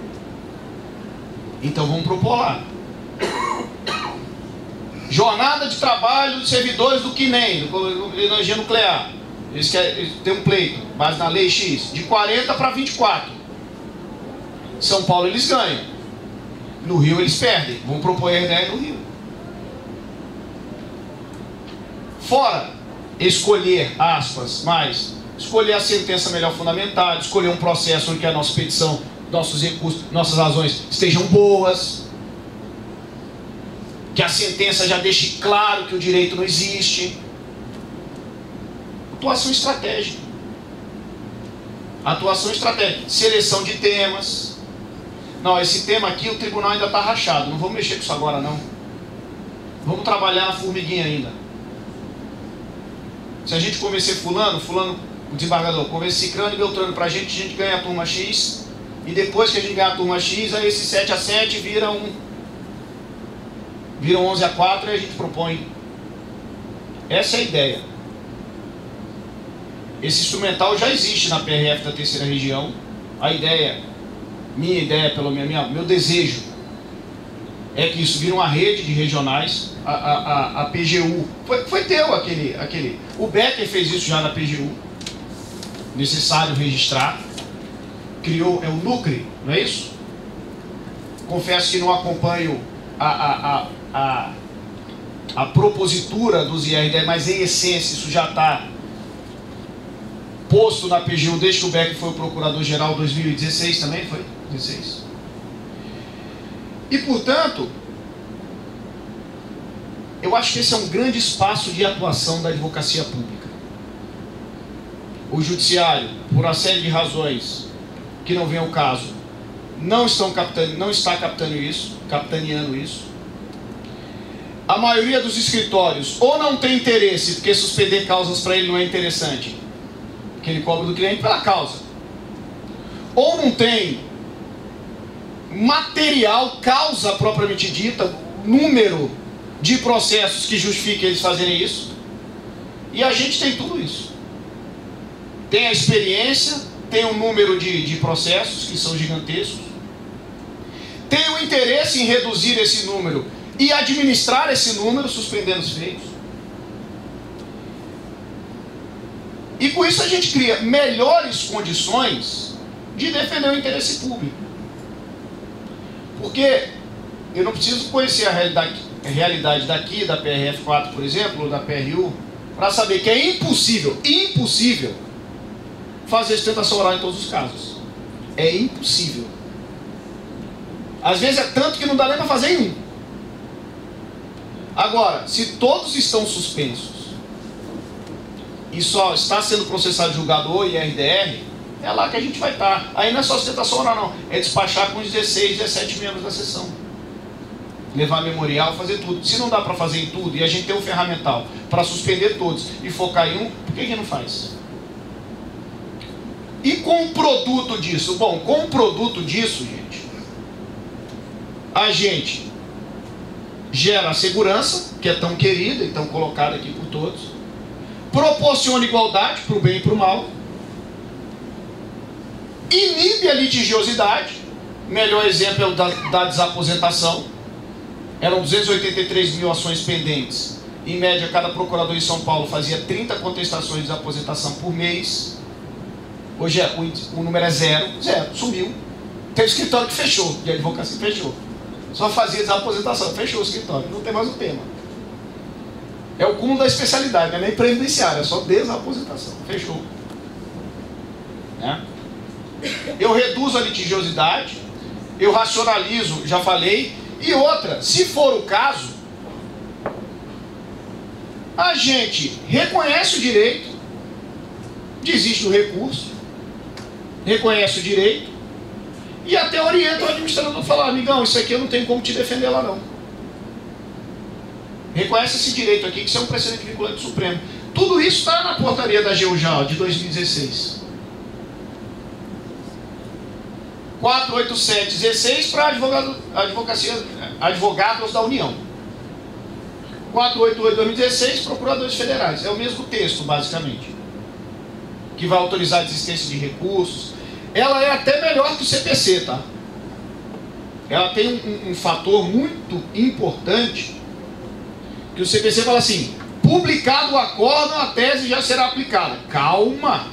Então vamos propor lá. Jornada de trabalho dos servidores do CNEM, do energia nuclear. Eles têm um pleito, base na lei X, de 40 para 24. São Paulo eles ganham. No Rio eles perdem. Vamos propor IRDR no Rio. Fora escolher, aspas, mas escolher a sentença melhor fundamentada, escolher um processo onde a nossa petição, nossos recursos, nossas razões estejam boas, que a sentença já deixe claro que o direito não existe. Atuação estratégica. Atuação estratégica. Seleção de temas. Não, esse tema aqui o tribunal ainda está rachado, não vamos mexer com isso agora não. Vamos trabalhar na formiguinha ainda. Se a gente convencer fulano o desembargador, convence Cicrano e Beltrano para a gente ganha a turma X, e depois que a gente ganha a turma X, aí esse 7-7 viram 11-4 e a gente propõe. Essa é a ideia. Esse instrumental já existe na PRF da terceira região. A ideia, minha ideia, pelo menos, meu desejo, é que isso vire uma rede de regionais. A PGU, foi teu aquele. O Becker fez isso já na PGU. Necessário registrar. Criou, é o NUCRE, não é isso? Confesso que não acompanho a propositura dos IRD, mas em essência isso já está posto na PGU desde que o Becker foi o Procurador-Geral em 2016 também, foi? 16. E, portanto, eu acho que esse é um grande espaço de atuação da advocacia pública. O judiciário, por uma série de razões que não vem ao caso, não está capitaneando isso. A maioria dos escritórios ou não tem interesse, porque suspender causas para ele não é interessante, que ele cobra do cliente pela causa, ou não tem material, causa propriamente dita, número de processos que justifiquem eles fazerem isso. E a gente tem tudo isso. Tem a experiência, tem um número de processos que são gigantescos, tem o interesse em reduzir esse número e administrar esse número, suspendendo os feitos. E com isso a gente cria melhores condições de defender o interesse público. Porque eu não preciso conhecer a realidade daqui, da PRF4, por exemplo, ou da PRU, para saber que é impossível fazer sustentação oral em todos os casos. É impossível. Às vezes é tanto que não dá nem para fazer em um. Agora, se todos estão suspensos e só está sendo processado julgado o IRDR, é lá que a gente vai estar. Aí não é só sustentação oral, não. É despachar com os 16, 17 membros da sessão. Levar memorial, fazer tudo. Se não dá para fazer em tudo e a gente tem um ferramental para suspender todos e focar em um, por que não faz? E com o produto disso? Bom, com o produto disso, gente, a gente gera a segurança, que é tão querida e tão colocada aqui por todos, proporciona igualdade para o bem e para o mal, inibe a litigiosidade. Melhor exemplo é o da desaposentação. Eram 283 mil ações pendentes. Em média, cada procurador em São Paulo fazia 30 contestações de desaposentação por mês. Hoje o número é zero, sumiu. Tem escritório que fechou, de advocacia fechou. Só fazia desaposentação, fechou o escritório, não tem mais o tema. É o cúmulo da especialidade, não é nem previdenciária, é só desaposentação, fechou. Né? Eu reduzo a litigiosidade, eu racionalizo, já falei. E outra, se for o caso, a gente reconhece o direito, desiste do recurso, reconhece o direito e até orienta o administrador a falar: amigão, isso aqui eu não tenho como te defender lá não. Reconhece esse direito aqui, que isso é um precedente vinculante supremo. Tudo isso está na portaria da AGU já, de 2016. 48716 para advogados da União. 488/2016, procuradores federais. É o mesmo texto, basicamente, que vai autorizar a existência de recursos. Ela é até melhor que o CPC, tá? Ela tem um fator muito importante, que o CPC fala assim: publicado o acórdão, a tese já será aplicada. Calma!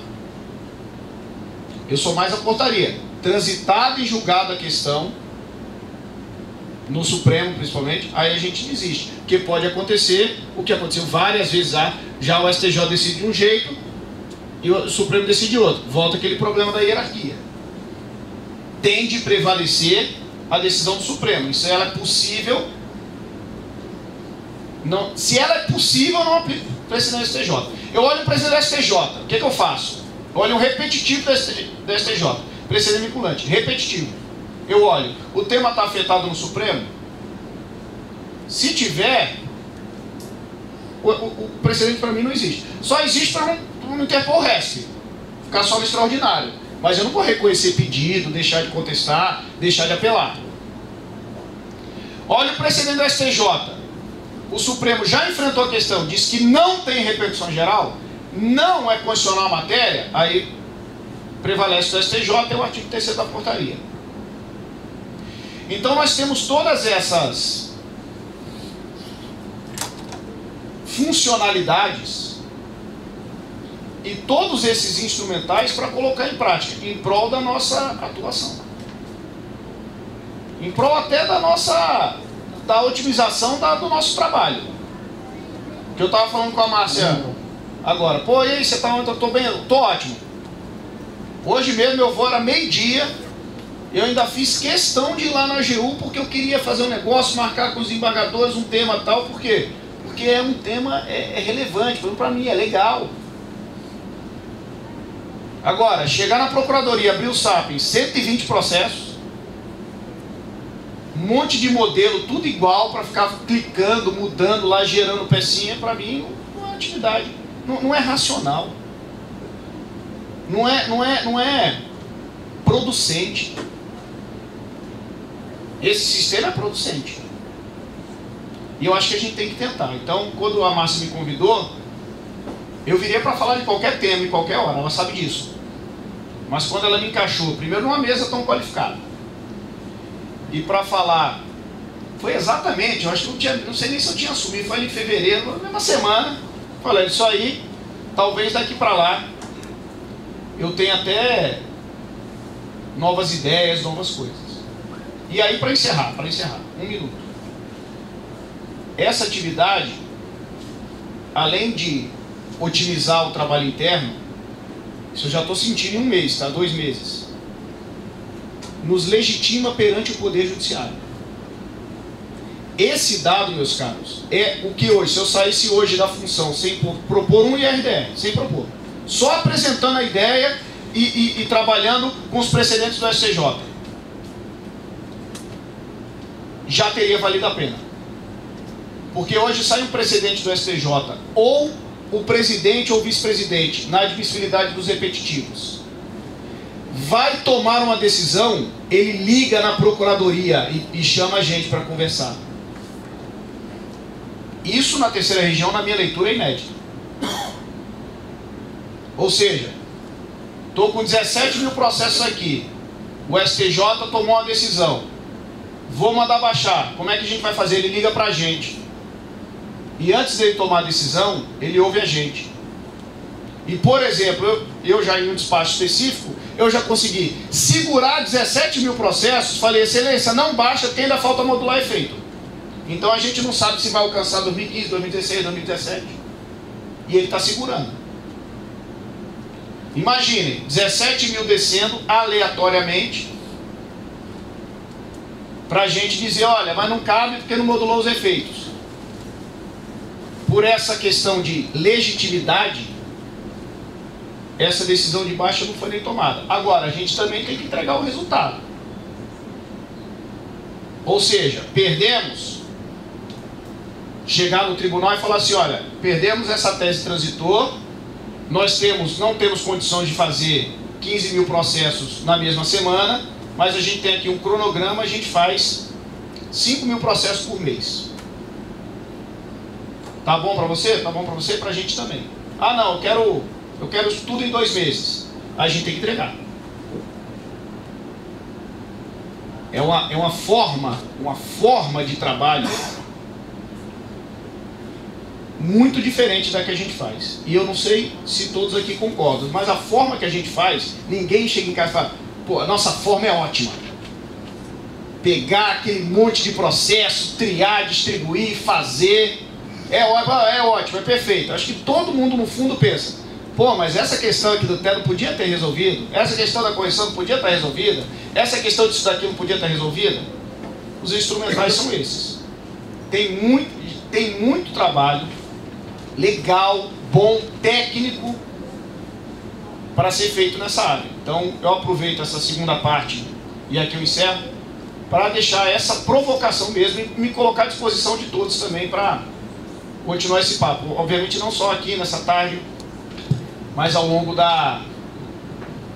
Eu sou mais a portaria. Transitada e julgada a questão, no Supremo principalmente, aí a gente desiste. Porque pode acontecer o que aconteceu várias vezes lá. Já o STJ decide de um jeito e o Supremo decide de outro. Volta aquele problema da hierarquia. Tende a prevalecer a decisão do Supremo. Isso ela é possível. Não, se ela é possível, não aplica o presidente do STJ. Eu olho o presidente do STJ, o que eu faço? Eu olho um repetitivo do STJ. Precedente vinculante, repetitivo. Eu olho, o tema está afetado no Supremo? Se tiver, o precedente para mim não existe. Só existe para não interpor o RESP. ficar só no extraordinário. Mas eu não vou reconhecer pedido, deixar de contestar, deixar de apelar. Olha o precedente do STJ. O Supremo já enfrentou a questão, diz que não tem repercussão geral, não é constitucional a matéria, aí prevalece do STJ, é o artigo 3º da portaria. Então nós temos todas essas funcionalidades e todos esses instrumentais para colocar em prática, em prol da nossa atuação. Em prol até da otimização do nosso trabalho. Que eu estava falando com a Márcia agora. Pô, e aí, você está onde? Eu estou bem? Estou ótimo. Hoje mesmo eu vou, era meio-dia, eu ainda fiz questão de ir lá na AGU porque eu queria fazer um negócio, marcar com os embargadores um tema tal, por quê? Porque é um tema relevante, para mim é legal. Agora, chegar na Procuradoria, abrir o SAP em 120 processos, um monte de modelo, tudo igual, para ficar clicando, mudando lá, gerando pecinha, para mim não é uma atividade, não é racional. Não é producente. Esse sistema é producente. E eu acho que a gente tem que tentar. Então, quando a Márcia me convidou, eu virei para falar de qualquer tema, em qualquer hora, ela sabe disso. Mas quando ela me encaixou, primeiro numa mesa tão qualificada, e para falar, foi exatamente, eu acho que não sei nem se eu tinha assumido, foi ali em fevereiro, na mesma semana, falei, isso aí, talvez daqui para lá, eu tenho até novas ideias, novas coisas. E aí, para encerrar, 1 minuto. Essa atividade, além de otimizar o trabalho interno, isso eu já estou sentindo em 1 mês, tá? 2 meses. Nos legitima perante o Poder Judiciário. Esse dado, meus caros, é o que hoje, se eu saísse hoje da função sem propor um IRDR, sem propor, só apresentando a ideia e trabalhando com os precedentes do STJ, já teria valido a pena. Porque hoje sai um precedente do STJ, ou o presidente ou o vice-presidente, na admissibilidade dos repetitivos, vai tomar uma decisão, ele liga na procuradoria e chama a gente para conversar. Isso na 3ª região, na minha leitura, é inédito. Ou seja, estou com 17 mil processos aqui, o STJ tomou uma decisão, vou mandar baixar, como é que a gente vai fazer? Ele liga para a gente. E antes dele tomar a decisão, ele ouve a gente. E, por exemplo, eu já em um despacho específico, eu já consegui segurar 17 mil processos, falei, excelência, não baixa, porque ainda falta modular efeito. Então a gente não sabe se vai alcançar 2015, 2016, 2017. E ele está segurando. Imagine, 17 mil descendo aleatoriamente, para a gente dizer, olha, mas não cabe porque não modulou os efeitos. Por essa questão de legitimidade, essa decisão de baixa não foi nem tomada. Agora, a gente também tem que entregar o resultado. Ou seja, perdemos, chegar no tribunal e falar assim, olha, perdemos essa tese transitor, nós não temos condições de fazer 15 mil processos na mesma semana, mas a gente tem aqui um cronograma, a gente faz 5 mil processos por mês. Tá bom para você? Tá bom para você? Para a gente também. Ah não, eu quero isso tudo em 2 meses. A gente tem que entregar. É uma forma de trabalho muito diferente da que a gente faz. E eu não sei se todos aqui concordam, mas a forma que a gente faz, ninguém chega em casa e fala, pô, a nossa forma é ótima. Pegar aquele monte de processo, triar, distribuir, fazer, é ótimo, é perfeito. Acho que todo mundo no fundo pensa, pô, mas essa questão aqui do teto não podia ter resolvido, essa questão da correção não podia estar resolvida, essa questão disso daqui não podia estar resolvida. Os instrumentais são esses. Tem muito trabalho legal, bom, técnico para ser feito nessa área. Então eu aproveito essa segunda parte e aqui eu encerro para deixar essa provocação mesmo e me colocar à disposição de todos também para continuar esse papo. Obviamente não só aqui nessa tarde, mas ao longo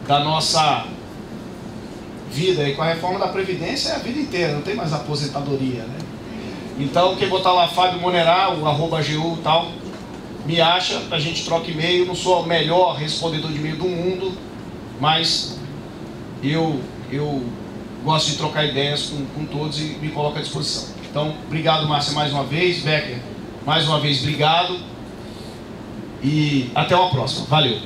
da nossa vida. E com a reforma da Previdência é a vida inteira, não tem mais aposentadoria, né? Então, quem botar lá Fábio Monerá, o @GU e tal, me acha, a gente troca e-mail. Não sou o melhor respondedor de e-mail do mundo, mas eu gosto de trocar ideias com todos e me coloco à disposição. Então, obrigado, Márcia, mais uma vez. Becker, mais uma vez, obrigado. E até uma próxima. Valeu.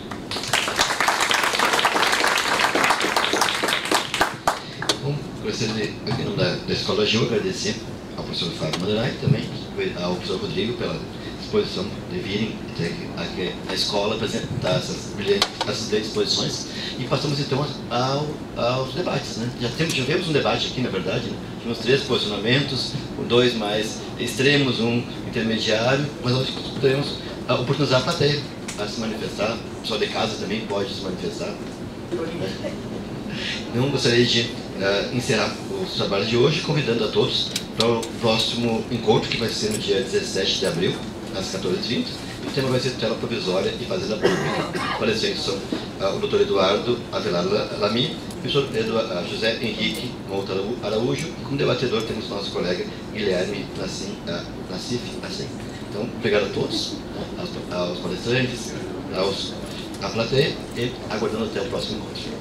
Bom, gostaria, em nome da Escola AGU, agradecer ao professor Fábio Monerá e também ao professor Rodrigo pela disposição de virem até a escola apresentar essas brilhantes exposições. E passamos então aos debates, né? Já tivemos um debate aqui, na verdade, né? Tivemos 3 posicionamentos, 2 mais extremos, 1 intermediário, mas nós podemos oportunizar a plateia a se manifestar. O pessoal de casa também pode se manifestar, né? Então, gostaria de encerrar os trabalhos de hoje, convidando a todos para o próximo encontro, que vai ser no dia 17 de abril, às 14h30. O tema vai ser tutela provisória e fazenda pública. Palestrantes são o Dr. Eduardo Avelar Lamy e o professor José Henrique Mouta Araújo. E como debatedor temos nosso colega Guilherme Nassif. Então, obrigado a todos, aos palestrantes, à plateia, e aguardando até o próximo encontro.